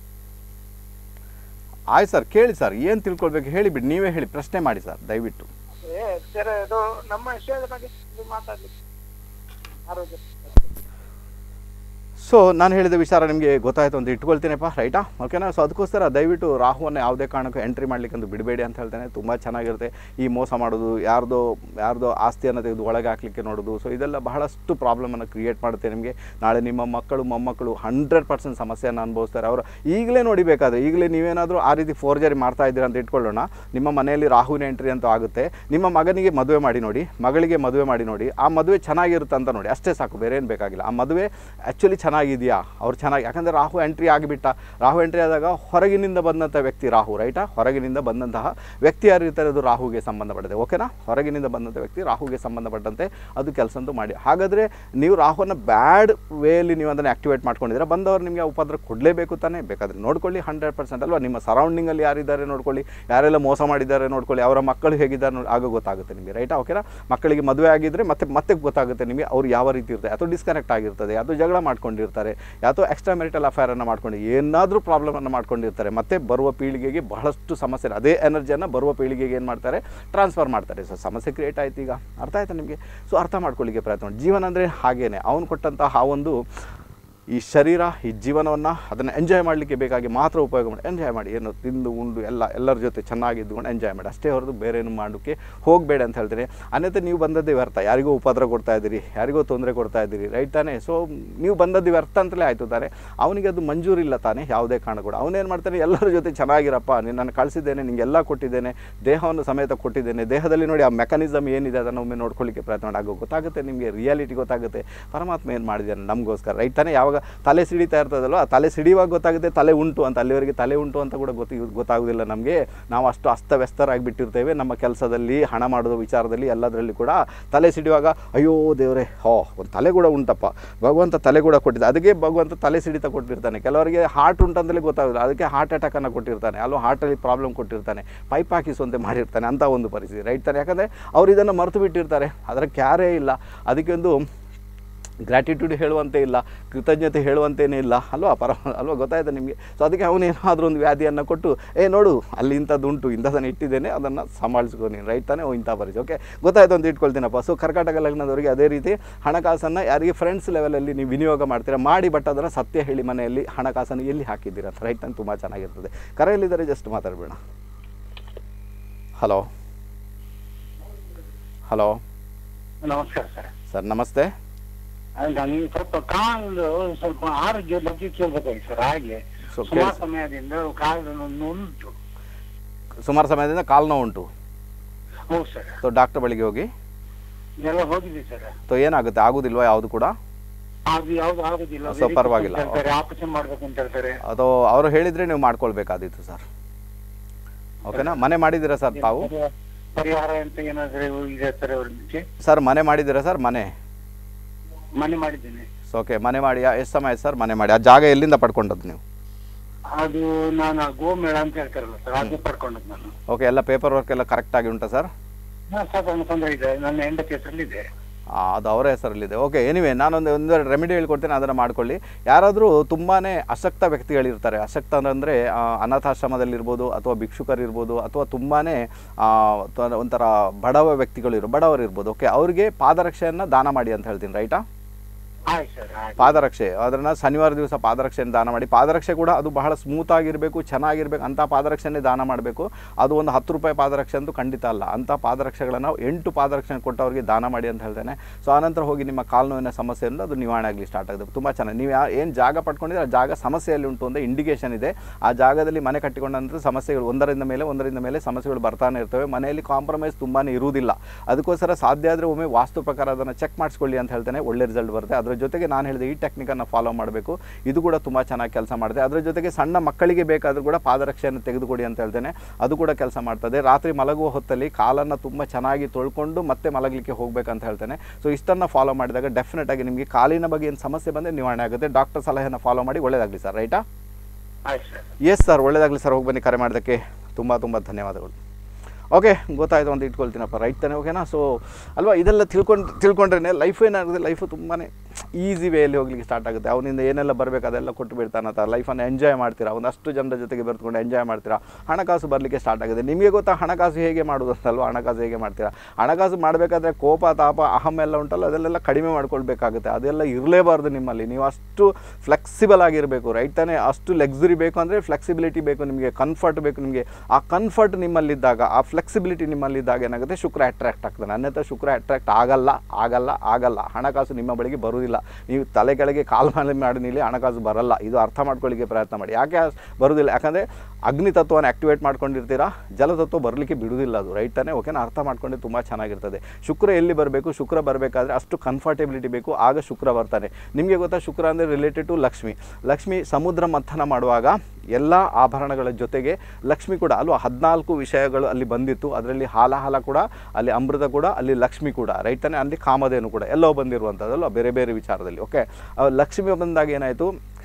A: ಆಯ್ತು ಸರ್, ಕೇಳಿ ಸರ್, ಏನು ತಿಳ್ಕೊಳ್ಬೇಕು ಹೇಳಿಬಿಡಿ, ನೀವೇ ಹೇಳಿ, ಪ್ರಶ್ನೆ ಮಾಡಿ ಸರ್ ದಯವಿಟ್ಟು.
D: ಏ ಸರ್, ಅದು ನಮ್ಮ ವಿಷಯದ ಬಗ್ಗೆ ಮಾತಾಡ್ಲಿಕ್ಕೆ ಆರೋಗ್ಯ.
A: ಸೊ ನಾನು ಹೇಳಿದ ವಿಚಾರ ನಿಮಗೆ ಗೊತ್ತಾಯಿತು ಅಂತ ಇಟ್ಕೊಳ್ತೀನಪ್ಪ, ರೈಟಾ? ಓಕೆನಾ? ಸೊ ಅದಕ್ಕೋಸ್ಕರ ದಯವಿಟ್ಟು ರಾಹುವನ್ನು ಯಾವುದೇ ಕಾರಣಕ್ಕೂ ಎಂಟ್ರಿ ಮಾಡಲಿಕ್ಕೆ ಅಂತ ಬಿಡಬೇಡಿ ಅಂತ ಹೇಳ್ತೇನೆ. ತುಂಬ ಚೆನ್ನಾಗಿರುತ್ತೆ. ಈ ಮೋಸ ಮಾಡೋದು, ಯಾರ್ದೋ ಯಾರ್ದೋ ಆಸ್ತಿಯನ್ನು ತೆಗೆದು ಒಳಗೆ ಹಾಕಲಿಕ್ಕೆ ನೋಡೋದು, ಸೊ ಇದೆಲ್ಲ ಬಹಳಷ್ಟು ಪ್ರಾಬ್ಲಮನ್ನು ಕ್ರಿಯೇಟ್ ಮಾಡುತ್ತೆ ನಿಮಗೆ. ನಾಳೆ ನಿಮ್ಮ ಮಕ್ಕಳು ಮೊಮ್ಮಕ್ಕಳು ಹಂಡ್ರೆಡ್ ಪರ್ಸೆಂಟ್ ಸಮಸ್ಯೆಯನ್ನು ಅನುಭವಿಸ್ತಾರೆ. ಅವರು ಈಗಲೇ ನೋಡಿಬೇಕಾದ್ರೆ, ಈಗಲೇ ನೀವೇನಾದರೂ ಆ ರೀತಿ ಫೋರ್ಜರಿ ಮಾಡ್ತಾ ಇದ್ದೀರಾ ಅಂತ ಇಟ್ಕೊಳ್ಳೋಣ, ನಿಮ್ಮ ಮನೆಯಲ್ಲಿ ರಾಹುವಿನ ಎಂಟ್ರಿ ಅಂತೂ ಆಗುತ್ತೆ. ನಿಮ್ಮ ಮಗನಿಗೆ ಮದುವೆ ಮಾಡಿ ನೋಡಿ, ಮಗಳಿಗೆ ಮದುವೆ ಮಾಡಿ ನೋಡಿ, ಆ ಮದುವೆ ಚೆನ್ನಾಗಿರುತ್ತೆ ಅಂತ ನೋಡಿ, ಅಷ್ಟೇ ಸಾಕು, ಬೇರೆ ಏನು ಬೇಕಾಗಿಲ್ಲ. ಆ ಮದುವೆ ಆ್ಯಕ್ಚುಲಿ ಚೆನ್ನಾಗಿದೆಯಾ, ಅವ್ರು ಚೆನ್ನಾಗಿ, ಯಾಕಂದರೆ ರಾಹು ಎಂಟ್ರಿ ಆಗಿಬಿಟ್ಟ. ರಾಹು ಎಂಟ್ರಿ ಆದಾಗ ಹೊರಗಿನಿಂದ ಬಂದಂಥ ವ್ಯಕ್ತಿ ರಾಹು, ರೈಟಾ? ಹೊರಗಿನಿಂದ ಬಂದಂತಹ ವ್ಯಕ್ತಿ ಯಾರು ಇರ್ತಾರೆ ಅದು ರಾಹುಗೆ ಸಂಬಂಧಪಟ್ಟಿದೆ, ಓಕೆನಾ? ಹೊರಗಿನಿಂದ ಬಂದಂಥ ವ್ಯಕ್ತಿ ರಾಹುಗೆ ಸಂಬಂಧಪಟ್ಟಂತೆ ಅದು ಕೆಲಸಂತೂ ಮಾಡಿ. ಹಾಗಾದರೆ ನೀವು ರಾಹುವನ್ನು ಬ್ಯಾಡ್ ವೇಯಲ್ಲಿ ನೀವು ಅದನ್ನು ಆ್ಯಕ್ಟಿವೇಟ್ ಮಾಡ್ಕೊಂಡಿದ್ದೀರಾ, ಬಂದವರು ನಿಮಗೆ ಉಪದ್ರ ಕೊಡಲೇಬೇಕು ತಾನೇ. ಬೇಕಾದರೆ ನೋಡ್ಕೊಳ್ಳಿ, ಹಂಡ್ರೆಡ್ ಪರ್ಸೆಂಟ್ ಅಲ್ವಾ? ನಿಮ್ಮ ಸರೌಂಡಿಂಗಲ್ಲಿ ಯಾರಿದ್ದಾರೆ ನೋಡ್ಕೊಳ್ಳಿ, ಯಾರೆಲ್ಲ ಮೋಸ ಮಾಡಿದ್ದಾರೆ ನೋಡ್ಕೊಳ್ಳಿ, ಅವರ ಮಕ್ಕಳು ಹೇಗಿದ್ದಾರೆ ನೋಡಿ, ಆಗ ಗೊತ್ತಾಗುತ್ತೆ ನಿಮಗೆ, ರೈಟಾ? ಓಕೆನಾ? ಮಕ್ಕಳಿಗೆ ಮದುವೆ ಆಗಿದ್ದರೆ ಮತ್ತೆ ಮತ್ತೆ ಗೊತ್ತಾಗುತ್ತೆ ನಿಮಗೆ ಅವ್ರು ಯಾವ ರೀತಿ ಇರ್ತಾರೆ. ಅಥವಾ ಡಿಸ್ಕನೆಕ್ಟ್ ಆಗಿರ್ತದೆ, ಅಥವಾ ಜಗಳ ಮಾಡ್ಕೊಂಡಿರ್ತಾರೆ, ಅಥವಾ ಎಕ್ಸ್ಟ್ರಾ ಮೆರಿಟಲ್ ಅಫೇರನ್ನು ಮಾಡ್ಕೊಂಡು ಏನಾದರೂ ಪ್ರಾಬ್ಲಮನ್ನು ಮಾಡ್ಕೊಂಡಿರ್ತಾರೆ. ಮತ್ತು ಬರುವ ಪೀಳಿಗೆಗೆ ಬಹಳಷ್ಟು ಸಮಸ್ಯೆ, ಅದೇ ಎನರ್ಜಿಯನ್ನು ಬರುವ ಪೀಳಿಗೆಗೆ ಏನು ಮಾಡ್ತಾರೆ, ಟ್ರಾನ್ಸ್ಫರ್ ಮಾಡ್ತಾರೆ. ಸೊ ಸಮಸ್ಯೆ ಕ್ರಿಯೇಟ್ ಆಯ್ತು. ಈಗ ಅರ್ಥ ಆಯ್ತಾ ನಿಮಗೆ? ಸೊ ಅರ್ಥ ಮಾಡ್ಕೊಳ್ಳಿಕ್ಕೆ ಪ್ರಯತ್ನ ಮಾಡಿ. ಜೀವನ ಅಂದರೆ ಹಾಗೇನೆ, ಅವನು ಕೊಟ್ಟಂತಹ ಆ ಒಂದು ಈ ಶರೀರ, ಈ ಜೀವನವನ್ನು ಅದನ್ನು ಎಂಜಾಯ್ ಮಾಡಲಿಕ್ಕೆ ಬೇಕಾಗಿ ಮಾತ್ರ ಉಪಯೋಗ ಮಾಡಿ. ಎಂಜಾಯ್ ಮಾಡಿ, ಏನು ತಿಂದು ಉಂಡು ಎಲ್ಲ ಎಲ್ಲರ ಜೊತೆ ಚೆನ್ನಾಗಿ ಇದ್ದುಕೊಂಡು ಎಂಜಾಯ್ ಮಾಡಿ, ಅಷ್ಟೇ ಹೊರತು ಬೇರೆ ಏನು ಮಾಡೋಕ್ಕೆ ಹೋಗಬೇಡ ಅಂತ ಹೇಳ್ತೀನಿ. ಅನ್ಯತೆ ನೀವು ಬಂದದ್ದೇ ವ್ಯರ್ಥ. ಯಾರಿಗೋ ಉಪದ್ರ ಕೊಡ್ತಾ ಇದ್ದೀರಿ, ಯಾರಿಗೋ ತೊಂದರೆ ಕೊಡ್ತಾ ಇದ್ದೀರಿ, ರೈಟ್ ತಾನೇ? ಸೊ ನೀವು ಬಂದದ್ದು ವ್ಯರ್ಥ ಅಂತಲೇ ಆಯಿತು ತಾನೆ. ಅವನಿಗೆ ಅದು ಮಂಜೂರಿಲ್ಲ ತಾನೇ, ಯಾವುದೇ ಕಾರಣ ಕೂಡ. ಅವನೇನು ಮಾಡ್ತಾನೆ, ಎಲ್ಲರ ಜೊತೆ ಚೆನ್ನಾಗಿರಪ್ಪ, ನಾನು ಕಳಿಸಿದ್ದೇನೆ, ನಿಂಗೆ ಎಲ್ಲ ಕೊಟ್ಟಿದ್ದೇನೆ, ದೇಹವನ್ನು ಸಮೇತ ಕೊಟ್ಟಿದ್ದೇನೆ, ದೇಹದಲ್ಲಿ ನೋಡಿ ಆ ಮೆಕಾನಿಸಮ್ ಏನಿದೆ ಅದನ್ನು ಒಮ್ಮೆ ನೋಡ್ಕೊಳ್ಳಿಕ್ಕೆ ಪ್ರಯತ್ನ ಮಾಡಿ. ಆಗ ಗೊತ್ತಾಗುತ್ತೆ ನಿಮಗೆ, ರಿಯಾಲಿಟಿ ಗೊತ್ತಾಗುತ್ತೆ, ಪರಮಾತ್ಮ ಏನು ಮಾಡಿದ್ದಾನೆ ನಮಗೋಸ್ಕರ, ರೈಟ್ ತಾನೇ? ಯಾವಾಗ ತಲೆ ಸಿಡಿತಾ ಇರ್ತದಲ್ವ, ಆ ತಲೆ ಸಿಡಿಯುವಾಗ ಗೊತ್ತಾಗುತ್ತೆ ತಲೆ ಉಂಟು ಅಂತ. ಅಲ್ಲಿವರೆಗೆ ತಲೆ ಉಂಟು ಅಂತ ಕೂಡ ಗೊತ್ತಿ ಗೊತ್ತಾಗೋದಿಲ್ಲ ನಮಗೆ. ನಾವು ಅಷ್ಟು ಅಸ್ತವ್ಯಸ್ತರಾಗಿಬಿಟ್ಟಿರ್ತೇವೆ ನಮ್ಮ ಕೆಲಸದಲ್ಲಿ, ಹಣ ಮಾಡೋದು ವಿಚಾರದಲ್ಲಿ, ಎಲ್ಲದರಲ್ಲಿ ಕೂಡ. ತಲೆ ಸಿಡಿಯುವಾಗ ಅಯ್ಯೋ ದೇವರೇ, ಹೋ ಒಂದು ತಲೆ ಕೂಡ ಉಂಟಪ್ಪ, ಭಗವಂತ ತಲೆ ಕೂಡ ಕೊಟ್ಟಿದ್ದ, ಅದಕ್ಕೆ ಭಗವಂತ ತಲೆ ಸಿಡಿತ ಕೊಟ್ಟಿರ್ತಾನೆ. ಕೆಲವರಿಗೆ ಹಾರ್ಟ್ ಉಂಟಂತಲೇ ಗೊತ್ತಾಗೋದಿಲ್ಲ, ಅದಕ್ಕೆ ಹಾರ್ಟ್ ಅಟ್ಯಾಕನ್ನು ಕೊಟ್ಟಿರ್ತಾನೆ, ಅಲ್ಲೋ ಹಾರ್ಟಲ್ಲಿ ಪ್ರಾಬ್ಲಮ್ ಕೊಟ್ಟಿರ್ತಾನೆ, ಪೈಪ್ ಹಾಕಿಸುವಂತೆ ಮಾಡಿರ್ತಾನೆ, ಅಂಥ ಒಂದು ಪರಿಸ್ಥಿತಿ, ರೈಟ್ ತಾನೆ? ಯಾಕಂದರೆ ಅವ್ರು ಇದನ್ನು ಮರೆತು ಬಿಟ್ಟಿರ್ತಾರೆ, ಅದರ ಕ್ಯಾರೇ ಇಲ್ಲ. ಅದಕ್ಕೆ ಒಂದು ಗ್ರ್ಯಾಟಿಟ್ಯೂಡ್ ಹೇಳುವಂತೆ ಇಲ್ಲ, ಕೃತಜ್ಞತೆ ಹೇಳುವಂತೇನೇ ಇಲ್ಲ ಅಲ್ವಾ? ಪರ ಅಲ್ವಾ? ಗೊತ್ತಾಯ್ತು ನಿಮಗೆ? ಸೊ ಅದಕ್ಕೆ ಅವನೇನಾದರೂ ಒಂದು ವ್ಯಾಧಿಯನ್ನು ಕೊಟ್ಟು, ಏ ನೋಡು ಅಲ್ಲಿ ಇಂಥದ್ದು ಉಂಟು, ಇಂಥದನ್ನು ಇಟ್ಟಿದ್ದೇನೆ, ಅದನ್ನು ಸಂಭಾಳಿಸ್ಕೊ ನೀನು, ರೈಟ್ ತಾನೇ? ಓ ಇಂಥ ಪರಿಸ್ಥಿತಿ, ಓಕೆ ಗೊತ್ತಾಯ್ತು ಅಂತ ಇಟ್ಕೊಳ್ತೀನಪ್ಪ. ಸೊ ಕರ್ಕಾಟಕ ಲಗ್ನದವರಿಗೆ ಅದೇ ರೀತಿ ಹಣಕಾಸನ್ನು ಯಾರಿಗೆ ಫ್ರೆಂಡ್ಸ್ ಲೆವೆಲಲ್ಲಿ ನೀವು ವಿನಿಯೋಗ ಮಾಡ್ತೀರಾ ಮಾಡಿ, ಬಟ್ ಅದನ್ನು ಸತ್ಯ ಹೇಳಿ ಮನೆಯಲ್ಲಿ ಹಣಕಾಸನ್ನು ಎಲ್ಲಿ ಹಾಕಿದ್ದೀರಾ ಅಂತ, ರೈಟ್ ತಾನೆ? ತುಂಬ ಚೆನ್ನಾಗಿರ್ತದೆ. ಕರೆಯಲ್ಲಿದ್ದಾರೆ, ಜಸ್ಟ್ ಮಾತಾಡಬೇಡ. ಹಲೋ ಹಲೋ
D: ನಮಸ್ಕಾರ ಸರ್.
A: ಸರ್ ನಮಸ್ತೆ.
D: ನನಗೆ ಸ್ವಲ್ಪ ಕಾಲು ಸ್ವಲ್ಪ ಆರೋಗ್ಯ ಬಗ್ಗೆ ಕೇಳ್ಬೇಕಾಗಿ ಸರ್. ಹಾಗೆ
A: ಸೊ
D: ಸುಮಾರು ಸಮಯದಿಂದ ಕಾಲು ಉಂಟು,
A: ಸುಮಾರು ಸಮಯದಿಂದ ಕಾಲು ನೋವು ಉಂಟು.
D: ಹೌದು ಸರ್.
A: ಸೊ ಡಾಕ್ಟರ್ ಬಳಿಗೆ ಹೋಗಿ
D: ಎಲ್ಲ ಹೋಗಿದ್ವಿ ಸರ್.
A: ಸೊ ಏನಾಗುತ್ತೆ, ಆಗುದಿಲ್ವಾ ಯಾವುದು ಕೂಡ?
D: ಅದು ಯಾವ್ದು ಆಗುದಿಲ್ಲ.
A: ಸೊ ಪರವಾಗಿಲ್ಲ,
D: ಆಪರೇಷನ್ ಮಾಡ್ಬೇಕು ಅಂತ ಹೇಳ್ತಾರೆ.
A: ಅದು ಅವರು ಹೇಳಿದ್ರೆ ನೀವು ಮಾಡ್ಕೊಳ್ಬೇಕಾದಿತ್ತು ಸರ್, ಓಕೆನಾ? ಮನೆ ಮಾಡಿದ್ದೀರಾ ಸರ್ ತಾವು?
D: ಪರಿಹಾರ ಅಂತ ಏನಾದ್ರು ಇದೆ ಸರ್ ಅವ್ರಿಗೆ?
A: ಸರ್ ಮನೆ ಮಾಡಿದ್ದೀರಾ ಸರ್? ಮನೆ
D: ಮನೆ ಮಾಡಿದ್ದೇನೆ.
A: ಸೊ ಓಕೆ, ಮನೆ ಮಾಡಿ ಎಷ್ಟು ಸಮಯ ಸರ್ ಮನೆ ಮಾಡಿ? ಆ ಜಾಗ ಎಲ್ಲಿಂದ ಪಡ್ಕೊಂಡದ್ದು ನೀವು?
D: ಅದು ನಾನು ಗೋಮೇಳ ಅಂತ ಹೇಳ್ತಾರಲ್ಲ ಸರ್, ಅದು ಪಡ್ಕೊಂಡದ್ದು ನಾನು.
A: ಓಕೆ, ಎಲ್ಲ ಪೇಪರ್ ವರ್ಕ್ ಎಲ್ಲ ಕರೆಕ್ಟಾಗಿ ಉಂಟಾ ಸರ್?
D: ಸಾಧಾರಣ ತೊಂದರೆ ಇದೆ, ನನ್ನ ಹೆಂಡತಿ ಹೆಸರಲ್ಲಿದೆ.
A: ಅದು ಅವರ ಹೆಸರಲ್ಲಿದೆ. ಓಕೆ, ಎನಿವೆ ನಾನೊಂದು ಒಂದೆರಡು ರೆಮಿಡಿ ಹೇಳ್ಕೊಡ್ತೇನೆ, ಅದನ್ನು ಮಾಡ್ಕೊಳ್ಳಿ. ಯಾರಾದರೂ ತುಂಬಾ ಅಶಕ್ತ ವ್ಯಕ್ತಿಗಳಿರ್ತಾರೆ, ಅಶಕ್ತ ಅಂದರೆ ಅನಾಥಾಶ್ರಮದಲ್ಲಿರ್ಬೋದು, ಅಥವಾ ಭಿಕ್ಷುಕರಿರ್ಬೋದು, ಅಥವಾ ತುಂಬಾ ಒಂಥರ ಬಡವ ವ್ಯಕ್ತಿಗಳಿರೋ ಬಡವರು ಇರ್ಬೋದು. ಓಕೆ, ಅವರಿಗೆ ಪಾದರಕ್ಷೆಯನ್ನು ದಾನ ಮಾಡಿ ಅಂತ ಹೇಳ್ತೀನಿ, ರೈಟಾ? ಪಾದರಕ್ಷೆ ಅದನ್ನು ಶನಿವಾರ ದಿವಸ ಪಾದರಕ್ಷೆಯನ್ನು ದಾನ ಮಾಡಿ. ಪಾದರಕ್ಷೆ ಕೂಡ ಅದು ಬಹಳ ಸ್ಮೂತ್ ಆಗಿರಬೇಕು, ಚೆನ್ನಾಗಿರ್ಬೇಕು, ಅಂಥ ಪಾದರಕ್ಷೆನೇ ದಾನ ಮಾಡಬೇಕು. ಅದು ಒಂದು ಹತ್ತು ರೂಪಾಯಿ ಪಾದರಕ್ಷೆ ಅಂತೂ ಖಂಡಿತ ಅಲ್ಲ. ಅಂಥ ಪಾದರಕ್ಷೆಗಳನ್ನು ಎಂಟು ಪಾದರಕ್ಷೆ ಕೊಟ್ಟವರಿಗೆ ದಾನ ಮಾಡಿ ಅಂತ ಹೇಳ್ತೇನೆ. ಸೊ ಆನಂತರ ಹೋಗಿ ನಿಮ್ಮ ಕಾಲು ನೋವಿನ ಸಮಸ್ಯೆಯಿಂದ ಅದು ನಿವಾರಣೆ ಆಗಲಿ ಸ್ಟಾರ್ಟ್ ಆಗುತ್ತೆ. ತುಂಬ ಚೆನ್ನಾಗಿ ನೀವು ಯಾ ಏನು ಜಾಗ ಪಡ್ಕೊಂಡಿದ್ರೆ ಆ ಜಾಗ ಸಮಸ್ಯೆಯಲ್ಲಿ ಉಂಟು ಅಂತ ಇಂಡಿಕೇಶನ್ ಇದೆ. ಆ ಜಾಗದಲ್ಲಿ ಮನೆ ಕಟ್ಟಿಕೊಂಡ ನಂತರ ಸಮಸ್ಯೆಗಳು ಒಂದರಿಂದ ಮೇಲೆ ಒಂದರಿಂದ ಮೇಲೆ ಸಮಸ್ಯೆಗಳು ಬರ್ತಾನೆ ಇರ್ತವೆ. ಮನೆಯಲ್ಲಿ ಕಾಂಪ್ರಮೈಸ್ ತುಂಬಾ ಇರುವುದಿಲ್ಲ. ಅದಕ್ಕೋಸ್ಕರ ಸಾಧ್ಯ ಆದರೆ ಒಮ್ಮೆ ವಾಸ್ತು ಪ್ರಕಾರ ಅದನ್ನು ಚೆಕ್ ಮಾಡಿಸ್ಕೊಳ್ಳಿ ಅಂತ ಹೇಳ್ತೇನೆ, ಒಳ್ಳೆ ರಿಸಲ್ಟ್ ಬರುತ್ತೆ. ಅದರ ಜೊತೆಗೆ ನಾನು ಹೇಳಿದೆ ಈ ಟೆಕ್ನಿಕನ್ನು ಫಾಲೋ ಮಾಡಬೇಕು, ಇದು ಕೂಡ ತುಂಬ ಚೆನ್ನಾಗಿ ಕೆಲಸ ಮಾಡುತ್ತೆ. ಅದರ ಜೊತೆಗೆ ಸಣ್ಣ ಮಕ್ಕಳಿಗೆ ಬೇಕಾದರೂ ಕೂಡ ಪಾದರಕ್ಷೆಯನ್ನು ತೆಗೆದುಕೊಡಿ ಅಂತ ಹೇಳ್ತೇನೆ, ಅದು ಕೂಡ ಕೆಲಸ ಮಾಡ್ತದೆ. ರಾತ್ರಿ ಮಲಗುವ ಹೊತ್ತಲ್ಲಿ ಕಾಲನ್ನು ತುಂಬ ಚೆನ್ನಾಗಿ ತೊಳ್ಕೊಂಡು ಮತ್ತೆ ಮಲಗಲಿಕ್ಕೆ ಹೋಗಬೇಕಂತ ಹೇಳ್ತೇನೆ. ಸೊ ಇಷ್ಟನ್ನು ಫಾಲೋ ಮಾಡಿದಾಗ ಡೆಫಿನೆಟ್ ಆಗಿ ನಿಮಗೆ ಕಾಲಿನ ಬಗ್ಗೆ ಏನು ಸಮಸ್ಯೆ ಬಂದರೆ ನಿವಾರಣೆ ಆಗುತ್ತೆ. ಡಾಕ್ಟರ್ ಸಲಹೆಯನ್ನು ಫಾಲೋ ಮಾಡಿ. ಒಳ್ಳೆಯದಾಗಲಿ ಸರ್, ರೈಟಾ? ಎಸ್ ಸರ್, ಒಳ್ಳೆಯದಾಗಲಿ ಸರ್. ಹೋಗಿ ಬನ್ನಿ. ಕರೆ ಮಾಡೋದಕ್ಕೆ ತುಂಬ ತುಂಬ ಧನ್ಯವಾದಗಳು. ಓಕೆ, ಗೊತ್ತಾಯಿತು ಅಂತ ಇಟ್ಕೊಳ್ತೀನಪ್ಪ, ರೈಟ್ ತಾನೆ? ಓಕೆನಾ? ಸೊ ಅಲ್ವಾ, ಇದೆಲ್ಲ ತಿಳ್ಕೊಂಡು ತಿಳ್ಕೊಂಡ್ರೆ ಲೈಫ್ ಏನಾಗುತ್ತೆ, ಲೈಫು ತುಂಬಾ ಈಸಿ ವೇಯಲ್ಲಿ ಹೋಗ್ಲಿಕ್ಕೆ ಸ್ಟಾರ್ಟ್ ಆಗುತ್ತೆ. ಅವನಿಂದ ಏನೆಲ್ಲ ಬರಬೇಕು ಅದೆಲ್ಲ ಕೊಟ್ಟು ಬಿಡ್ತಾನಂತ. ಲೈಫನ್ನು ಎಂಜಾಯ್ ಮಾಡ್ತೀರಾ, ಒಂದಷ್ಟು ಜನರ ಜೊತೆಗೆ ಬೆರೆತ್ಕೊಂಡು ಎಂಜಾಯ್ ಮಾಡ್ತೀರಾ, ಹಣಕಾಸು ಬರಲಿಕ್ಕೆ ಸ್ಟಾರ್ಟ್ ಆಗುತ್ತೆ. ನಿಮಗೆ ಗೊತ್ತಾ ಹಣಕಾಸು ಹೇಗೆ ಮಾಡೋದು ಅಂತಲ್ವ? ಹಣಕಾಸು ಹೇಗೆ ಮಾಡ್ತೀರಾ? ಹಣಕಾಸು ಮಾಡಬೇಕಾದ್ರೆ ಕೋಪ ತಾಪ ಅಹಂ ಎಲ್ಲ ಉಂಟಲ್ಲ, ಅದೆಲ್ಲ ಕಡಿಮೆ ಮಾಡ್ಕೊಳ್ಬೇಕಾಗುತ್ತೆ. ಅದೆಲ್ಲ ಇರಲೇಬಾರ್ದು ನಿಮ್ಮಲ್ಲಿ. ನೀವು ಅಷ್ಟು ಫ್ಲೆಕ್ಸಿಬಲ್ ಆಗಿರಬೇಕು, ರೈಟ್ ತಾನೇ? ಅಷ್ಟು ಲಕ್ಸುರಿ ಬೇಕು ಅಂದರೆ ಫ್ಲೆಕ್ಸಿಬಿಲಿಟಿ ಬೇಕು ನಿಮಗೆ, ಕನ್ಫರ್ಟ್ ಬೇಕು ನಿಮಗೆ. ಆ ಕನ್ಫರ್ಟ್ ನಿಮ್ಮಲ್ಲಿದ್ದಾಗ, ಆ ಫ್ಲೆಕ್ಸಿಬಿಲಿಟಿ ನಿಮ್ಮಲ್ಲಿದ್ದಾಗ ಏನಾಗುತ್ತೆ, ಶುಕ್ರ ಅಟ್ರಾಕ್ಟ್ ಆಗ್ತಾನೆ. ಅನ್ಯಥ ಶುಕ್ರ ಅಟ್ರಾಕ್ಟ್ ಆಗಲ್ಲ ಆಗಲ್ಲ ಆಗಲ್ಲ ಹಣಕಾಸು ನಿಮ್ಮ ಬಳಿಗೆ ಬರುವುದಿಲ್ಲ. ನೀವು ತಲೆ ಕೆಳಗೆ ಕಾಲು ಮೇಲೆ ಮಾಡಿ ನಿಲ್ಲಿ, ಹಣಕಾಸು ಬರಲ್ಲ. ಇದು ಅರ್ಥ ಮಾಡ್ಕೊಳ್ಳಿಕ್ಕೆ ಪ್ರಯತ್ನ ಮಾಡಿ. ಯಾಕೆ ಬರುವುದಿಲ್ಲ? ಯಾಕಂದರೆ ಅಗ್ನಿ ತತ್ವವನ್ನು ಆ್ಯಕ್ಟಿವೇಟ್ ಮಾಡ್ಕೊಂಡಿರ್ತೀರಾ, ಜಲತತ್ವ ಬರಲಿಕ್ಕೆ ಬಿಡುವುದಿಲ್ಲ ಅದು, ರೈಟ್ ತಾನೇ? ಓಕೆನಾ? ಅರ್ಥ ಮಾಡ್ಕೊಂಡ್ರೆ ತುಂಬ ಚೆನ್ನಾಗಿರ್ತದೆ. ಶುಕ್ರ ಎಲ್ಲಿ ಬರಬೇಕು? ಶುಕ್ರ ಬರಬೇಕಾದ್ರೆ ಅಷ್ಟು ಕಂಫರ್ಟೆಬಿಲಿಟಿ ಬೇಕು, ಆಗ ಶುಕ್ರ ಬರ್ತಾನೆ. ನಿಮಗೆ ಗೊತ್ತಾ ಶುಕ್ರ ಅಂದರೆ ರಿಲೇಟೆಡ್ ಟು ಲಕ್ಷ್ಮಿ. ಲಕ್ಷ್ಮಿ ಸಮುದ್ರ ಮಂಥನ ಮಾಡುವಾಗ ಎಲ್ಲ ಆಭರಣಗಳ ಜೊತೆಗೆ ಲಕ್ಷ್ಮಿ ಕೂಡ ಅಲ್ವಾ, ಹದಿನಾಲ್ಕು ವಿಷಯಗಳು ಅಲ್ಲಿ ಬಂದಿತ್ತು. ಅದರಲ್ಲಿ ಹಾಲಾಹಲ ಕೂಡ, ಅಲ್ಲಿ ಅಮೃತ ಕೂಡ, ಅಲ್ಲಿ ಲಕ್ಷ್ಮಿ ಕೂಡ, ರೈಟ್ ತಾನೇ? ಅಲ್ಲಿ ಕಾಮಧೇನು ಕೂಡ, ಎಲ್ಲೋ ಬಂದಿರುವಂಥದ್ದಲ್ಲ, ಬೇರೆ ಬೇರೆ ವಿಚಾರದಲ್ಲಿ. ಓಕೆ, ಲಕ್ಷ್ಮಿ ಬಂದಾಗ ಏನಾಯಿತು,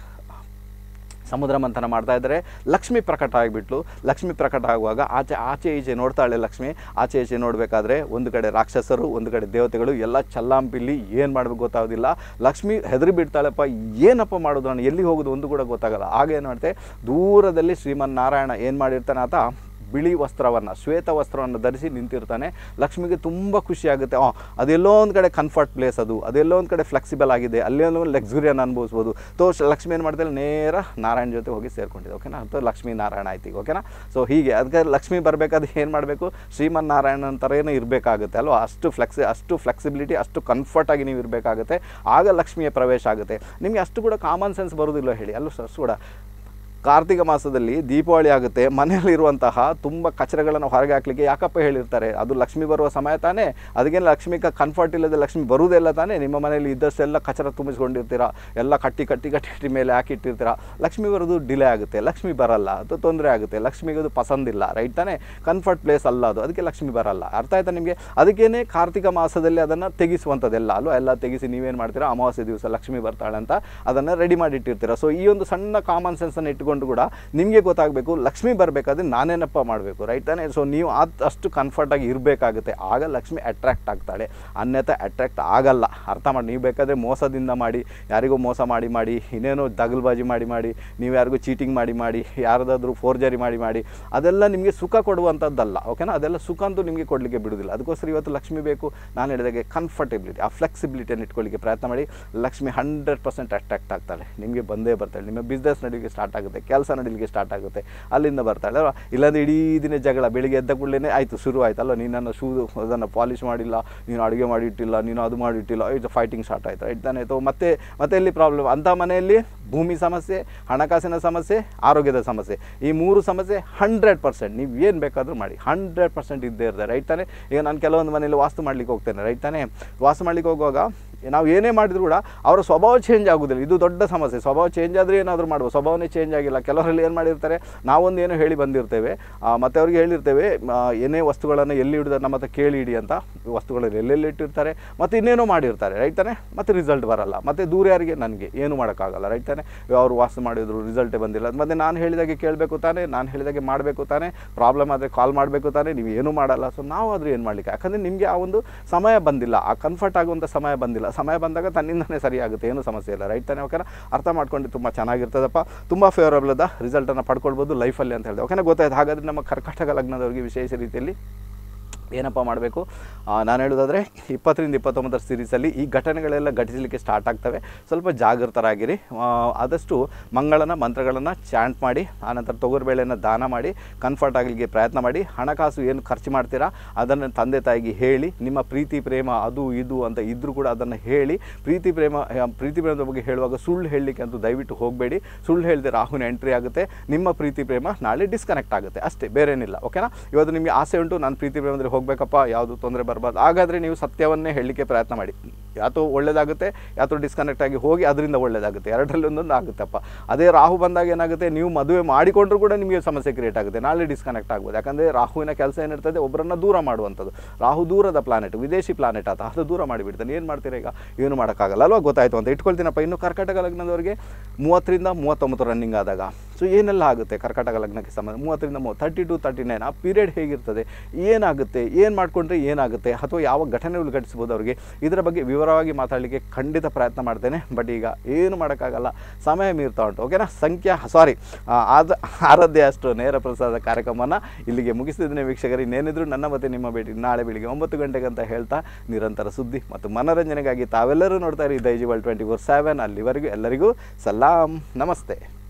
A: ಸಮುದ್ರ ಮಂಥನ ಮಾಡ್ತಾ ಇದ್ದರೆ ಲಕ್ಷ್ಮಿ ಪ್ರಕಟ ಆಗಿಬಿಟ್ಲು. ಲಕ್ಷ್ಮಿ ಪ್ರಕಟ ಆಗುವಾಗ ಆಚೆ ಆಚೆ ಈಚೆ ನೋಡ್ತಾಳೆ ಲಕ್ಷ್ಮಿ. ಆಚೆ ಈಚೆ ನೋಡಬೇಕಾದ್ರೆ ಒಂದು ಕಡೆ ರಾಕ್ಷಸರು, ಒಂದು ಕಡೆ ದೇವತೆಗಳು, ಎಲ್ಲ ಚಲ್ಲಾಂಪಿಲ್ಲಿ, ಏನು ಮಾಡಬೇಕು ಗೊತ್ತಾಗೋದಿಲ್ಲ. ಲಕ್ಷ್ಮಿ ಹೆದರಿ ಬಿಡ್ತಾಳಪ್ಪ, ಏನಪ್ಪ ಮಾಡೋದು, ನಾನು ಎಲ್ಲಿ ಹೋಗೋದು ಒಂದು ಕೂಡ ಗೊತ್ತಾಗಲ್ಲ. ಆಗ ಏನು ಮಾಡ್ತೆ, ದೂರದಲ್ಲಿ ಶ್ರೀಮನ್ನಾರಾಯಣ ಏನು ಮಾಡಿರ್ತಾನೆ, ಆತ ಬಿಳಿ ವಸ್ತ್ರವನ್ನು, ಶ್ವೇತ ವಸ್ತ್ರವನ್ನು ಧರಿಸಿ ನಿಂತಿರ್ತಾನೆ. ಲಕ್ಷ್ಮಿಗೆ ತುಂಬ ಖುಷಿಯಾಗುತ್ತೆ. ಆ ಅದೆಲ್ಲೋ ಒಂದು ಕಡೆ ಕಂಫರ್ಟ್ ಪ್ಲೇಸ್, ಅದು ಅದೆಲ್ಲೋ ಒಂದು ಕಡೆ ಫ್ಲೆಕ್ಸಿಬಲ್ ಆಗಿದೆ, ಅಲ್ಲೆಲ್ಲೋ ಲಕ್ಸುರಿಯನ್ನು ಅನುಭವಿಸ್ಬೋದು. ತೋ ಲಕ್ಷ್ಮಿ ಏನು ಮಾಡ್ತಾಳೆ, ನೇರ ನಾರಾಯಣ ಜೊತೆ ಹೋಗಿ ಸೇರ್ಕೊಂಡಿದೆ. ಓಕೆನಾ? ಅಥವಾ ಲಕ್ಷ್ಮೀ ನಾರಾಯಣ ಆಯ್ತು ಈಗ. ಓಕೆನಾ? ಸೊ ಹೀಗೆ ಅದಕ್ಕೆ ಲಕ್ಷ್ಮಿ ಬರಬೇಕಾದ್ರೆ ಏನು ಮಾಡಬೇಕು, ಶ್ರೀಮನ್ನಾರಾಯಣ ಥರನೇ ಇರಬೇಕಾಗುತ್ತೆ ಅಲ್ವಾ? ಅಷ್ಟು ಫ್ಲೆಕ್ಸಿ ಅಷ್ಟು ಫ್ಲೆಕ್ಸಿಬಿಲಿಟಿ, ಅಷ್ಟು ಕಂಫರ್ಟಾಗಿ ನೀವು ಇರಬೇಕಾಗುತ್ತೆ. ಆಗ ಲಕ್ಷ್ಮಿಯ ಪ್ರವೇಶ ಆಗುತ್ತೆ. ನಿಮಗೆ ಅಷ್ಟು ಕೂಡ ಕಾಮನ್ ಸೆನ್ಸ್ ಬರೋದಿಲ್ಲ ಹೇಳಿ ಅಲ್ಲೂ ಅಷ್ಟು ಕೂಡ. ಕಾರ್ತಿಕ ಮಾಸದಲ್ಲಿ ದೀಪಾವಳಿ ಆಗುತ್ತೆ, ಮನೆಯಲ್ಲಿರುವಂತಹ ತುಂಬ ಕಚರಗಳನ್ನು ಹೊರಗೆ ಹಾಕಲಿಕ್ಕೆ ಯಾಕಪ್ಪ ಹೇಳಿರ್ತಾರೆ? ಅದು ಲಕ್ಷ್ಮಿ ಬರುವ ಸಮಯ ತಾನೇ. ಅದಕ್ಕೇನು ಲಕ್ಷ್ಮಿ ಕಂಫರ್ಟ್ ಇಲ್ಲದೆ ಲಕ್ಷ್ಮಿ ಬರುವುದಿಲ್ಲ ತಾನೇ. ನಿಮ್ಮ ಮನೆಯಲ್ಲಿ ಇದ್ದಷ್ಟೆಲ್ಲ ಕಚರ ತುಂಬಿಸ್ಕೊಂಡಿರ್ತೀರ, ಎಲ್ಲ ಕಟ್ಟಿ ಕಟ್ಟಿ ಕಟ್ಟಿ ಕಟ್ಟಿ ಮೇಲೆ ಹಾಕಿಟ್ಟಿರ್ತೀರ. ಲಕ್ಷ್ಮಿ ಬರೋದು ಡಿಲೇ ಆಗುತ್ತೆ, ಲಕ್ಷ್ಮಿ ಬರಲ್ಲ, ಅದು ತೊಂದರೆ ಆಗುತ್ತೆ. ಲಕ್ಷ್ಮಿಗೆ ಅದು ಪಸಂದಿಲ್ಲ, ರೈಟ್ ತಾನೇ? ಕಂಫರ್ಟ್ ಪ್ಲೇಸ್ ಅಲ್ಲ ಅದು, ಅದಕ್ಕೆ ಲಕ್ಷ್ಮಿ ಬರಲ್ಲ. ಅರ್ಥ ಆಯ್ತಾ ನಿಮಗೆ? ಅದಕ್ಕೇನೆ ಕಾರ್ತಿಕ ಮಾಸದಲ್ಲಿ ಅದನ್ನು ತೆಗಿಸುವಂಥದ್ದೆಲ್ಲ ಅಲ್ವ, ಎಲ್ಲ ತೆಗಿಸಿ ನೀವೇನು ಮಾಡ್ತೀರಾ, ಅಮಾವಾಸ್ಯೆ ದಿವಸ ಲಕ್ಷ್ಮಿ ಬರ್ತಾಳೆ ಅಂತ ಅದನ್ನು ರೆಡಿ ಮಾಡಿಟ್ಟಿರ್ತೀರ. ಸೊ ಈ ಒಂದು ಸಣ್ಣ ಕಾಮನ್ ಸೆನ್ಸನ್ನು ಇಟ್ಕೊಂಡು ಕೂಡ ನಿಮಗೆ ಗೊತ್ತಾಗಬೇಕು ಲಕ್ಷ್ಮಿ ಬರಬೇಕಾದ್ರೆ ನಾನೇನಪ್ಪ ಮಾಡಬೇಕು, ರೈಟ್ ತಾನೇ? ಸೊ ನೀವು ಅದು ಅಷ್ಟು ಕಂಫರ್ಟಾಗಿ ಇರಬೇಕಾಗುತ್ತೆ, ಆಗ ಲಕ್ಷ್ಮಿ ಅಟ್ರಾಕ್ಟ್ ಆಗ್ತಾಳೆ. ಅನ್ಯಥ ಅಟ್ರಾಕ್ಟ್ ಆಗಲ್ಲ. ಅರ್ಥ ಮಾಡಿ. ನೀವು ಬೇಕಾದರೆ ಮೋಸದಿಂದ ಮಾಡಿ, ಯಾರಿಗೂ ಮೋಸ ಮಾಡಿ ಮಾಡಿ, ಇನ್ನೇನೋ ದಗಲ್ಬಾಜಿ ಮಾಡಿ ಮಾಡಿ, ನೀವು ಯಾರಿಗೂ ಚೀಟಿಂಗ್ ಮಾಡಿ ಮಾಡಿ, ಯಾರ್ದಾದ್ರೂ ಫೋರ್ಜರಿ ಮಾಡಿ ಮಾಡಿ, ಅದೆಲ್ಲ ನಿಮಗೆ ಸುಖ ಕೊಡುವಂಥದ್ದಲ್ಲ. ಓಕೆನಾ? ಅದೆಲ್ಲ ಸುಖ ಅಂತೂ ನಿಮಗೆ ಕೊಡಲಿಕ್ಕೆ ಬಿಡುವುದಿಲ್ಲ. ಅದಕ್ಕೋಸ್ಕರ ಇವತ್ತು ಲಕ್ಷ್ಮಿ ಬೇಕು. ನಾನು ಹೇಳಿದಾಗೆ ಕಂಫರ್ಟೆಬಿಲಿಟಿ, ಆ ಫ್ಲೆಕ್ಸಿಬಿಲಿಟಿಯನ್ನು ಇಟ್ಕೊಳ್ಳಿಕ್ಕೆ ಪ್ರಯತ್ನ ಮಾಡಿ. ಲಕ್ಷ್ಮಿ ಹಂಡ್ರೆಡ್ ಪರ್ಸೆಂಟ್ ಅಟ್ರಾಕ್ಟ್ ಆಗ್ತಾಳೆ, ನಿಮಗೆ ಬಂದೇ ಬರ್ತಾಳೆ. ನಿಮ್ಮ ಬಿಸ್ನೆಸ್ ನಡೀಲಿಕ್ಕೆ ಸ್ಟಾರ್ಟ್ ಆಗುತ್ತೆ, ಕೆಲಸ ನಡೀಲಿಕ್ಕೆ ಸ್ಟಾರ್ಟ್ ಆಗುತ್ತೆ, ಅಲ್ಲಿಂದ ಬರ್ತಾಳೆ ಅಲ್ವಾ? ಇಲ್ಲಾಂದರೆ ಇಡೀ ದಿನ ಜಗಳ, ಬೆಳಿಗ್ಗೆ ಎದ್ದ ಕೂಡಲೇ ಆಯಿತು, ಶುರು ಆಯ್ತಲ್ಲ, ನೀನನ್ನು ಶೂ ಅದನ್ನು ಪಾಲಿಷ್ ಮಾಡಿಲ್ಲ, ನೀನು ಅಡುಗೆ ಮಾಡಿಟ್ಟಿಲ್ಲ, ನೀನು ಅದು ಮಾಡಿಟ್ಟಿಲ್ಲ, ಇದು ಫೈಟಿಂಗ್ ಸ್ಟಾರ್ಟ್ ಆಯಿತು, ರೈಟ್ ತಾನೇ? ತೋ ಮತ್ತೆ ಮತ್ತೆ ಎಲ್ಲಿ ಪ್ರಾಬ್ಲಮ್? ಅಂಥ ಮನೆಯಲ್ಲಿ ಭೂಮಿ ಸಮಸ್ಯೆ, ಹಣಕಾಸಿನ ಸಮಸ್ಯೆ, ಆರೋಗ್ಯದ ಸಮಸ್ಯೆ, ಈ ಮೂರು ಸಮಸ್ಯೆ ಹಂಡ್ರೆಡ್ ಪರ್ಸೆಂಟ್ ನೀವು ಏನು ಬೇಕಾದರೂ ಮಾಡಿ ಹಂಡ್ರೆಡ್ ಪರ್ಸೆಂಟ್ ಇದ್ದೇ ಇರ್ತದೆ, ರೈಟ್ ತಾನೇ? ಈಗ ನಾನು ಕೆಲವೊಂದು ಮನೇಲಿ ವಾಸ್ತು ಮಾಡ್ಲಿಕ್ಕೆ ಹೋಗ್ತೇನೆ, ರೈಟ್ ತಾನೇ? ವಾಸ್ತು ಮಾಡ್ಲಿಕ್ಕೆ ಹೋಗುವಾಗ ನಾವು ಏನೇ ಮಾಡಿದ್ರು ಕೂಡ ಅವರ ಸ್ವಭಾವ ಚೇಂಜ್ ಆಗೋದಿಲ್ಲ. ಇದು ದೊಡ್ಡ ಸಮಸ್ಯೆ. ಸ್ವಭಾವ ಚೇಂಜ್ ಆದರೆ ಏನಾದರೂ ಮಾಡ್ಬೋದು, ಸ್ವಭಾವನೇ ಚೇಂಜ್ ಆಗಿಲ್ಲ. ಕೆಲವರಲ್ಲಿ ಏನು ಮಾಡಿರ್ತಾರೆ, ನಾವೊಂದು ಏನೋ ಹೇಳಿ ಬಂದಿರ್ತೇವೆ, ಮತ್ತು ಅವ್ರಿಗೆ ಹೇಳಿರ್ತೇವೆ ಏನೇ ವಸ್ತುಗಳನ್ನು ಎಲ್ಲಿ ಇಡಿದ್ರೆ ನಮ್ಮ ಹತ್ರ ಕೇಳಿ ಇಡಿ ಅಂತ. ವಸ್ತುಗಳನ್ನು ಎಲ್ಲೆಲ್ಲಿ ಇಟ್ಟಿರ್ತಾರೆ, ಮತ್ತು ಇನ್ನೇನೋ ಮಾಡಿರ್ತಾರೆ, ರೈಟ್ ತಾನೇ? ಮತ್ತು ರಿಸಲ್ಟ್ ಬರಲ್ಲ. ಮತ್ತು ದೂರ ಯಾರಿಗೆ, ನನಗೆ ಏನು ಮಾಡೋಕ್ಕಾಗಲ್ಲ, ರೈಟ್ ತಾನೇ? ಅವರು ವಾಸ್ತು ಮಾಡಿದ್ರು, ರಿಸಲ್ಟೇ ಬಂದಿಲ್ಲ. ಮತ್ತು ನಾನು ಹೇಳಿದಾಗೆ ಕೇಳಬೇಕು ತಾನೇ, ನಾನು ಹೇಳಿದಾಗೆ ಮಾಡಬೇಕು ತಾನೇ, ಪ್ರಾಬ್ಲಮ್ ಆದರೆ ಕಾಲ್ ಮಾಡಬೇಕು ತಾನೇ, ನೀವು ಏನೂ ಮಾಡಲ್ಲ. ಸೊ ನಾವು ಆದರೂ ಏನು ಮಾಡಲಿಕ್ಕೆ? ಯಾಕಂದರೆ ನಿಮಗೆ ಆ ಒಂದು ಸಮಯ ಬಂದಿಲ್ಲ, ಆ ಕಂಫರ್ಟ್ ಆಗುವಂಥ ಸಮಯ ಬಂದಿಲ್ಲ. ಸಮಯ ಬಂದಾಗ ತನ್ನಿಂದನೇ ಸರಿ ಆಗುತ್ತೆ, ಏನೂ ಸಮಸ್ಯೆ ಇಲ್ಲ, ರೈಟ್ ತಾನೇ? ಓಕೆನಾ? ಅರ್ಥ ಮಾಡ್ಕೊಂಡು ತುಂಬ ಚೆನ್ನಾಗಿರ್ತದಪ್ಪ, ತುಂಬ ಫೇವರಬಲ್ ಅದ ರಿಸಲ್ಟನ್ನು ಪಡ್ಕೊಳ್ಬೋದು ಲೈಫಲ್ಲಿ ಅಂತ ಹೇಳಿದೆ. ಓಕೆನಾ? ಗೊತ್ತಾಯ್ತು. ಹಾಗಾದರೆ ನಮ್ಮ ಕರ್ಕಾಟಕ ಲಗ್ನದವರಿಗೆ ವಿಶೇಷ ರೀತಿಯಲ್ಲಿ ಏನಪ್ಪ ಮಾಡಬೇಕು? ನಾನು ಹೇಳೋದಾದರೆ ಇಪ್ಪತ್ತರಿಂದ ಇಪ್ಪತ್ತೊಂಬತ್ತರ ಸೀರೀಸಲ್ಲಿ ಈ ಘಟನೆಗಳೆಲ್ಲ ಘಟಿಸಲಿಕ್ಕೆ ಸ್ಟಾರ್ಟ್ ಆಗ್ತವೆ. ಸ್ವಲ್ಪ ಜಾಗೃತರಾಗಿರಿ. ಆದಷ್ಟು ಮಂಗಳನ ಮಂತ್ರಗಳನ್ನು ಚಾಂಟ್ ಮಾಡಿ, ಆನಂತರ ತೊಗರುಬೇಳೆಯನ್ನು ದಾನ ಮಾಡಿ, ಕಂಫರ್ಟ್ ಆಗಲಿಕ್ಕೆ ಪ್ರಯತ್ನ ಮಾಡಿ. ಹಣಕಾಸು ಏನು ಖರ್ಚು ಮಾಡ್ತೀರಾ ಅದನ್ನು ತಂದೆ ತಾಯಿಗೆ ಹೇಳಿ. ನಿಮ್ಮ ಪ್ರೀತಿ ಪ್ರೇಮ ಅದು ಇದು ಅಂತ ಇದ್ದರೂ ಕೂಡ ಅದನ್ನು ಹೇಳಿ. ಪ್ರೀತಿ ಪ್ರೇಮ ಪ್ರೀತಿ ಪ್ರೇಮದ ಬಗ್ಗೆ ಹೇಳುವಾಗ ಸುಳ್ಳು ಹೇಳಲಿಕ್ಕೆ ಅಂತೂ ದಯವಿಟ್ಟು ಹೋಗಬೇಡಿ. ಸುಳ್ಳು ಹೇಳಿದೆ ರಾಹುನ ಎಂಟ್ರಿ ಆಗುತ್ತೆ, ನಿಮ್ಮ ಪ್ರೀತಿ ಪ್ರೇಮ ನಾಳೆ ಡಿಸ್ಕನೆಕ್ಟ್ ಆಗುತ್ತೆ, ಅಷ್ಟೇ, ಬೇರೇನಿಲ್ಲ. ಓಕೆನಾ? ಇವತ್ತು ನಿಮಗೆ ಆಸೆ ಉಂಟು ನಾನು ಪ್ರೀತಿ ಪ್ರೇಮದಲ್ಲಿ ಹೋಗಬೇಕಪ್ಪ, ಯಾವುದು ತೊಂದರೆ ಬರಬಾರ್ದು, ಹಾಗಾದರೆ ನೀವು ಸತ್ಯವನ್ನೇ ಹೇಳಲಿಕ್ಕೆ ಪ್ರಯತ್ನ ಮಾಡಿ. ಯಾತೋ ಒಳ್ಳೆಯದಾಗುತ್ತೆ, ಯಾತೋ ಡಿಸ್ಕನೆಕ್ಟ್ ಆಗಿ ಹೋಗಿ ಅದರಿಂದ ಒಳ್ಳೆಯದಾಗುತ್ತೆ, ಎರಡರಲ್ಲಿ ಒಂದೊಂದು ಆಗುತ್ತಪ್ಪ. ಅದೇ ರಾಹು ಬಂದಾಗ ಏನಾಗುತ್ತೆ, ನೀವು ಮದುವೆ ಮಾಡಿಕೊಂಡ್ರೂ ಕೂಡ ನಿಮಗೆ ಸಮಸ್ಯೆ ಕ್ರಿಯೇಟ್ ಆಗುತ್ತೆ, ನಾಳೆ ಡಿಸ್ಕನೆಕ್ಟ್ ಆಗ್ಬೋದು. ಯಾಕಂದರೆ ರಾಹುವಿನ ಕೆಲಸ ಏನಿರ್ತದೆ, ಒಬ್ಬರನ್ನು ದೂರ ಮಾಡುವಂಥದ್ದು. ರಾಹು ದೂರದ ಪ್ಲಾನೆಟ್, ವಿದೇಶಿ ಪ್ಲಾನೆಟ್ ಆತ, ಅದು ದೂರ ಮಾಡಿಬಿಡ್ತಾನೆ. ಏನು ಮಾಡ್ತೀರಾ ಈಗ? ಏನು ಮಾಡೋಕ್ಕಾಗಲ್ಲ ಅಲ್ವಾ? ಗೊತ್ತಾಯಿತು ಅಂತ ಇಟ್ಕೊಳ್ತೀನಪ್ಪ. ಇನ್ನು ಕರ್ಕಾಟಕ ಲಗ್ನದವರಿಗೆ ಮೂವತ್ತರಿಂದ ಮೂವತ್ತೊಂಬತ್ತು ರನ್ನಿಂಗ್ ಆದಾಗ ಸೊ ಏನೆಲ್ಲ ಆಗುತ್ತೆ ಕರ್ಕಾಟಕ ಲಗ್ನಕ್ಕೆ ಸಂಬಂಧ? ಮೂವತ್ತರಿಂದ ಮೂವತ್ತು ತರ್ಟಿ ಟು ತರ್ಟಿ ನೈನ್ ಆ ಪೀರಿಯಡ್ ಹೇಗಿರ್ತದೆ, ಏನಾಗುತ್ತೆ, ಏನು ಮಾಡಿಕೊಂಡ್ರೆ ಏನಾಗುತ್ತೆ, ಅಥವಾ ಯಾವ ಘಟನೆಗಳು ಘಟಿಸ್ಬೋದು ಅವರಿಗೆ, ಇದರ ಬಗ್ಗೆ ವಿವರ ವಿವರವಾಗಿ ಮಾತಾಡಲಿಕ್ಕೆ ಖಂಡಿತ ಪ್ರಯತ್ನ ಮಾಡ್ತೇನೆ. ಬಟ್ ಈಗ ಏನು ಮಾಡೋಕ್ಕಾಗಲ್ಲ, ಸಮಯ ಮೀರ್ತಾ ಉಂಟು. ಓಕೆನಾ. ಸಂಖ್ಯಾ ಸಾರಿ ಆದ ಆರಾಧ್ಯ ಅಷ್ಟು ನೇರ ಪ್ರಸಾದ ಕಾರ್ಯಕ್ರಮನ ಇಲ್ಲಿಗೆ ಮುಗಿಸ್ತಿದ್ದೀನಿ ವೀಕ್ಷಕರು. ಇನ್ನೇನಿದ್ರು ನನ್ನ ಮತ್ತೆ ನಿಮ್ಮ ಭೇಟಿ ನಾಳೆ ಬೆಳಿಗ್ಗೆ ಒಂಬತ್ತು ಗಂಟೆಗೆ ಅಂತ ಹೇಳ್ತಾ, ನಿರಂತರ ಸುದ್ದಿ ಮತ್ತು ಮನೋರಂಜನೆಗಾಗಿ ತಾವೆಲ್ಲರೂ ನೋಡ್ತಾ ಇರಿ Daiji world twenty four seven. ಅಲ್ಲಿವರೆಗೂ ಎಲ್ಲರಿಗೂ ಸಲಾಂ, ನಮಸ್ತೆ.